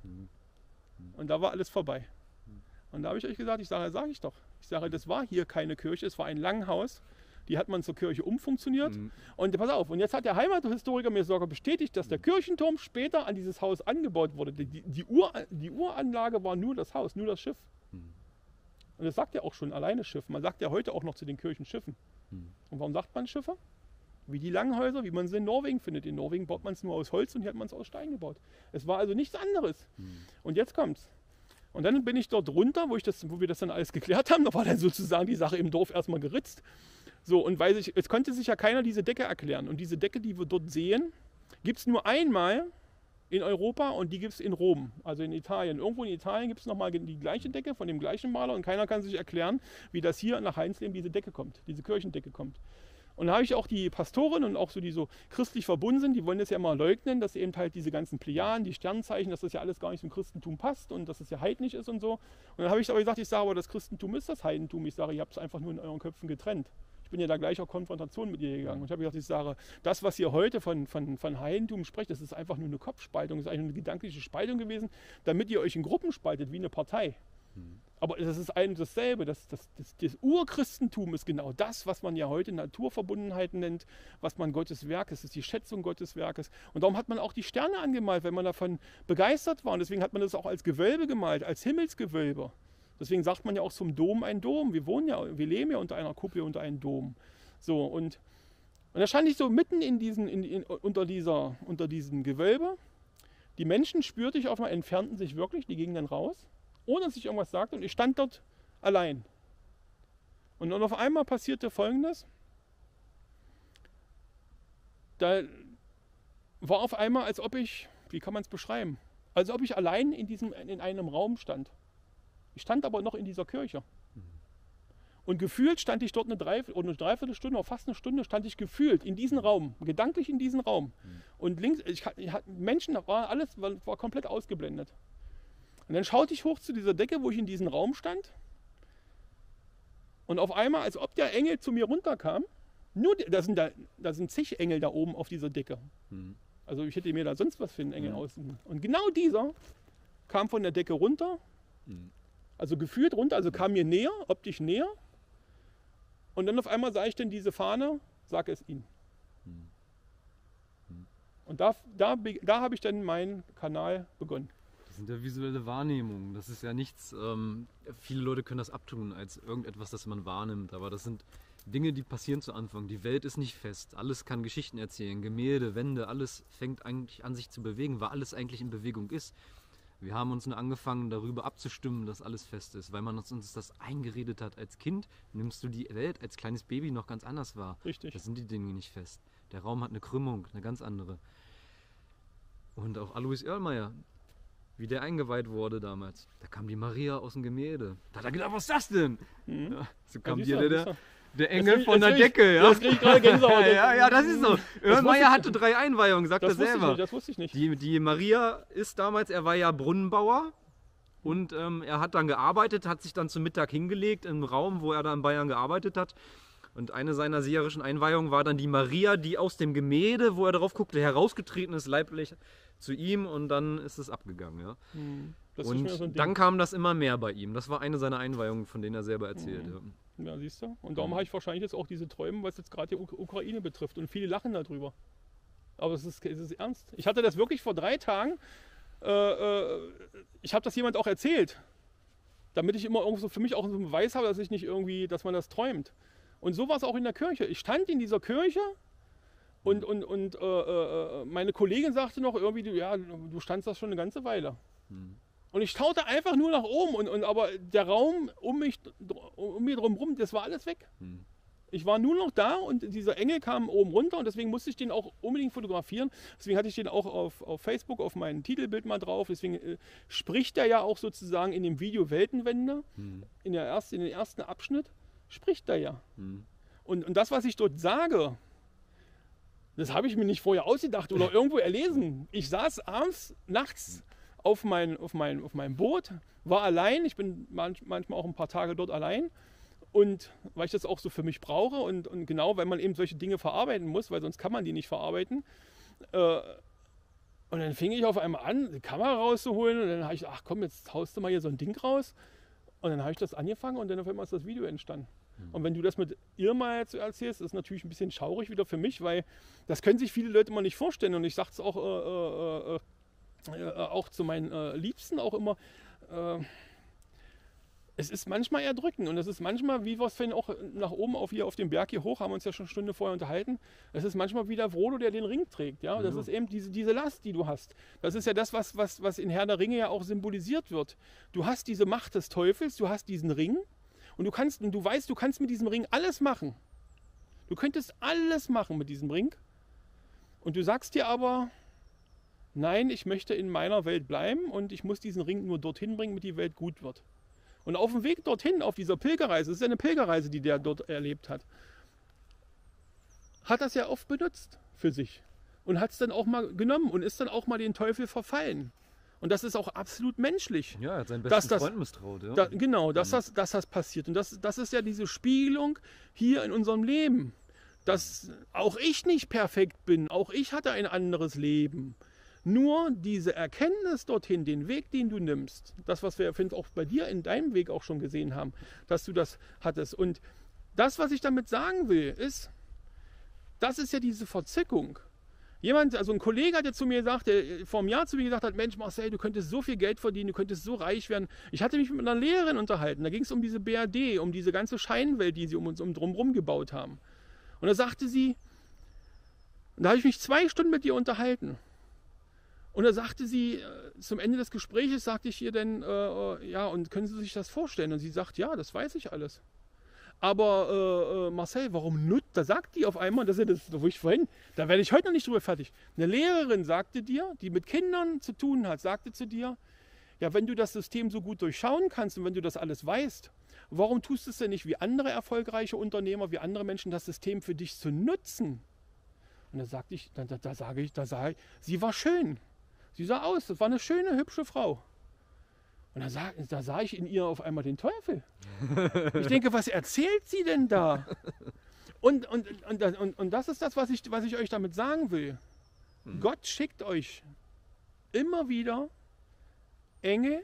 Und da war alles vorbei. Und da habe ich euch gesagt, ich sage, sage ich doch. Ich sage, das war hier keine Kirche, es war ein Langhaus. Die hat man zur Kirche umfunktioniert. Mhm. Und pass auf, und jetzt hat der Heimathistoriker mir sogar bestätigt, dass der Kirchenturm später an dieses Haus angebaut wurde. Die, die, Ur, die Uranlage war nur das Haus, nur das Schiff. Mhm. Und das sagt ja auch schon alleine Schiff. Man sagt ja heute auch noch zu den Kirchen Schiffen. Mhm. Und warum sagt man Schiffe? Wie die Langhäuser, wie man sie in Norwegen findet. In Norwegen baut man es nur aus Holz und hier hat man es aus Stein gebaut. Es war also nichts anderes. Mhm. Und jetzt kommt's. Und dann bin ich dort runter, wo, ich das, wo wir das dann alles geklärt haben. Da war dann sozusagen die Sache im Dorf erstmal geritzt. So, und weil sich, es konnte sich ja keiner diese Decke erklären. Und diese Decke, die wir dort sehen, gibt es nur einmal in Europa und die gibt es in Rom, also in Italien. Irgendwo in Italien gibt es nochmal die gleiche Decke von dem gleichen Maler und keiner kann sich erklären, wie das hier nach Heinslehm diese Decke kommt, diese Kirchendecke kommt. Und da habe ich auch die Pastoren und auch so, die so christlich verbunden sind, die wollen das ja immer leugnen, dass eben halt diese ganzen Plejaden, die Sternzeichen, dass das ja alles gar nicht zum Christentum passt und dass das ja heidnisch ist und so. Und dann habe ich aber gesagt, ich sage, aber das Christentum ist das Heidentum. Ich sage, ihr habt es einfach nur in euren Köpfen getrennt. Ich bin ja da gleich auf Konfrontation mit ihr gegangen. Und ich habe gesagt, ich sage, das, was ihr heute von, von, von Heidentum sprecht, das ist einfach nur eine Kopfspaltung, das ist eigentlich eine gedankliche Spaltung gewesen, damit ihr euch in Gruppen spaltet, wie eine Partei. Mhm. Aber das ist ein dasselbe. Das, das, das, das Urchristentum ist genau das, was man ja heute Naturverbundenheit nennt, was man Gottes Werk ist. Das ist die Schätzung Gottes Werkes. Und darum hat man auch die Sterne angemalt, weil man davon begeistert war. Und deswegen hat man das auch als Gewölbe gemalt, als Himmelsgewölbe. Deswegen sagt man ja auch zum Dom ein Dom. Wir wohnen ja, wir leben ja unter einer Kuppel, unter einem Dom. So, und, und da stand ich so mitten in diesen, in, in, unter, dieser, unter diesem Gewölbe. Die Menschen spürte ich auf einmal, entfernten sich wirklich, die gingen dann raus, ohne dass ich irgendwas sagte. Und ich stand dort allein. Und dann auf einmal passierte Folgendes. Da war auf einmal, als ob ich, wie kann man es beschreiben, als ob ich allein in, diesem, in einem Raum stand. Ich stand aber noch in dieser Kirche. Und gefühlt stand ich dort eine, Dreiviertel, oder eine Dreiviertelstunde oder fast eine Stunde, stand ich gefühlt in diesem Raum, gedanklich in diesem Raum. Und links, ich, ich, Menschen, war alles war, war komplett ausgeblendet. Und dann schaute ich hoch zu dieser Decke, wo ich in diesem Raum stand. Und auf einmal, als ob der Engel zu mir runterkam, nur, da sind, da, da sind zig Engel da oben auf dieser Decke. Mhm. Also ich hätte mir da sonst was für einen Engel mhm. aussuchen. Und genau dieser kam von der Decke runter. Mhm. Also gefühlt runter, also kam mir näher, optisch näher. Und dann auf einmal sah ich dann diese Fahne, sag es ihnen. Und da, da, da habe ich dann meinen Kanal begonnen. Das sind ja visuelle Wahrnehmungen. Das ist ja nichts, ähm, viele Leute können das abtun als irgendetwas, das man wahrnimmt. Aber das sind Dinge, die passieren zu Anfang. Die Welt ist nicht fest. Alles kann Geschichten erzählen. Gemälde, Wände, alles fängt eigentlich an sich zu bewegen, weil alles eigentlich in Bewegung ist. Wir haben uns nur angefangen, darüber abzustimmen, dass alles fest ist, weil man uns das eingeredet hat. Als Kind nimmst du die Welt als kleines Baby noch ganz anders wahr. Richtig. Da sind die Dinge nicht fest. Der Raum hat eine Krümmung, eine ganz andere. Und auch Alois Oerlmeyer, wie der eingeweiht wurde damals, da kam die Maria aus dem Gemälde. Da hat er gedacht, was ist das denn? Mhm. Ja, so kam dir der... Der Engel das von der ich, Decke, ja. Das krieg ich gerade Gänsehaut. ja, ja, das ist so. Oerlmeyer hatte drei Einweihungen, sagt er selber. Nicht, das wusste ich nicht. Die, die Maria ist damals, er war ja Brunnenbauer und ähm, er hat dann gearbeitet, hat sich dann zum Mittag hingelegt im Raum, wo er da in Bayern gearbeitet hat. Und eine seiner seherischen Einweihungen war dann die Maria, die aus dem Gemälde, wo er drauf guckte, herausgetreten ist, leiblich zu ihm und dann ist es abgegangen. Ja. Hm. Das und ist so ein Ding. dann kam das immer mehr bei ihm. Das war eine seiner Einweihungen, von denen er selber erzählt. Mhm. Ja, siehst du? Und darum habe ich wahrscheinlich jetzt auch diese Träume, was jetzt gerade die Uk Ukraine betrifft. Und viele lachen darüber. Aber es ist, es ist ernst. Ich hatte das wirklich vor drei Tagen. Äh, äh, ich habe das jemand auch erzählt. Damit ich immer irgendwo für mich auch so einen Beweis habe, dass ich nicht irgendwie, dass man das träumt. Und so war es auch in der Kirche. Ich stand in dieser Kirche und, und, und äh, äh, meine Kollegin sagte noch irgendwie, du, ja, du standst das schon eine ganze Weile. Mhm. Und ich schaute einfach nur nach oben, und, und, aber der Raum um mich, um mich drumherum, das war alles weg. Mhm. Ich war nur noch da und dieser Engel kam oben runter und deswegen musste ich den auch unbedingt fotografieren. Deswegen hatte ich den auch auf, auf Facebook, auf mein Titelbild mal drauf. Deswegen äh, spricht er ja auch sozusagen in dem Video Weltenwende, mhm. in, der erst, in den ersten Abschnitt, spricht er ja. Mhm. Und, und das, was ich dort sage, das habe ich mir nicht vorher ausgedacht oder irgendwo erlesen. Ich saß abends, nachts auf, mein, auf, mein, auf meinem Boot, war allein. Ich bin manch, manchmal auch ein paar Tage dort allein. Und weil ich das auch so für mich brauche und, und genau, weil man eben solche Dinge verarbeiten muss, weil sonst kann man die nicht verarbeiten. Äh, und dann fing ich auf einmal an, die Kamera rauszuholen und dann habe ich, ach komm, jetzt haust du mal hier so ein Ding raus. Und dann habe ich das angefangen und dann auf einmal ist das Video entstanden. Mhm. Und wenn du das mit Irma jetzt erzählst, ist es natürlich ein bisschen schaurig wieder für mich, weil das können sich viele Leute immer nicht vorstellen. Und ich sage es auch, äh, äh, äh, auch zu meinen äh, Liebsten auch immer, äh, es ist manchmal erdrückend und es ist manchmal, wie wir es vorhin auch nach oben auf, hier auf dem Berg hier hoch, haben wir uns ja schon eine Stunde vorher unterhalten, es ist manchmal wie der Frodo, der den Ring trägt. Ja? Das ja. ist eben diese, diese Last, die du hast. Das ist ja das, was, was, was in Herr der Ringe ja auch symbolisiert wird. Du hast diese Macht des Teufels, du hast diesen Ring und du kannst, und du weißt, du kannst mit diesem Ring alles machen. Du könntest alles machen mit diesem Ring und du sagst dir aber, nein, ich möchte in meiner Welt bleiben und ich muss diesen Ring nur dorthin bringen, damit die Welt gut wird. Und auf dem Weg dorthin, auf dieser Pilgerreise, das ist ja eine Pilgerreise, die der dort erlebt hat, hat das ja oft benutzt für sich und hat es dann auch mal genommen und ist dann auch mal den Teufel verfallen. Und das ist auch absolut menschlich. Ja, er hat seinen besten das, Freund misstraut. Ja. Da, genau, dass das, dass das passiert. Und das, das ist ja diese Spiegelung hier in unserem Leben. Dass auch ich nicht perfekt bin, auch ich hatte ein anderes Leben. Nur diese Erkenntnis dorthin, den Weg, den du nimmst, das, was wir finde auch bei dir in deinem Weg auch schon gesehen haben, dass du das hattest. Und das, was ich damit sagen will, ist, das ist ja diese Verzückung. Jemand, also ein Kollege hat ja zu mir gesagt, der vor einem Jahr zu mir gesagt hat, Mensch Marcel, du könntest so viel Geld verdienen, du könntest so reich werden. Ich hatte mich mit einer Lehrerin unterhalten, da ging es um diese B R D, um diese ganze Scheinwelt, die sie um uns um drumherum gebaut haben. Und da sagte sie, da habe ich mich zwei Stunden mit ihr unterhalten. Und da sagte sie, äh, zum Ende des Gesprächs sagte ich ihr dann, äh, ja, und können Sie sich das vorstellen? Und sie sagt, ja, das weiß ich alles. Aber äh, Marcel, warum nutzt, da sagt die auf einmal, das ist ja das, wo ich vorhin, da werde ich heute noch nicht drüber fertig. Eine Lehrerin sagte dir, die mit Kindern zu tun hat, sagte zu dir, ja, wenn du das System so gut durchschauen kannst und wenn du das alles weißt, warum tust du es denn nicht wie andere erfolgreiche Unternehmer, wie andere Menschen, das System für dich zu nutzen? Und da sagte ich, da, da, da sage ich, da sage ich, sie war schön. Sie sah aus, das war eine schöne, hübsche Frau. Und da sah, da sah ich in ihr auf einmal den Teufel. Ich denke, was erzählt sie denn da? Und, und, und, und, und das ist das, was ich, was ich euch damit sagen will. Hm. Gott schickt euch immer wieder Engel,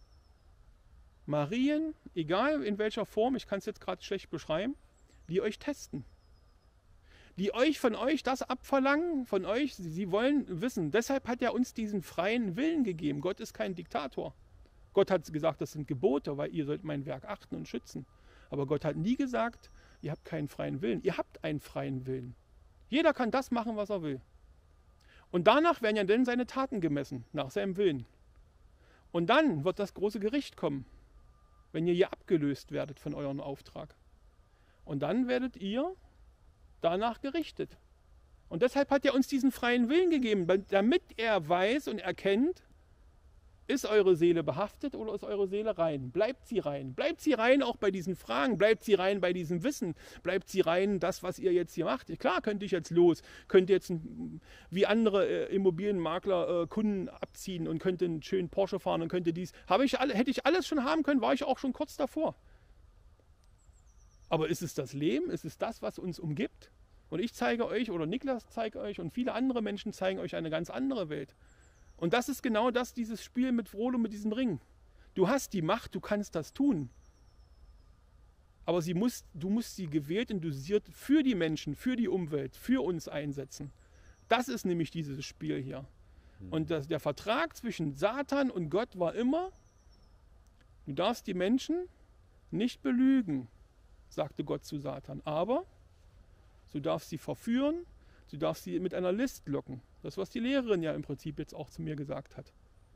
Marien, egal in welcher Form, ich kann es jetzt gerade schlecht beschreiben, die euch testen. Die euch von euch das abverlangen, von euch, sie, sie wollen wissen. Deshalb hat er uns diesen freien Willen gegeben. Gott ist kein Diktator. Gott hat gesagt, das sind Gebote, weil ihr sollt mein Werk achten und schützen. Aber Gott hat nie gesagt, ihr habt keinen freien Willen. Ihr habt einen freien Willen. Jeder kann das machen, was er will. Und danach werden ja dann seine Taten gemessen, nach seinem Willen. Und dann wird das große Gericht kommen, wenn ihr hier abgelöst werdet von eurem Auftrag. Und dann werdet ihr danach gerichtet. Und deshalb hat er uns diesen freien Willen gegeben, damit er weiß und erkennt, ist eure Seele behaftet oder ist eure Seele rein? Bleibt sie rein? Bleibt sie rein auch bei diesen Fragen? Bleibt sie rein bei diesem Wissen? Bleibt sie rein, das, was ihr jetzt hier macht? Klar, könnte ich jetzt los, könnte jetzt wie andere äh, Immobilienmakler äh, Kunden abziehen und könnte einen schönen Porsche fahren und könnte dies. Habe ich alle, hätte ich alles schon haben können, war ich auch schon kurz davor. Aber ist es das Leben? Ist es das, was uns umgibt? Und ich zeige euch, oder Niklas zeigt euch, und viele andere Menschen zeigen euch eine ganz andere Welt. Und das ist genau das, dieses Spiel mit Frodo, mit diesem Ring. Du hast die Macht, du kannst das tun. Aber sie muss, du musst sie gewählt und dosiert für die Menschen, für die Umwelt, für uns einsetzen. Das ist nämlich dieses Spiel hier. Und das, der Vertrag zwischen Satan und Gott war immer, du darfst die Menschen nicht belügen, sagte Gott zu Satan. Aber du darfst sie verführen, du darfst sie mit einer List locken. Das, was die Lehrerin ja im Prinzip jetzt auch zu mir gesagt hat.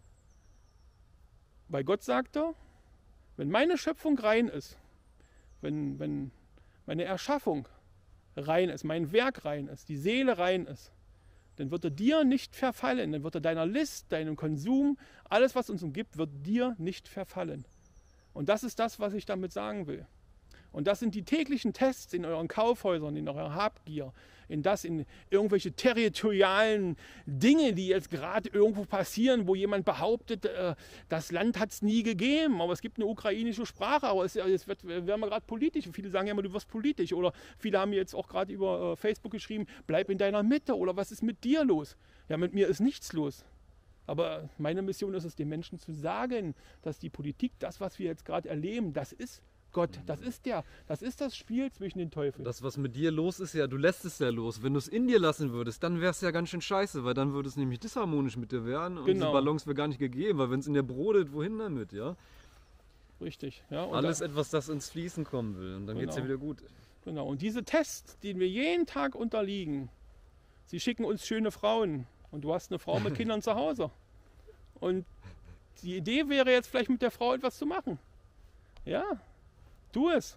Weil Gott sagte, wenn meine Schöpfung rein ist, wenn, wenn meine Erschaffung rein ist, mein Werk rein ist, die Seele rein ist, dann wird er dir nicht verfallen, dann wird er deiner List, deinem Konsum, alles, was uns umgibt, wird dir nicht verfallen. Und das ist das, was ich damit sagen will. Und das sind die täglichen Tests in euren Kaufhäusern, in eurer Habgier, in das, in irgendwelche territorialen Dinge, die jetzt gerade irgendwo passieren, wo jemand behauptet, äh, das Land hat es nie gegeben, aber es gibt eine ukrainische Sprache, aber es, es wird, werden wir gerade politisch. Viele sagen ja immer, du wirst politisch. Oder viele haben mir jetzt auch gerade über äh, Facebook geschrieben, bleib in deiner Mitte, oder was ist mit dir los? Ja, mit mir ist nichts los. Aber meine Mission ist es, den Menschen zu sagen, dass die Politik, das, was wir jetzt gerade erleben, das ist Gott, das ist der, das ist das Spiel zwischen den Teufeln. Das, was mit dir los ist, ja, du lässt es ja los. Wenn du es in dir lassen würdest, dann wäre es ja ganz schön scheiße, weil dann würde es nämlich disharmonisch mit dir werden und Genau. diese Balance wäre gar nicht gegeben, weil wenn es in dir brodelt, wohin damit, ja? Richtig, ja. Und Alles da, etwas, das ins Fließen kommen will und dann geht es ja Genau. wieder gut. Genau, und diese Tests, die wir jeden Tag unterliegen, sie schicken uns schöne Frauen und du hast eine Frau mit Kindern zu Hause. Und die Idee wäre jetzt vielleicht mit der Frau etwas zu machen. Ja, tu es.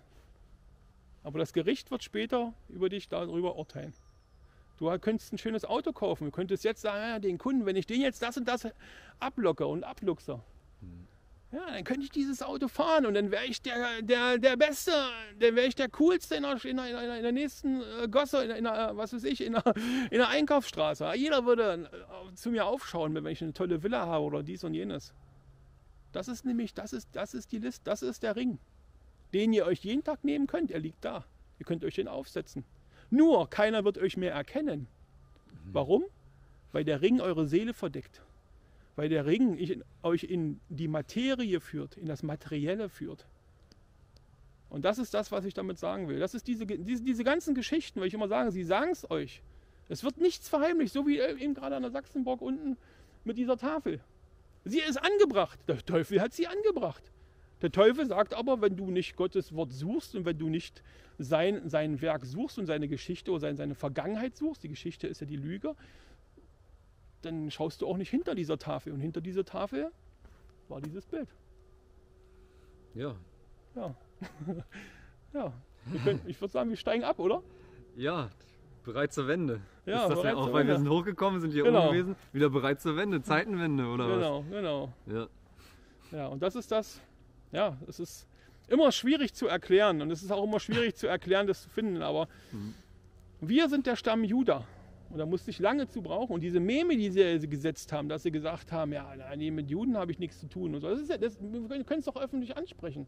Aber das Gericht wird später über dich darüber urteilen. Du könntest ein schönes Auto kaufen. Du könntest jetzt sagen, ja, den Kunden, wenn ich den jetzt das und das ablocke und abluchse, hm. ja, dann könnte ich dieses Auto fahren und dann wäre ich der, der, der Beste, dann wäre ich der Coolste in der, in der, in der nächsten Gosse, in der, in der, was weiß ich, in der, in der Einkaufsstraße. Jeder würde zu mir aufschauen, wenn ich eine tolle Villa habe oder dies und jenes. Das ist nämlich, das ist, das ist die Liste, das ist der Ring, den ihr euch jeden Tag nehmen könnt. Er liegt da. Ihr könnt euch den aufsetzen. Nur, keiner wird euch mehr erkennen. Warum? Weil der Ring eure Seele verdeckt. Weil der Ring ich, euch in die Materie führt, in das Materielle führt. Und das ist das, was ich damit sagen will. Das ist diese, diese, diese ganzen Geschichten, weil ich immer sage, sie sagen es euch. Es wird nichts verheimlicht, so wie eben gerade an der Sachsenburg unten mit dieser Tafel. Sie ist angebracht. Der Teufel hat sie angebracht. Der Teufel sagt aber, wenn du nicht Gottes Wort suchst und wenn du nicht sein, sein Werk suchst und seine Geschichte oder seine, seine Vergangenheit suchst, die Geschichte ist ja die Lüge, dann schaust du auch nicht hinter dieser Tafel. Und hinter dieser Tafel war dieses Bild. Ja. Ja. ja. Wir können, ich würde sagen, wir steigen ab, oder? Ja, bereit zur Wende. Ja, ist das bereit ja auch, zur weil wir Wende. sind hochgekommen, sind hier Genau. oben gewesen, wieder bereit zur Wende, Zeitenwende oder Genau, genau. was? Ja. Ja, und das ist das, ja, es ist immer schwierig zu erklären und es ist auch immer schwierig zu erklären, das zu finden, aber Mhm. wir sind der Stamm Juda und da musste ich lange zu brauchen und diese Meme, die sie gesetzt haben, dass sie gesagt haben, ja, nee, mit Juden habe ich nichts zu tun und so, das ist ja, das, wir können es doch öffentlich ansprechen.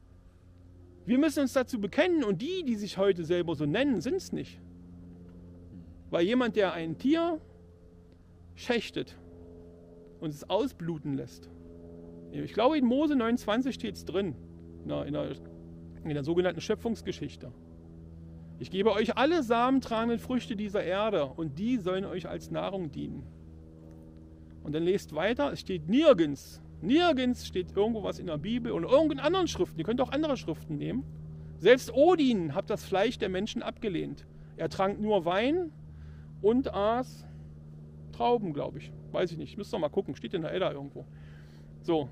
Wir müssen uns dazu bekennen und die, die sich heute selber so nennen, sind es nicht. Weil jemand, der ein Tier schächtet und es ausbluten lässt, ich glaube in Mose neunundzwanzig steht es drin, in der, in, der, in der sogenannten Schöpfungsgeschichte. Ich gebe euch alle samentragenden Früchte dieser Erde und die sollen euch als Nahrung dienen. Und dann lest weiter, es steht nirgends, nirgends steht irgendwo was in der Bibel und irgendeinen anderen Schriften, ihr könnt auch andere Schriften nehmen. Selbst Odin hat das Fleisch der Menschen abgelehnt. Er trank nur Wein und aß Trauben, glaube ich. Weiß ich nicht, ich müsste noch mal gucken, steht in der Edda irgendwo. So.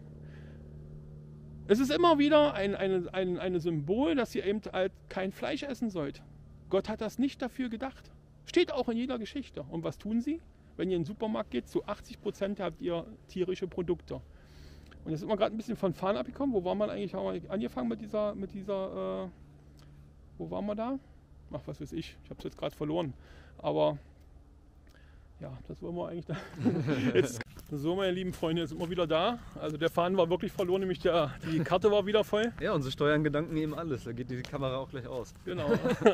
Es ist immer wieder ein, ein, ein, ein Symbol, dass ihr eben halt kein Fleisch essen sollt. Gott hat das nicht dafür gedacht. Steht auch in jeder Geschichte. Und was tun sie? Wenn ihr in den Supermarkt geht, zu achtzig Prozent habt ihr tierische Produkte. Und jetzt sind wir gerade ein bisschen von Fahren abgekommen. Wo waren wir eigentlich? Haben wir angefangen mit dieser, mit dieser, äh, wo waren wir da? Ach, was weiß ich. Ich habe es jetzt gerade verloren. Aber ja, das wollen wir eigentlich da. Jetzt So, meine lieben Freunde, jetzt sind wir wieder da. Also der Faden war wirklich verloren, nämlich der, die Karte war wieder voll. Ja, unsere Steuern-Gedanken nehmen alles. Da geht die Kamera auch gleich aus. Genau.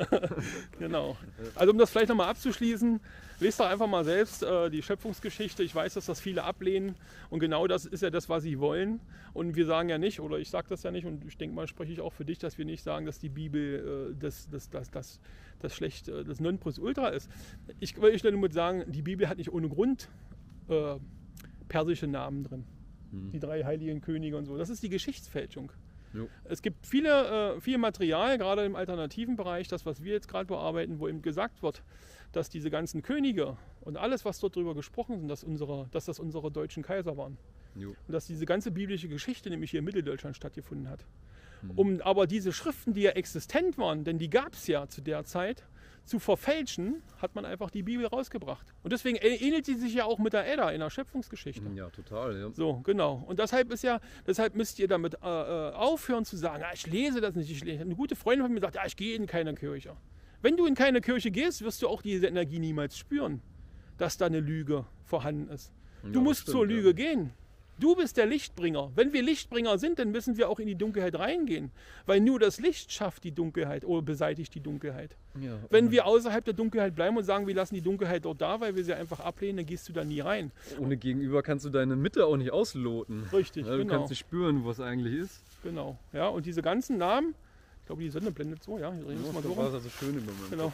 Genau. Also um das vielleicht nochmal abzuschließen, lest doch einfach mal selbst äh, die Schöpfungsgeschichte. Ich weiß, dass das viele ablehnen und genau das ist ja das, was sie wollen. Und wir sagen ja nicht, oder ich sage das ja nicht, und ich denke mal, spreche ich auch für dich, dass wir nicht sagen, dass die Bibel äh, das, das, das, das, das schlecht, äh, das Nonplusultra ist. Ich will euch nur sagen, die Bibel hat nicht ohne Grund äh, persische Namen drin. Hm. Die drei heiligen Könige und so. Das ist die Geschichtsfälschung. Jo. Es gibt viele, äh, viel Material, gerade im alternativen Bereich, das, was wir jetzt gerade bearbeiten, wo eben gesagt wird, dass diese ganzen Könige und alles, was dort drüber gesprochen ist, dass, unsere, dass das unsere deutschen Kaiser waren. Jo. Und dass diese ganze biblische Geschichte nämlich hier in Mitteldeutschland stattgefunden hat. Hm. Um aber diese Schriften, die ja existent waren, denn die gab es ja zu der Zeit, zu verfälschen, hat man einfach die Bibel rausgebracht. Und deswegen ähnelt sie sich ja auch mit der Edda in der Schöpfungsgeschichte. Ja, total. Ja. So, genau. Und deshalb ist ja, deshalb müsst ihr damit äh, aufhören zu sagen, ja, ich lese das nicht. Ich lese. Eine gute Freundin von mir sagt, ja, ich gehe in keine Kirche. Wenn du in keine Kirche gehst, wirst du auch diese Energie niemals spüren, dass da eine Lüge vorhanden ist. Du ja, musst stimmt, zur Lüge ja. gehen. Du bist der Lichtbringer. Wenn wir Lichtbringer sind, dann müssen wir auch in die Dunkelheit reingehen. Weil nur das Licht schafft die Dunkelheit oder beseitigt die Dunkelheit. Ja, Wenn wir außerhalb der Dunkelheit bleiben und sagen, wir lassen die Dunkelheit dort da, weil wir sie einfach ablehnen, dann gehst du da nie rein. Ohne Gegenüber kannst du deine Mitte auch nicht ausloten. Richtig, ja, du genau. kannst nicht spüren, was eigentlich ist. Genau. Ja, und diese ganzen Namen, ich glaube, die Sonne blendet so, ja. Hier drehen wir ja, mal so war es also schön im Moment. Genau.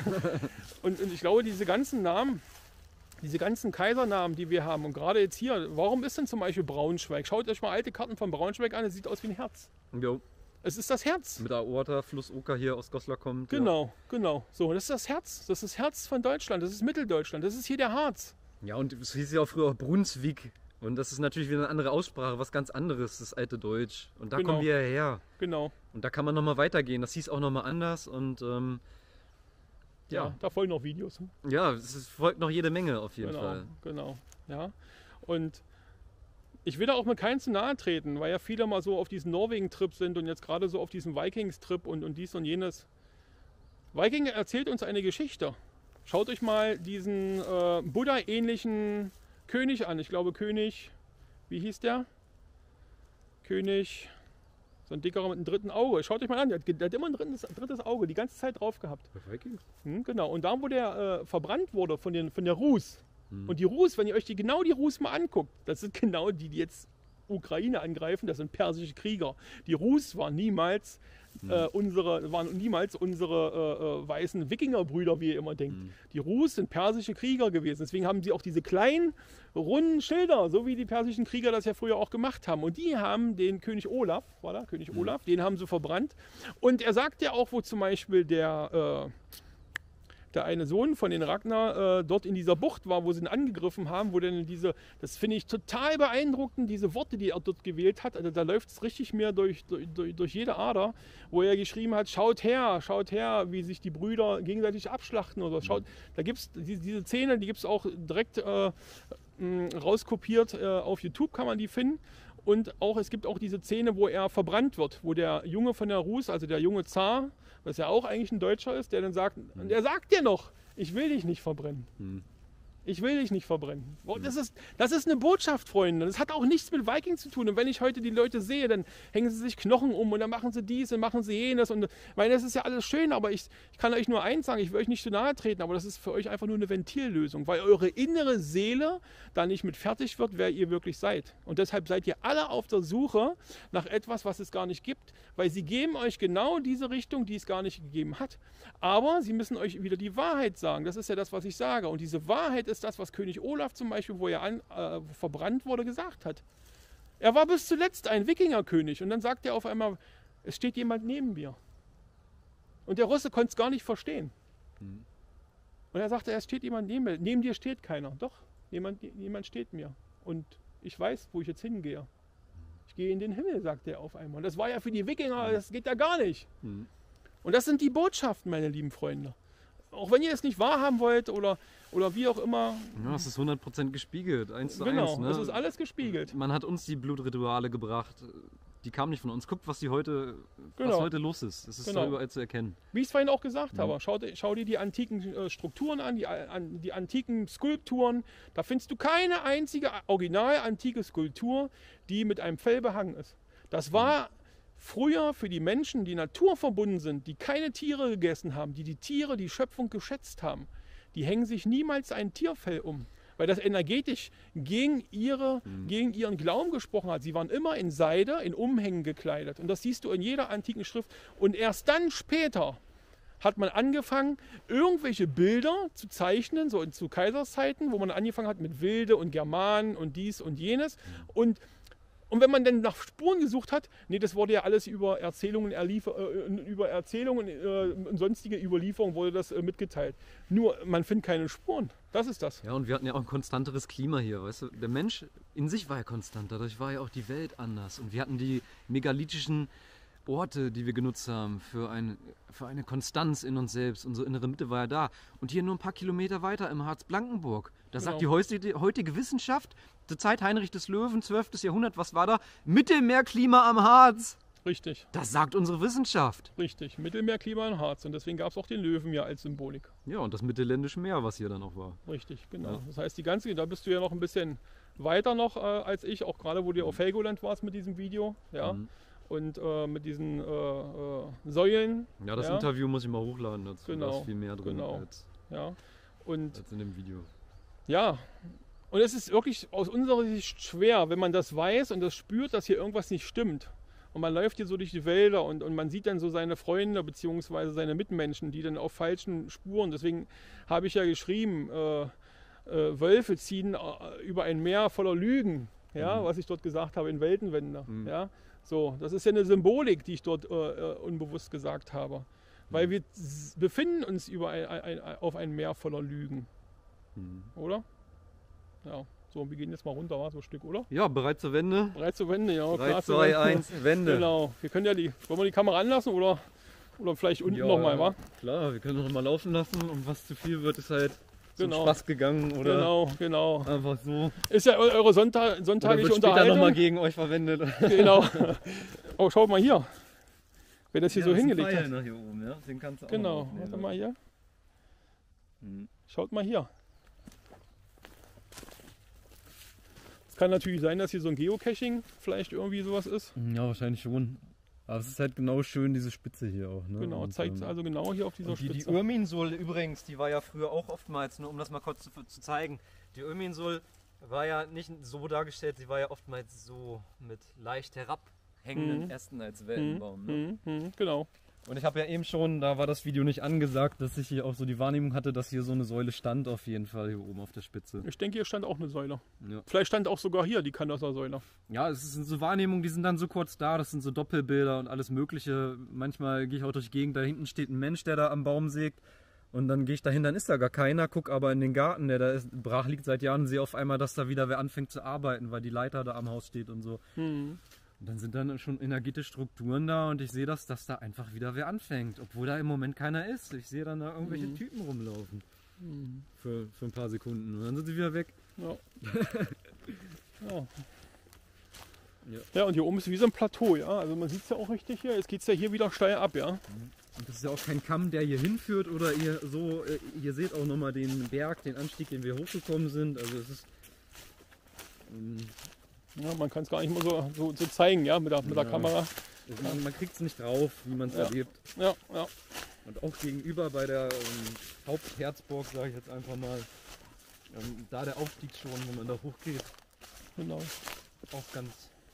und, und ich glaube, diese ganzen Namen, Diese ganzen Kaisernamen, die wir haben, und gerade jetzt hier, warum ist denn zum Beispiel Braunschweig? Schaut euch mal alte Karten von Braunschweig an, es sieht aus wie ein Herz. Jo. Es ist das Herz. Mit der Aorta, Fluss Oka hier aus Goslar kommt. Genau, ja. genau. So, das ist das Herz. Das ist das Herz von Deutschland, das ist Mitteldeutschland, das ist hier der Harz. Ja, und es hieß ja auch früher Brunswick. Und das ist natürlich wieder eine andere Aussprache, was ganz anderes, das alte Deutsch. Und da genau. kommen wir her. Genau. Und da kann man nochmal weitergehen. Das hieß auch nochmal anders und... Ähm, Ja, ja, da folgen noch Videos. Hm? Ja, es folgt noch jede Menge auf jeden genau, Fall. Genau, ja. Und ich will da auch mit keinem zu nahe treten, weil ja viele mal so auf diesen Norwegen-Trip sind und jetzt gerade so auf diesen Vikings-Trip und, und dies und jenes. Viking erzählt uns eine Geschichte. Schaut euch mal diesen äh, Buddha-ähnlichen König an. Ich glaube König, wie hieß der? König... So ein dickerer mit einem dritten Auge. Schaut euch mal an, der hat, der hat immer ein drittes, drittes Auge, die ganze Zeit drauf gehabt. Vikings? Hm, genau. Und da, wo der äh, verbrannt wurde von, den, von der Rus. Hm. Und die Rus, wenn ihr euch die, genau die Rus mal anguckt, das sind genau die, die jetzt Ukraine angreifen, das sind persische Krieger. Die Rus waren niemals hm. äh, unsere, waren niemals unsere äh, äh, weißen Wikingerbrüder, wie ihr immer denkt. Hm. Die Rus sind persische Krieger gewesen. Deswegen haben sie auch diese kleinen, runden Schilder, so wie die persischen Krieger das ja früher auch gemacht haben. Und die haben den König Olaf, war da, König hm. Olaf, den haben sie verbrannt. Und er sagt ja auch, wo zum Beispiel der... Äh, der eine Sohn von den Ragnar äh, dort in dieser Bucht war, wo sie ihn angegriffen haben, wo dann diese, das finde ich total beeindruckend, diese Worte, die er dort gewählt hat, also da läuft es richtig mehr durch, durch, durch jede Ader, wo er geschrieben hat, schaut her, schaut her, wie sich die Brüder gegenseitig abschlachten oder schaut, da gibt es diese, diese Szene, die gibt es auch direkt äh, rauskopiert, äh, auf YouTube kann man die finden. Und auch, es gibt auch diese Szene, wo er verbrannt wird, wo der Junge von der Rus, also der junge Zar, was ja auch eigentlich ein Deutscher ist, der dann sagt, mhm. und er sagt dir noch, ich will dich nicht verbrennen. Mhm. Ich will dich nicht verbrennen. Das ist, das ist eine Botschaft, Freunde. Das hat auch nichts mit Viking zu tun. Und wenn ich heute die Leute sehe, dann hängen sie sich Knochen um und dann machen sie dies und machen sie jenes. Und, weil das ist ja alles schön, aber ich, ich kann euch nur eins sagen, ich will euch nicht zu nahe treten, aber das ist für euch einfach nur eine Ventillösung, weil eure innere Seele da nicht mit fertig wird, wer ihr wirklich seid. Und deshalb seid ihr alle auf der Suche nach etwas, was es gar nicht gibt, weil sie geben euch genau diese Richtung, die es gar nicht gegeben hat. Aber sie müssen euch wieder die Wahrheit sagen. Das ist ja das, was ich sage. Und diese Wahrheit ist das, was König Olaf zum Beispiel, wo er an, äh, verbrannt wurde, gesagt hat. Er war bis zuletzt ein Wikingerkönig und dann sagt er auf einmal, es steht jemand neben mir. Und der Russe konnte es gar nicht verstehen. Mhm. Und er sagte, es steht jemand neben mir. Neben dir steht keiner. Doch, jemand, jemand steht mir. Und ich weiß, wo ich jetzt hingehe. Ich gehe in den Himmel, sagt er auf einmal. Und das war ja für die Wikinger, das geht ja gar nicht. Mhm. Und das sind die Botschaften, meine lieben Freunde. Auch wenn ihr es nicht wahrhaben wollt oder, oder wie auch immer. Ja, es ist hundert Prozent gespiegelt, eins zu genau, eins. Ne? Es ist alles gespiegelt. Man hat uns die Blutrituale gebracht, die kamen nicht von uns. Guckt, was, die heute, Genau. was heute los ist. Es ist Genau. da überall zu erkennen. Wie ich es vorhin auch gesagt Mhm. habe, schau, schau dir die antiken äh, Strukturen an die, an, die antiken Skulpturen. Da findest du keine einzige original antike Skulptur, die mit einem Fell behangen ist. Das war früher für die Menschen, die naturverbunden sind, die keine Tiere gegessen haben, die die Tiere, die Schöpfung geschätzt haben, die hängen sich niemals ein Tierfell um. Weil das energetisch gegen, ihre, Mhm. gegen ihren Glauben gesprochen hat. Sie waren immer in Seide, in Umhängen gekleidet. Und das siehst du in jeder antiken Schrift. Und erst dann später hat man angefangen, irgendwelche Bilder zu zeichnen, so zu Kaiserszeiten, wo man angefangen hat mit Wilde und Germanen und dies und jenes. Und, und wenn man dann nach Spuren gesucht hat, nee, das wurde ja alles über Erzählungen, erliefer, äh, über Erzählungen äh, und sonstige Überlieferungen wurde das äh, mitgeteilt. Nur, man findet keine Spuren. Das ist das. Ja, und wir hatten ja auch ein konstanteres Klima hier, weißt du. Der Mensch in sich war ja konstant, dadurch war ja auch die Welt anders. Und wir hatten die megalithischen Orte, die wir genutzt haben, für, ein, für eine Konstanz in uns selbst. Unsere innere Mitte war ja da. Und hier nur ein paar Kilometer weiter im Harz-Blankenburg. Da sagt die Genau. heutige, heutige Wissenschaft, zur Zeit Heinrich des Löwen, zwölftes Jahrhundert, was war da? Mittelmeerklima am Harz. Richtig, Das sagt unsere Wissenschaft. richtig. Mittelmeerklima und Harz. Und deswegen gab es auch den Löwen ja als Symbolik. Ja, und das Mittelländische Meer, was hier dann auch war. Richtig, genau. Ja. Das heißt, die ganze, da bist du ja noch ein bisschen weiter noch äh, als ich, auch gerade wo du auf Helgoland warst mit diesem Video. Ja. Mhm. Und äh, mit diesen äh, äh, Säulen. Ja, das Ja. Interview muss ich mal hochladen dazu. Da Genau, ist viel mehr drin genau. als, Ja. Und als in dem Video. ja, und es ist wirklich aus unserer Sicht schwer, wenn man das weiß und das spürt, dass hier irgendwas nicht stimmt. Und man läuft hier so durch die Wälder und, und man sieht dann so seine Freunde bzw. seine Mitmenschen, die dann auf falschen Spuren, deswegen habe ich ja geschrieben, äh, äh, Wölfe ziehen äh, über ein Meer voller Lügen, ja, Mhm. was ich dort gesagt habe in Weltenwende. Mhm. Ja, so, das ist ja eine Symbolik, die ich dort äh, äh, unbewusst gesagt habe. Weil Mhm. wir s- befinden uns über ein, ein, ein, auf ein Meer voller Lügen, Mhm. oder? Ja, so, wir gehen jetzt mal runter, war so ein Stück, oder? Ja, bereit zur Wende. Bereit zur Wende, ja. drei, klar zur zwei, Wende. eins, Wende. Genau. Wir können ja die, wollen wir die Kamera anlassen oder, oder vielleicht unten Ja, nochmal, wa? Klar, wir können noch mal laufen lassen und was zu viel wird, ist halt zum Genau. Spaß gegangen oder Genau, genau. einfach so. Ist ja eu- eure Sonntag, Oder sonntagliche wird später Unterhaltung. nochmal gegen euch verwendet. Genau. Oh, schaut mal hier. Wer das hier so hingelegt hat. Nach hier oben, ja? Den kannst du auch Genau, noch warte mal hier. Mhm. Schaut mal hier. Es kann natürlich sein, dass hier so ein Geocaching vielleicht irgendwie sowas ist. Ja, wahrscheinlich schon. Aber es ist halt genau schön, diese Spitze hier auch. Ne? Genau, Und, zeigt ähm, also genau hier auf dieser Und die, die Spitze. Urminsul übrigens, die war ja früher auch oftmals, nur um das mal kurz zu, zu zeigen, die Urminsul war ja nicht so dargestellt, sie war ja oftmals so mit leicht herabhängenden Mhm. Ästen als Hm, Wellenbaum. Ne? hm, hm, genau. Und ich habe ja eben schon, da war das Video nicht angesagt, dass ich hier auch so die Wahrnehmung hatte, dass hier so eine Säule stand auf jeden Fall hier oben auf der Spitze. Ich denke, hier stand auch eine Säule. Ja, Vielleicht stand auch sogar hier die Kandasser-Säule. ja es sind so Wahrnehmungen, die sind dann so kurz da, das sind so Doppelbilder und alles mögliche. Manchmal gehe ich auch durch die Gegend, da hinten steht ein Mensch, der da am Baum sägt. Und dann gehe ich dahin, dann ist da gar keiner, guck aber in den Garten, der da ist, brach liegt seit Jahren und sehe auf einmal, dass da wieder wer anfängt zu arbeiten, weil die Leiter da am Haus steht und so. Hm. Und dann sind dann schon energetische Strukturen da und ich sehe das, dass da einfach wieder wer anfängt, obwohl da im Moment keiner ist. Ich sehe dann da irgendwelche Mhm. Typen rumlaufen Hm. für, für ein paar Sekunden und dann sind sie wieder weg. Ja. ja. Ja. Ja, und hier oben ist wie so ein Plateau, ja. Also man sieht es ja auch richtig hier. Jetzt geht es ja hier wieder steil ab, ja. Und das ist ja auch kein Kamm, der hier hinführt oder ihr so, äh, ihr seht auch nochmal den Berg, den Anstieg, den wir hochgekommen sind. Also es ist... ähm, Ja, man kann es gar nicht mal so, so, so zeigen, ja, mit der, mit der Ja. Kamera. Also man man kriegt es nicht drauf, wie man es Ja. erlebt. Ja, ja. Und auch gegenüber bei der ähm, Hauptherzburg, sage ich jetzt einfach mal, ähm, da der Aufstieg schon, wenn man da hochgeht, Genau. auch ganz...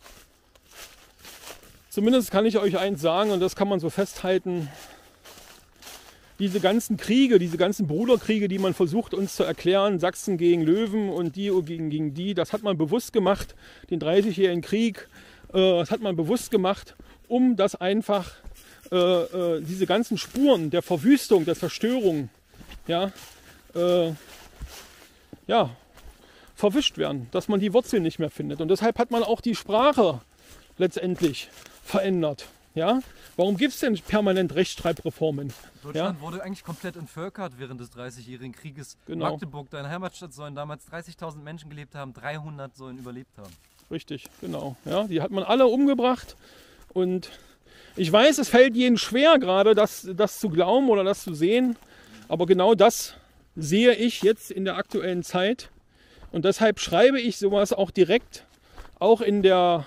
Zumindest kann ich euch eins sagen, und das kann man so festhalten. Diese ganzen Kriege, diese ganzen Bruderkriege, die man versucht uns zu erklären, Sachsen gegen Löwen und die gegen, gegen die, das hat man bewusst gemacht, den dreißigjährigen Krieg, äh, das hat man bewusst gemacht, um das einfach, äh, äh, diese ganzen Spuren der Verwüstung, der Zerstörung, ja, äh, ja, verwischt werden, dass man die Wurzeln nicht mehr findet. Und deshalb hat man auch die Sprache letztendlich verändert. Ja? Warum gibt es denn permanent Rechtschreibreformen? Deutschland wurde eigentlich komplett entvölkert während des dreißigjährigen Krieges. Genau. Magdeburg, deine Heimatstadt, sollen damals dreißigtausend Menschen gelebt haben, dreihundert sollen überlebt haben. Richtig, genau. Ja, die hat man alle umgebracht. Und ich weiß, es fällt jedem schwer gerade, das, das zu glauben oder das zu sehen. Aber genau das sehe ich jetzt in der aktuellen Zeit. Und deshalb schreibe ich sowas auch direkt, auch in der,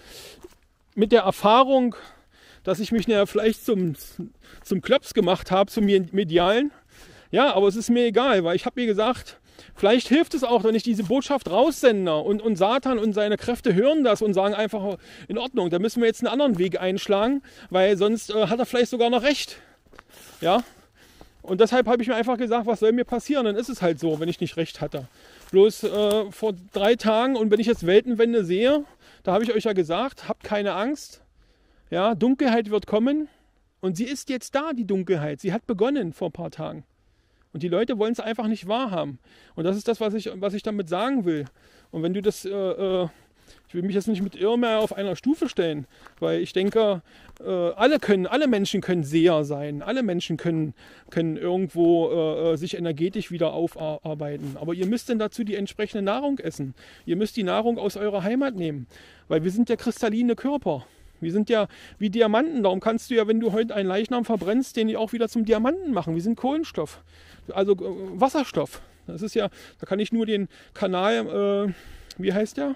mit der Erfahrung, dass ich mich ja vielleicht zum, zum Klops gemacht habe, zum Medialen. Ja, aber es ist mir egal, weil ich habe mir gesagt, vielleicht hilft es auch, wenn ich diese Botschaft raussende und, und Satan und seine Kräfte hören das und sagen einfach, in Ordnung, da müssen wir jetzt einen anderen Weg einschlagen, weil sonst äh, hat er vielleicht sogar noch recht. Ja, und deshalb habe ich mir einfach gesagt, was soll mir passieren? Dann ist es halt so, wenn ich nicht recht hatte. Bloß äh, vor drei Tagen und wenn ich jetzt Weltenwende sehe, da habe ich euch ja gesagt, habt keine Angst. Ja, Dunkelheit wird kommen und sie ist jetzt da, die Dunkelheit. Sie hat begonnen vor ein paar Tagen. Und die Leute wollen es einfach nicht wahrhaben. Und das ist das, was ich, was ich damit sagen will. Und wenn du das, äh, äh, ich will mich jetzt nicht mit Irrmeer auf einer Stufe stellen, weil ich denke, äh, alle können, alle Menschen können Seher sein. Alle Menschen können, können irgendwo äh, sich energetisch wieder aufarbeiten. Aber ihr müsst dann dazu die entsprechende Nahrung essen. Ihr müsst die Nahrung aus eurer Heimat nehmen. Weil wir sind ja kristalline Körper. Wir sind ja wie Diamanten. Darum kannst du ja, wenn du heute einen Leichnam verbrennst, den auch wieder zum Diamanten machen. Wir sind Kohlenstoff. Also äh, Wasserstoff. Das ist ja, da kann ich nur den Kanal, äh, wie heißt der?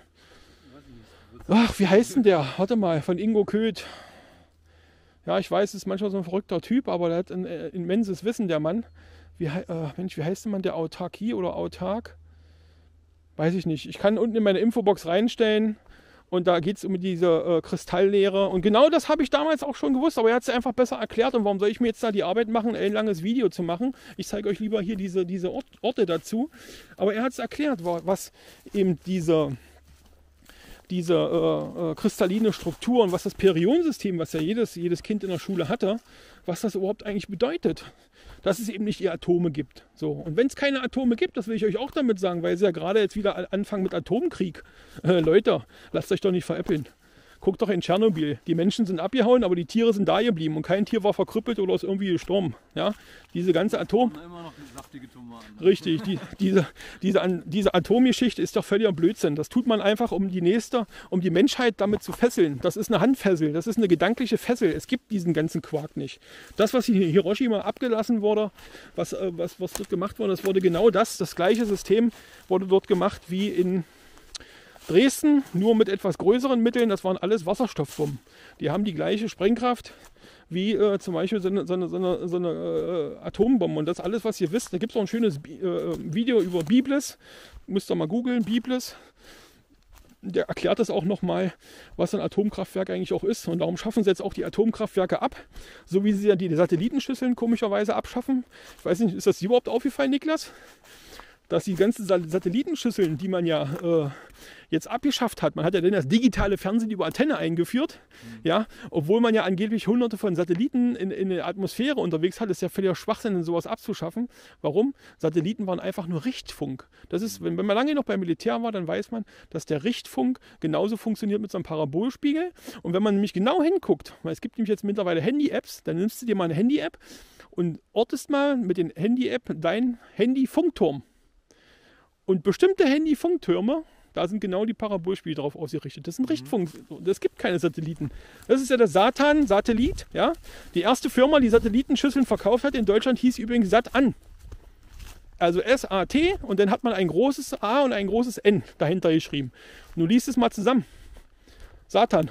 Ach, wie heißt denn der? Warte mal, von Ingo Köth. Ja, ich weiß, es ist manchmal so ein verrückter Typ, aber der hat ein äh, immenses Wissen, der Mann. Wie, äh, Mensch, wie heißt der Mann? Der Autarkie oder Autark? Weiß ich nicht. Ich kann unten in meine Infobox reinstellen. Und da geht es um diese äh, Kristalllehre. Und genau das habe ich damals auch schon gewusst. Aber er hat es einfach besser erklärt. Und warum soll ich mir jetzt da die Arbeit machen, ein langes Video zu machen? Ich zeige euch lieber hier diese, diese Ort, Orte dazu. Aber er hat es erklärt, was eben diese, diese äh, äh, kristalline Struktur und was das Perionsystem, was ja jedes, jedes Kind in der Schule hatte, was das überhaupt eigentlich bedeutet. Dass es eben nicht die Atome gibt. So. Und wenn es keine Atome gibt, das will ich euch auch damit sagen, weil sie ja gerade jetzt wieder anfangen mit Atomkrieg. Äh, Leute, lasst euch doch nicht veräppeln. Guckt doch in Tschernobyl. Die Menschen sind abgehauen, aber die Tiere sind da geblieben und kein Tier war verkrüppelt oder ist irgendwie gestorben. Ja? Diese ganze Atom... Immer noch saftige Tomaten. Richtig, die, diese, diese, diese Atomgeschichte ist doch völliger Blödsinn. Das tut man einfach, um die nächste, um die Menschheit damit zu fesseln. Das ist eine Handfessel, das ist eine gedankliche Fessel. Es gibt diesen ganzen Quark nicht. Das, was hier in Hiroshima abgelassen wurde, was, was, was dort gemacht wurde, das wurde genau das, das gleiche System wurde dort gemacht wie in Dresden, nur mit etwas größeren Mitteln. Das waren alles Wasserstoffbomben. Die haben die gleiche Sprengkraft wie äh, zum Beispiel so eine, so eine, so eine, so eine äh, Atombombe. Und das alles, was ihr wisst, da gibt es auch ein schönes äh, Video über Biblis. Müsst ihr mal googeln, Biblis. Der erklärt das auch nochmal, was ein Atomkraftwerk eigentlich auch ist. Und darum schaffen sie jetzt auch die Atomkraftwerke ab. So wie sie ja die Satellitenschüsseln komischerweise abschaffen. Ich weiß nicht, ist das dir überhaupt aufgefallen, Niklas? Dass die ganzen Satellitenschüsseln, die man ja äh, jetzt abgeschafft hat, man hat ja dann das digitale Fernsehen über Antenne eingeführt, mhm. ja, obwohl man ja angeblich hunderte von Satelliten in, in der Atmosphäre unterwegs hat, ist ja völliger Schwachsinn, sowas abzuschaffen. Warum? Satelliten waren einfach nur Richtfunk. Das ist, wenn, wenn man lange noch beim Militär war, dann weiß man, dass der Richtfunk genauso funktioniert mit so einem Parabolspiegel. Und wenn man nämlich genau hinguckt, weil es gibt nämlich jetzt mittlerweile Handy-Apps, dann nimmst du dir mal eine Handy-App und ortest mal mit den Handy-App dein Handy-Funkturm. Und bestimmte Handy-Funktürme, da sind genau die Parabolspiegel drauf ausgerichtet. Das sind Richtfunk. Es gibt keine Satelliten. Das ist ja der Satan-Satellit. Ja? Die erste Firma, die Satellitenschüsseln verkauft hat in Deutschland, hieß übrigens Sat-An. Also S A T und dann hat man ein großes A und ein großes N dahinter geschrieben. Und du liest es mal zusammen. Satan.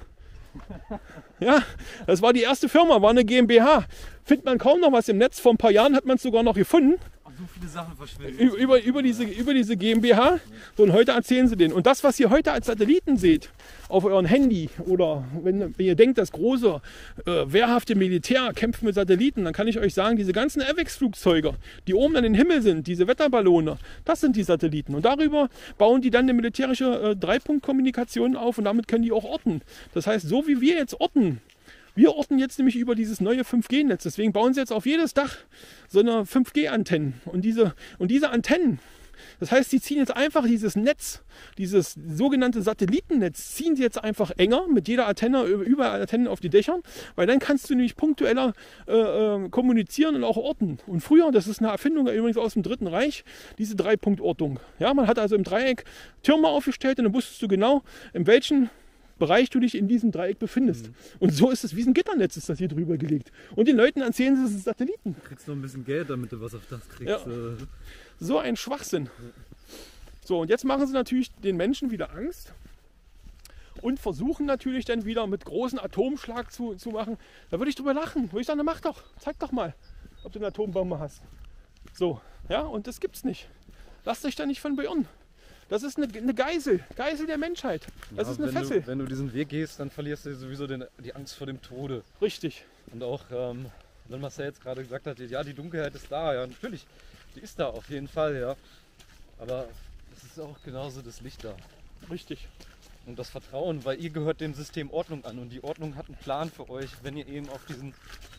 Ja, das war die erste Firma, war eine GmbH. Findet man kaum noch was im Netz. Vor ein paar Jahren hat man es sogar noch gefunden. So viele Sachen verschwinden. Über, über, diese, über diese GmbH. So, und heute erzählen sie den. Und das, was ihr heute als Satelliten seht, auf euren Handy oder wenn, wenn ihr denkt, das große, äh, wehrhafte Militär kämpft mit Satelliten, dann kann ich euch sagen, diese ganzen AWACS-Flugzeuge, die oben an den Himmel sind, diese Wetterballone, das sind die Satelliten. Und darüber bauen die dann eine militärische äh, Dreipunkt-Kommunikation auf und damit können die auch orten. Das heißt, so wie wir jetzt orten, wir orten jetzt nämlich über dieses neue fünf G Netz. Deswegen bauen sie jetzt auf jedes Dach so eine fünf G Antennen. Und diese, und diese Antennen, Das heißt, sie ziehen jetzt einfach dieses Netz, dieses sogenannte Satellitennetz, ziehen sie jetzt einfach enger mit jeder Antenne, überall Antennen auf die Dächern, weil dann kannst du nämlich punktueller äh, äh, kommunizieren und auch orten. Und früher, das ist eine Erfindung übrigens aus dem Dritten Reich, diese Dreipunktortung. Ja, man hat also im Dreieck Türme aufgestellt und dann wusstest du genau, in welchen Bereich du dich in diesem Dreieck befindest. Mhm. Und so ist es, wie ein Gitternetz ist das hier drüber gelegt. Und den Leuten erzählen sie, es ist Satelliten. Du kriegst noch ein bisschen Geld, damit du was auf das kriegst. Ja. So ein Schwachsinn. So, und jetzt machen sie natürlich den Menschen wieder Angst und versuchen natürlich dann wieder mit großen Atomschlag zu, zu machen. Da würde ich drüber lachen. Würde ich sagen, mach doch, zeig doch mal, ob du eine Atombombe hast. So, ja, und das gibt's nicht. Lasst euch da nicht von beirren. Das ist eine, eine Geisel, Geisel der Menschheit. Das ja, ist eine wenn Fessel. Du, wenn du diesen Weg gehst, dann verlierst du sowieso den, die Angst vor dem Tode. Richtig. Und auch, ähm, wenn Marcel jetzt gerade gesagt hat, ja, die Dunkelheit ist da, ja, natürlich, die ist da auf jeden Fall, ja. Aber es ist auch genauso das Licht da. Richtig. Und das Vertrauen, weil ihr gehört dem System Ordnung an und die Ordnung hat einen Plan für euch, wenn ihr eben auf diesen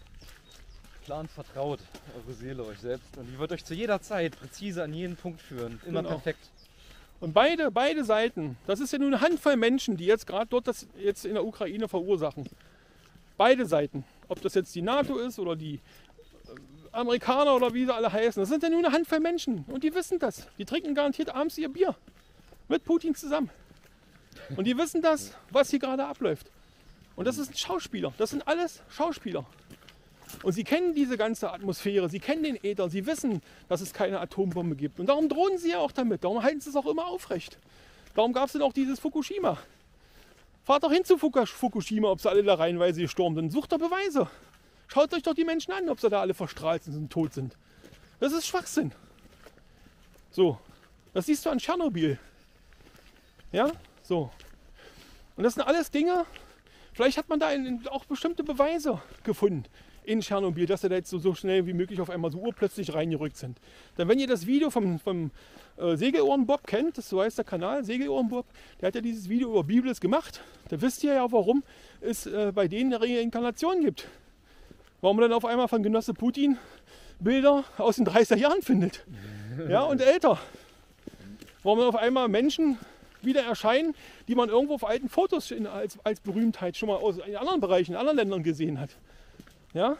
Plan vertraut, eure Seele, euch selbst. Und die wird euch zu jeder Zeit präzise an jeden Punkt führen, immer genau. perfekt. Und beide, beide Seiten, das ist ja nur eine Handvoll Menschen, die jetzt gerade dort das jetzt in der Ukraine verursachen. Beide Seiten, ob das jetzt die NATO ist oder die Amerikaner oder wie sie alle heißen, das sind ja nur eine Handvoll Menschen und die wissen das. Die trinken garantiert abends ihr Bier mit Putin zusammen. Und die wissen das, was hier gerade abläuft. Und das ist ein Schauspieler, das sind alles Schauspieler. Und sie kennen diese ganze Atmosphäre, sie kennen den Äther, sie wissen, dass es keine Atombombe gibt. Und darum drohen sie ja auch damit, darum halten sie es auch immer aufrecht. Darum gab es dann auch dieses Fukushima. Fahrt doch hin zu Fukushima, ob sie alle da reihenweise gestorben sind. Sucht doch Beweise. Schaut euch doch die Menschen an, ob sie da alle verstrahlt sind und tot sind. Das ist Schwachsinn. So, das siehst du an Tschernobyl. Ja, so. Und das sind alles Dinge, vielleicht hat man da auch bestimmte Beweise gefunden in Tschernobyl, dass sie da jetzt so, so schnell wie möglich auf einmal so urplötzlich reingerückt sind. Denn wenn ihr das Video vom, vom äh, Segelohrenbob kennt, das so heißt der Kanal, Segelohrenbob, der hat ja dieses Video über Biblis gemacht, da wisst ihr ja, warum es äh, bei denen eine Reinkarnation gibt. Warum man dann auf einmal von Genosse Putin Bilder aus den dreißiger Jahren findet. Ja, und älter. Warum dann auf einmal Menschen wieder erscheinen, die man irgendwo auf alten Fotos in, als, als Berühmtheit schon mal aus in anderen Bereichen, in anderen Ländern gesehen hat. Ja?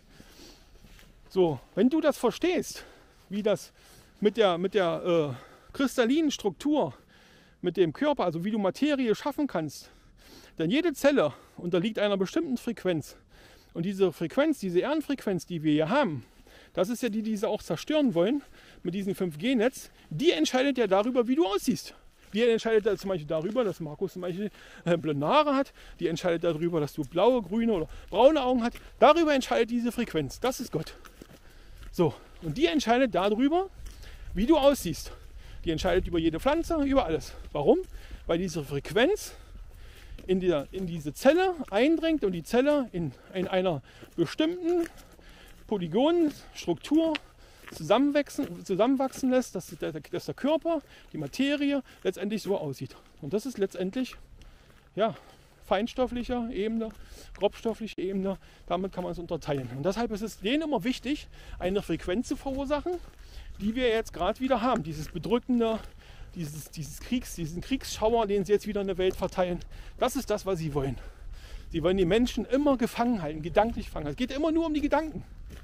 So, wenn du das verstehst, wie das mit der, mit der äh, kristallinen Struktur, mit dem Körper, also wie du Materie schaffen kannst, denn jede Zelle unterliegt einer bestimmten Frequenz. Und diese Frequenz, diese Ehrenfrequenz, die wir hier haben, das ist ja die, die sie auch zerstören wollen mit diesem fünf G Netz, die entscheidet ja darüber, wie du aussiehst. Die entscheidet da zum Beispiel darüber, dass Markus zum Beispiel äh, blonde Haare hat. Die entscheidet darüber, dass du blaue, grüne oder braune Augen hast. Darüber entscheidet diese Frequenz. Das ist Gott. So, und die entscheidet darüber, wie du aussiehst. Die entscheidet über jede Pflanze, über alles. Warum? Weil diese Frequenz in, der, in diese Zelle eindringt und die Zelle in, in einer bestimmten Polygonstruktur zusammenwachsen, zusammenwachsen lässt, dass der, dass der Körper, die Materie letztendlich so aussieht. Und das ist letztendlich ja, feinstofflicher Ebene, grobstoffliche Ebene, damit kann man es unterteilen. Und deshalb ist es denen immer wichtig, eine Frequenz zu verursachen, die wir jetzt gerade wieder haben. Dieses bedrückende, dieses, dieses Kriegs, diesen Kriegsschauer, den sie jetzt wieder in der Welt verteilen. Das ist das, was sie wollen. Sie wollen die Menschen immer gefangen halten, gedanklich gefangen halten. Es geht immer nur um die Gedanken.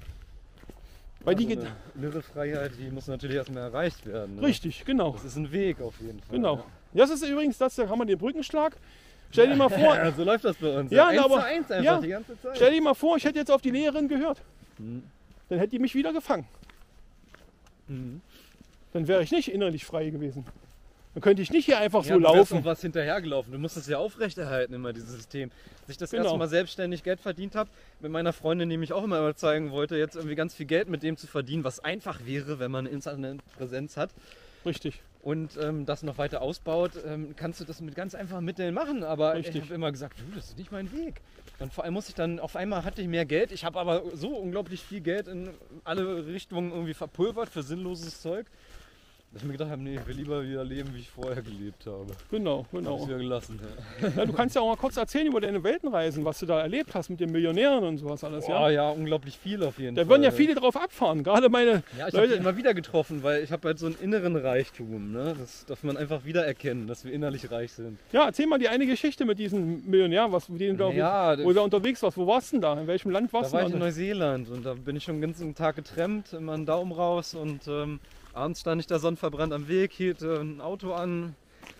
Weil also die eine innere Freiheit, die muss natürlich erstmal erreicht werden. Ne? Richtig, genau. Das ist ein Weg auf jeden Fall. Genau. Das ist übrigens das, da haben wir den Brückenschlag. Stell dir mal vor. Ja, so läuft das bei uns. Ja, eins aber, zu eins einfach ja, die ganze Zeit. Stell dir mal vor, ich hätte jetzt auf die Lehrerin gehört. Hm. Dann hätte die mich wieder gefangen. Mhm. Dann wäre ich nicht innerlich frei gewesen. Dann könnte ich nicht hier einfach ja, so du laufen. noch was hinterhergelaufen. Du musst es ja aufrechterhalten, immer dieses System. Als ich das Genau. erste Mal selbstständig Geld verdient habe, mit meiner Freundin, die mich auch immer überzeugen wollte, jetzt irgendwie ganz viel Geld mit dem zu verdienen, was einfach wäre, wenn man Internetpräsenz hat. Richtig. Und ähm, das noch weiter ausbaut, ähm, kannst du das mit ganz einfachen Mitteln machen. Aber Richtig. ich habe immer gesagt, du, das ist nicht mein Weg. Und vor allem muss ich dann, auf einmal hatte ich mehr Geld. Ich habe aber so unglaublich viel Geld in alle Richtungen irgendwie verpulvert für sinnloses Zeug. Dass ich mir gedacht habe, nee, ich will lieber wieder leben, wie ich vorher gelebt habe. Genau, Hab genau. ich wieder gelassen, ja. Ja, du kannst ja auch mal kurz erzählen über deine Weltenreisen, was du da erlebt hast mit den Millionären und sowas alles. Boah, Ja, ja, unglaublich viel auf jeden da Fall. würden ja viele drauf abfahren, gerade meine Ja, ich habe Leute. die immer wieder getroffen, weil ich habe halt so einen inneren Reichtum. Ne? Das darf man einfach wieder erkennen, dass wir innerlich reich sind. Ja, erzähl mal die eine Geschichte mit diesen Millionären, was, mit denen du, Ja, wo du da unterwegs warst. Wo warst du denn da? In welchem Land Da warst war du ich in da? Neuseeland und da bin ich schon den ganzen Tag getrennt, immer einen Daumen raus und ähm, abends stand ich da sonnenverbrannt am Weg, hielt äh, ein Auto an,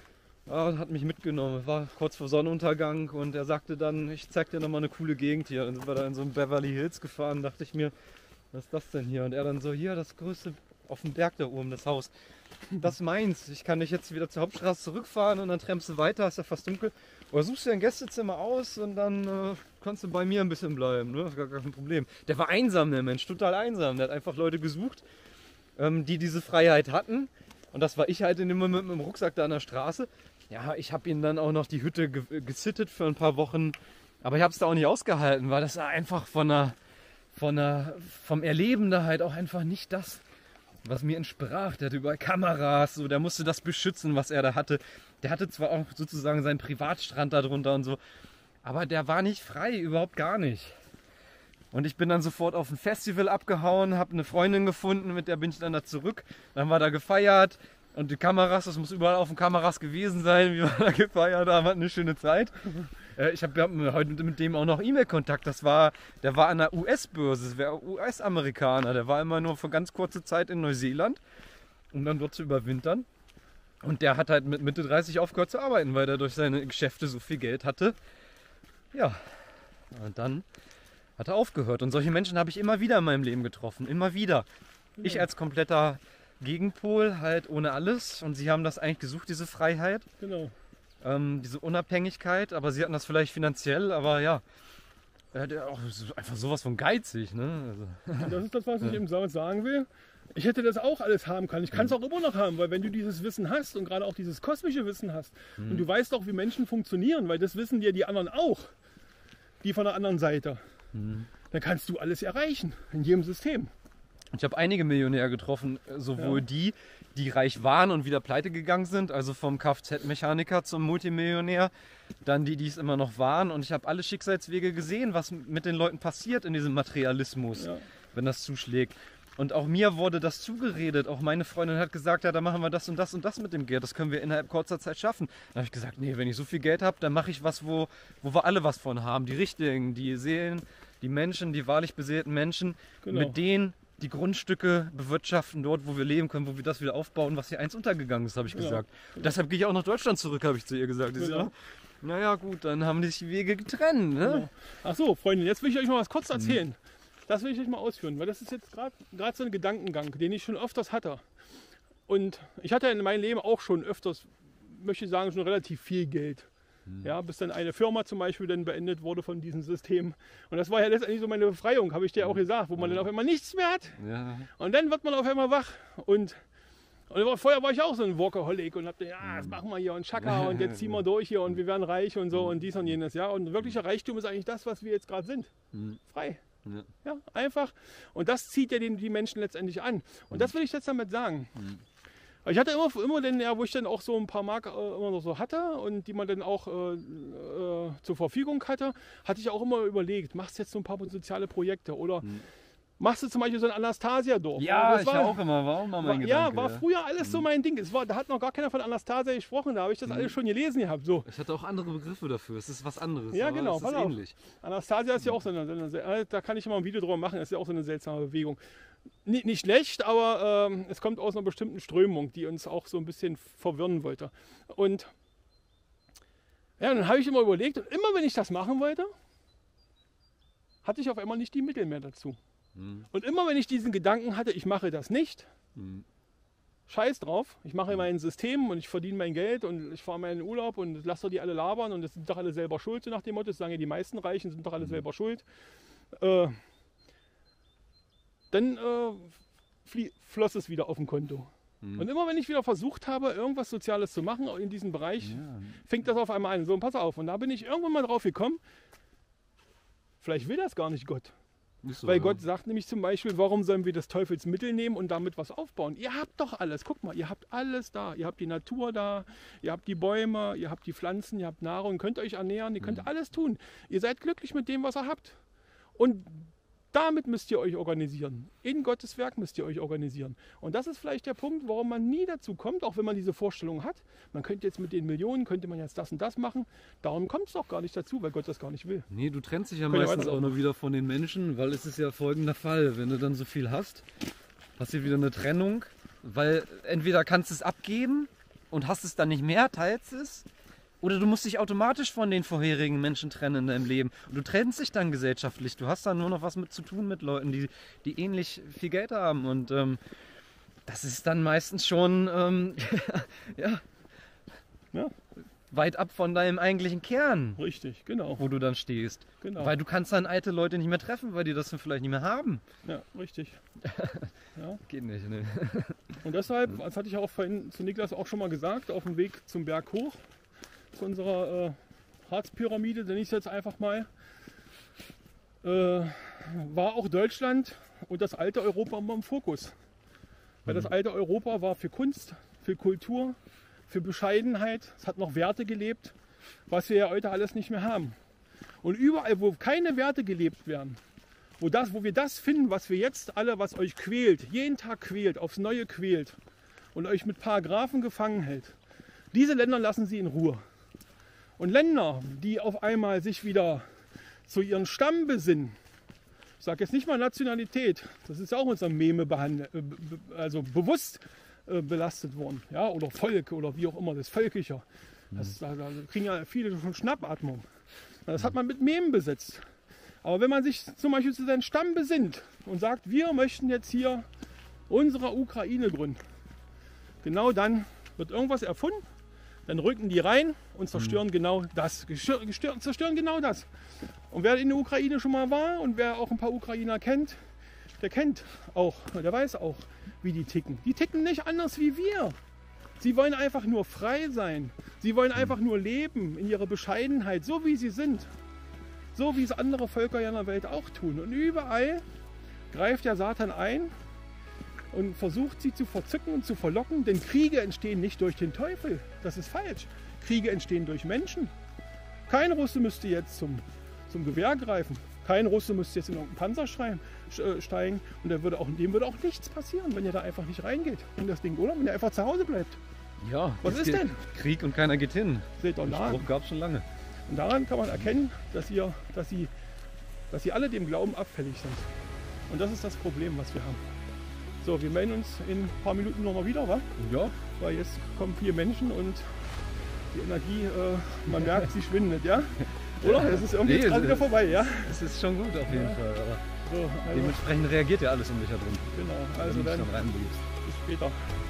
ja, hat mich mitgenommen, war kurz vor Sonnenuntergang und er sagte dann, ich zeig dir nochmal eine coole Gegend hier. Dann sind wir da in so einem Beverly Hills gefahren, dachte ich mir, was ist das denn hier? Und er dann so, hier, das größte auf dem Berg da oben, das Haus. Das ist meins, ich kann dich jetzt wieder zur Hauptstraße zurückfahren und dann trampst du weiter, ist ja fast dunkel. Oder suchst dir ein Gästezimmer aus und dann äh, kannst du bei mir ein bisschen bleiben, ne? Das ist gar kein Problem. Der war einsam, der Mensch, total einsam. Der hat einfach Leute gesucht, ähm, die diese Freiheit hatten. Und das war ich halt in dem Moment mit dem Rucksack da an der Straße. Ja, ich habe ihn dann auch noch die Hütte ge gesittet für ein paar Wochen. Aber ich habe es da auch nicht ausgehalten, weil das war einfach von der, von der, vom Erleben da halt auch einfach nicht das, was mir entsprach. Der hatte überall Kameras, so, der musste das beschützen, was er da hatte. Der hatte zwar auch sozusagen seinen Privatstrand da drunter und so, aber der war nicht frei, überhaupt gar nicht. Und ich bin dann sofort auf ein Festival abgehauen, habe eine Freundin gefunden, mit der bin ich dann da zurück. Dann war da gefeiert und die Kameras, das muss überall auf den Kameras gewesen sein, wie wir da gefeiert haben, hatten eine schöne Zeit. Äh, ich habe hab heute mit dem auch noch E-Mail-Kontakt. Das war, der war an der U S-Börse, das wäre U S-Amerikaner. Der war immer nur für ganz kurze Zeit in Neuseeland, um dann dort zu überwintern. Und der hat halt mit Mitte dreißig aufgehört zu arbeiten, weil er durch seine Geschäfte so viel Geld hatte. Ja, und dann hat er aufgehört. Und solche Menschen habe ich immer wieder in meinem Leben getroffen. Immer wieder. Ich als kompletter Gegenpol, halt ohne alles. Und sie haben das eigentlich gesucht, diese Freiheit. Genau. Ähm, diese Unabhängigkeit. Aber sie hatten das vielleicht finanziell. Aber ja, er hat ja auch so, einfach sowas von geizig. Ne? Also. Und das ist das, was ich eben sagen will. Ich hätte das auch alles haben können. Ich kann es auch immer noch haben, weil wenn du dieses Wissen hast und gerade auch dieses kosmische Wissen hast Mhm. und du weißt auch, wie Menschen funktionieren, weil das wissen dir die anderen auch, die von der anderen Seite, Mhm. dann kannst du alles erreichen in jedem System. Ich habe einige Millionäre getroffen, sowohl Ja. die, die reich waren und wieder pleite gegangen sind, also vom Kfz-Mechaniker zum Multimillionär, dann die, die es immer noch waren. Und ich habe alle Schicksalswege gesehen, was mit den Leuten passiert in diesem Materialismus, Ja. wenn das zuschlägt. Und auch mir wurde das zugeredet. Auch meine Freundin hat gesagt, ja, da machen wir das und das und das mit dem Geld. Das können wir innerhalb kurzer Zeit schaffen. Dann habe ich gesagt, nee, wenn ich so viel Geld habe, dann mache ich was, wo, wo wir alle was von haben. Die Richtigen, die Seelen, die Menschen, die wahrlich beseelten Menschen, Genau. mit denen die Grundstücke bewirtschaften, dort, wo wir leben können, wo wir das wieder aufbauen, was hier einst untergegangen ist, habe ich Genau. gesagt. Deshalb gehe ich auch nach Deutschland zurück, habe ich zu ihr gesagt. Sie so, Genau. naja gut, dann haben sich die Wege getrennt. Ne? Genau. Ach so, Freunde, jetzt will ich euch mal was kurz erzählen. Das will ich euch mal ausführen, weil das ist jetzt gerade so ein Gedankengang, den ich schon öfters hatte. Und ich hatte in meinem Leben auch schon öfters, möchte ich sagen, schon relativ viel Geld. Ja, bis dann eine Firma zum Beispiel dann beendet wurde von diesem System. Und das war ja letztendlich so meine Befreiung, habe ich dir auch gesagt, wo man dann auf einmal nichts mehr hat. Ja. Und dann wird man auf einmal wach. Und, und vorher war ich auch so ein Workaholic und hab ja, das machen wir hier und Chaka und jetzt ziehen wir durch hier und wir werden reich und so und dies und jenes. Ja, und wirklicher Reichtum ist eigentlich das, was wir jetzt gerade sind. Mhm. Frei. Ja. Ja, einfach. Und das zieht ja den, die Menschen letztendlich an. Und das will ich jetzt damit sagen. Mhm. Ich hatte immer, immer den, ja, wo ich dann auch so ein paar Mark äh, immer noch so hatte und die man dann auch äh, äh, zur Verfügung hatte, hatte ich auch immer überlegt, machst du jetzt so ein paar soziale Projekte oder Mhm. machst du zum Beispiel so ein Anastasia-Dorf? Ja, Das ich war, auch immer, war auch mal mein war, ja, Gedanke. war früher alles so mein Ding. Es war, da hat noch gar keiner von Anastasia gesprochen, da habe ich das alles schon gelesen gehabt. So. Ich hatte auch andere Begriffe dafür, es ist was anderes. Ja, aber genau, es pass ist auf. ähnlich. Anastasia ist ja auch so eine, so eine, äh, da kann ich immer ein Video drüber machen, ist ja auch so eine seltsame Bewegung. Nicht, nicht schlecht, aber ähm, es kommt aus einer bestimmten Strömung, die uns auch so ein bisschen verwirren wollte. Und ja, dann habe ich immer überlegt, und immer wenn ich das machen wollte, hatte ich auf einmal nicht die Mittel mehr dazu. Mhm. Und immer wenn ich diesen Gedanken hatte, ich mache das nicht, Mhm. scheiß drauf, ich mache mein System und ich verdiene mein Geld und ich fahre meinen Urlaub und lasse doch die alle labern und das sind doch alle selber schuld, so nach dem Motto, das sagen ja die meisten Reichen, sind doch alle selber schuld. Äh, dann äh, flie- floss es wieder auf dem Konto. Mhm. Und immer wenn ich wieder versucht habe, irgendwas Soziales zu machen in diesem Bereich, Ja. fängt das auf einmal an. So, und pass auf. Und da bin ich irgendwann mal drauf gekommen, vielleicht will das gar nicht Gott. Ist so, Weil ja. Gott sagt nämlich zum Beispiel, warum sollen wir das Teufelsmittel nehmen und damit was aufbauen? Ihr habt doch alles, guck mal, ihr habt alles da. Ihr habt die Natur da, ihr habt die Bäume, ihr habt die Pflanzen, ihr habt Nahrung, könnt euch ernähren, ihr könnt Mhm. alles tun. Ihr seid glücklich mit dem, was ihr habt. Und damit müsst ihr euch organisieren. In Gottes Werk müsst ihr euch organisieren. Und das ist vielleicht der Punkt, warum man nie dazu kommt, auch wenn man diese Vorstellung hat. Man könnte jetzt mit den Millionen, könnte man jetzt das und das machen. Darum kommt es doch gar nicht dazu, weil Gott das gar nicht will. Nee, du trennst dich ja Können wir meistens auch weiterlaufen. nur wieder von den Menschen, weil es ist ja folgender Fall. Wenn du dann so viel hast, hast du wieder eine Trennung, weil entweder kannst du es abgeben und hast es dann nicht mehr, teilst es, oder du musst dich automatisch von den vorherigen Menschen trennen in deinem Leben. Und du trennst dich dann gesellschaftlich. Du hast dann nur noch was mit zu tun mit Leuten, die, die ähnlich viel Geld haben. Und ähm, das ist dann meistens schon ähm, ja, Ja, weit ab von deinem eigentlichen Kern, richtig, genau. wo du dann stehst. genau. Weil du kannst dann alte Leute nicht mehr treffen, weil die das dann vielleicht nicht mehr haben. Ja, richtig. Ja. Geht nicht, ne? Und deshalb, das hatte ich auch vorhin zu Niklas auch schon mal gesagt, auf dem Weg zum Berg hoch, zu unserer äh, Harzpyramide, nenne ich es jetzt einfach mal, äh, war auch Deutschland und das alte Europa immer im Fokus. Weil das alte Europa war für Kunst, für Kultur, für Bescheidenheit, es hat noch Werte gelebt, was wir ja heute alles nicht mehr haben. Und überall, wo keine Werte gelebt werden, wo, das, wo wir das finden, was wir jetzt alle, was euch quält, jeden Tag quält, aufs Neue quält und euch mit Paragraphen gefangen hält, diese Länder lassen sie in Ruhe. Und Länder, die auf einmal sich wieder zu ihren Stamm besinnen, ich sage jetzt nicht mal Nationalität, das ist ja auch unser Meme behandelt, also bewusst äh, belastet worden, ja, oder Volk oder wie auch immer, das Völkischer. Das, da, da kriegen ja viele schon Schnappatmung. Das hat man mit Memen besetzt. Aber wenn man sich zum Beispiel zu seinem Stamm besinnt und sagt, wir möchten jetzt hier unsere Ukraine gründen, genau dann wird irgendwas erfunden. Dann rücken die rein und zerstören mhm. genau das. Gestör, zerstören genau das. Und wer in der Ukraine schon mal war und wer auch ein paar Ukrainer kennt, der kennt auch, der weiß auch, wie die ticken. Die ticken nicht anders wie wir. Sie wollen einfach nur frei sein. Sie wollen einfach nur leben in ihrer Bescheidenheit, so wie sie sind. So wie es andere Völker ja in der Welt auch tun. Und überall greift der Satan ein und versucht sie zu verzücken und zu verlocken, denn Kriege entstehen nicht durch den Teufel. Das ist falsch. Kriege entstehen durch Menschen. Kein Russe müsste jetzt zum, zum Gewehr greifen. Kein Russe müsste jetzt in irgendeinen Panzer schreien, steigen und der würde auch, dem würde auch nichts passieren, wenn er da einfach nicht reingeht in das Ding, oder? Wenn er einfach zu Hause bleibt. Ja, was ist denn? Krieg und keiner geht hin. Seht doch Den nach. Spruch gab es schon lange. Und daran kann man erkennen, dass, ihr, dass, sie, dass sie alle dem Glauben abfällig sind. Und das ist das Problem, was wir haben. So, wir melden uns in ein paar Minuten nochmal wieder, wa? Ja. Weil jetzt kommen vier Menschen und die Energie, äh, man merkt, sie schwindet, ja? Oder? Es ist irgendwie Nee, gerade wieder vorbei, ja? Es ist schon gut auf jeden Ja. Fall. Aber So, also, dementsprechend reagiert ja alles um dich herum. genau, wenn also du dich dann dann reinbegibst. bis später.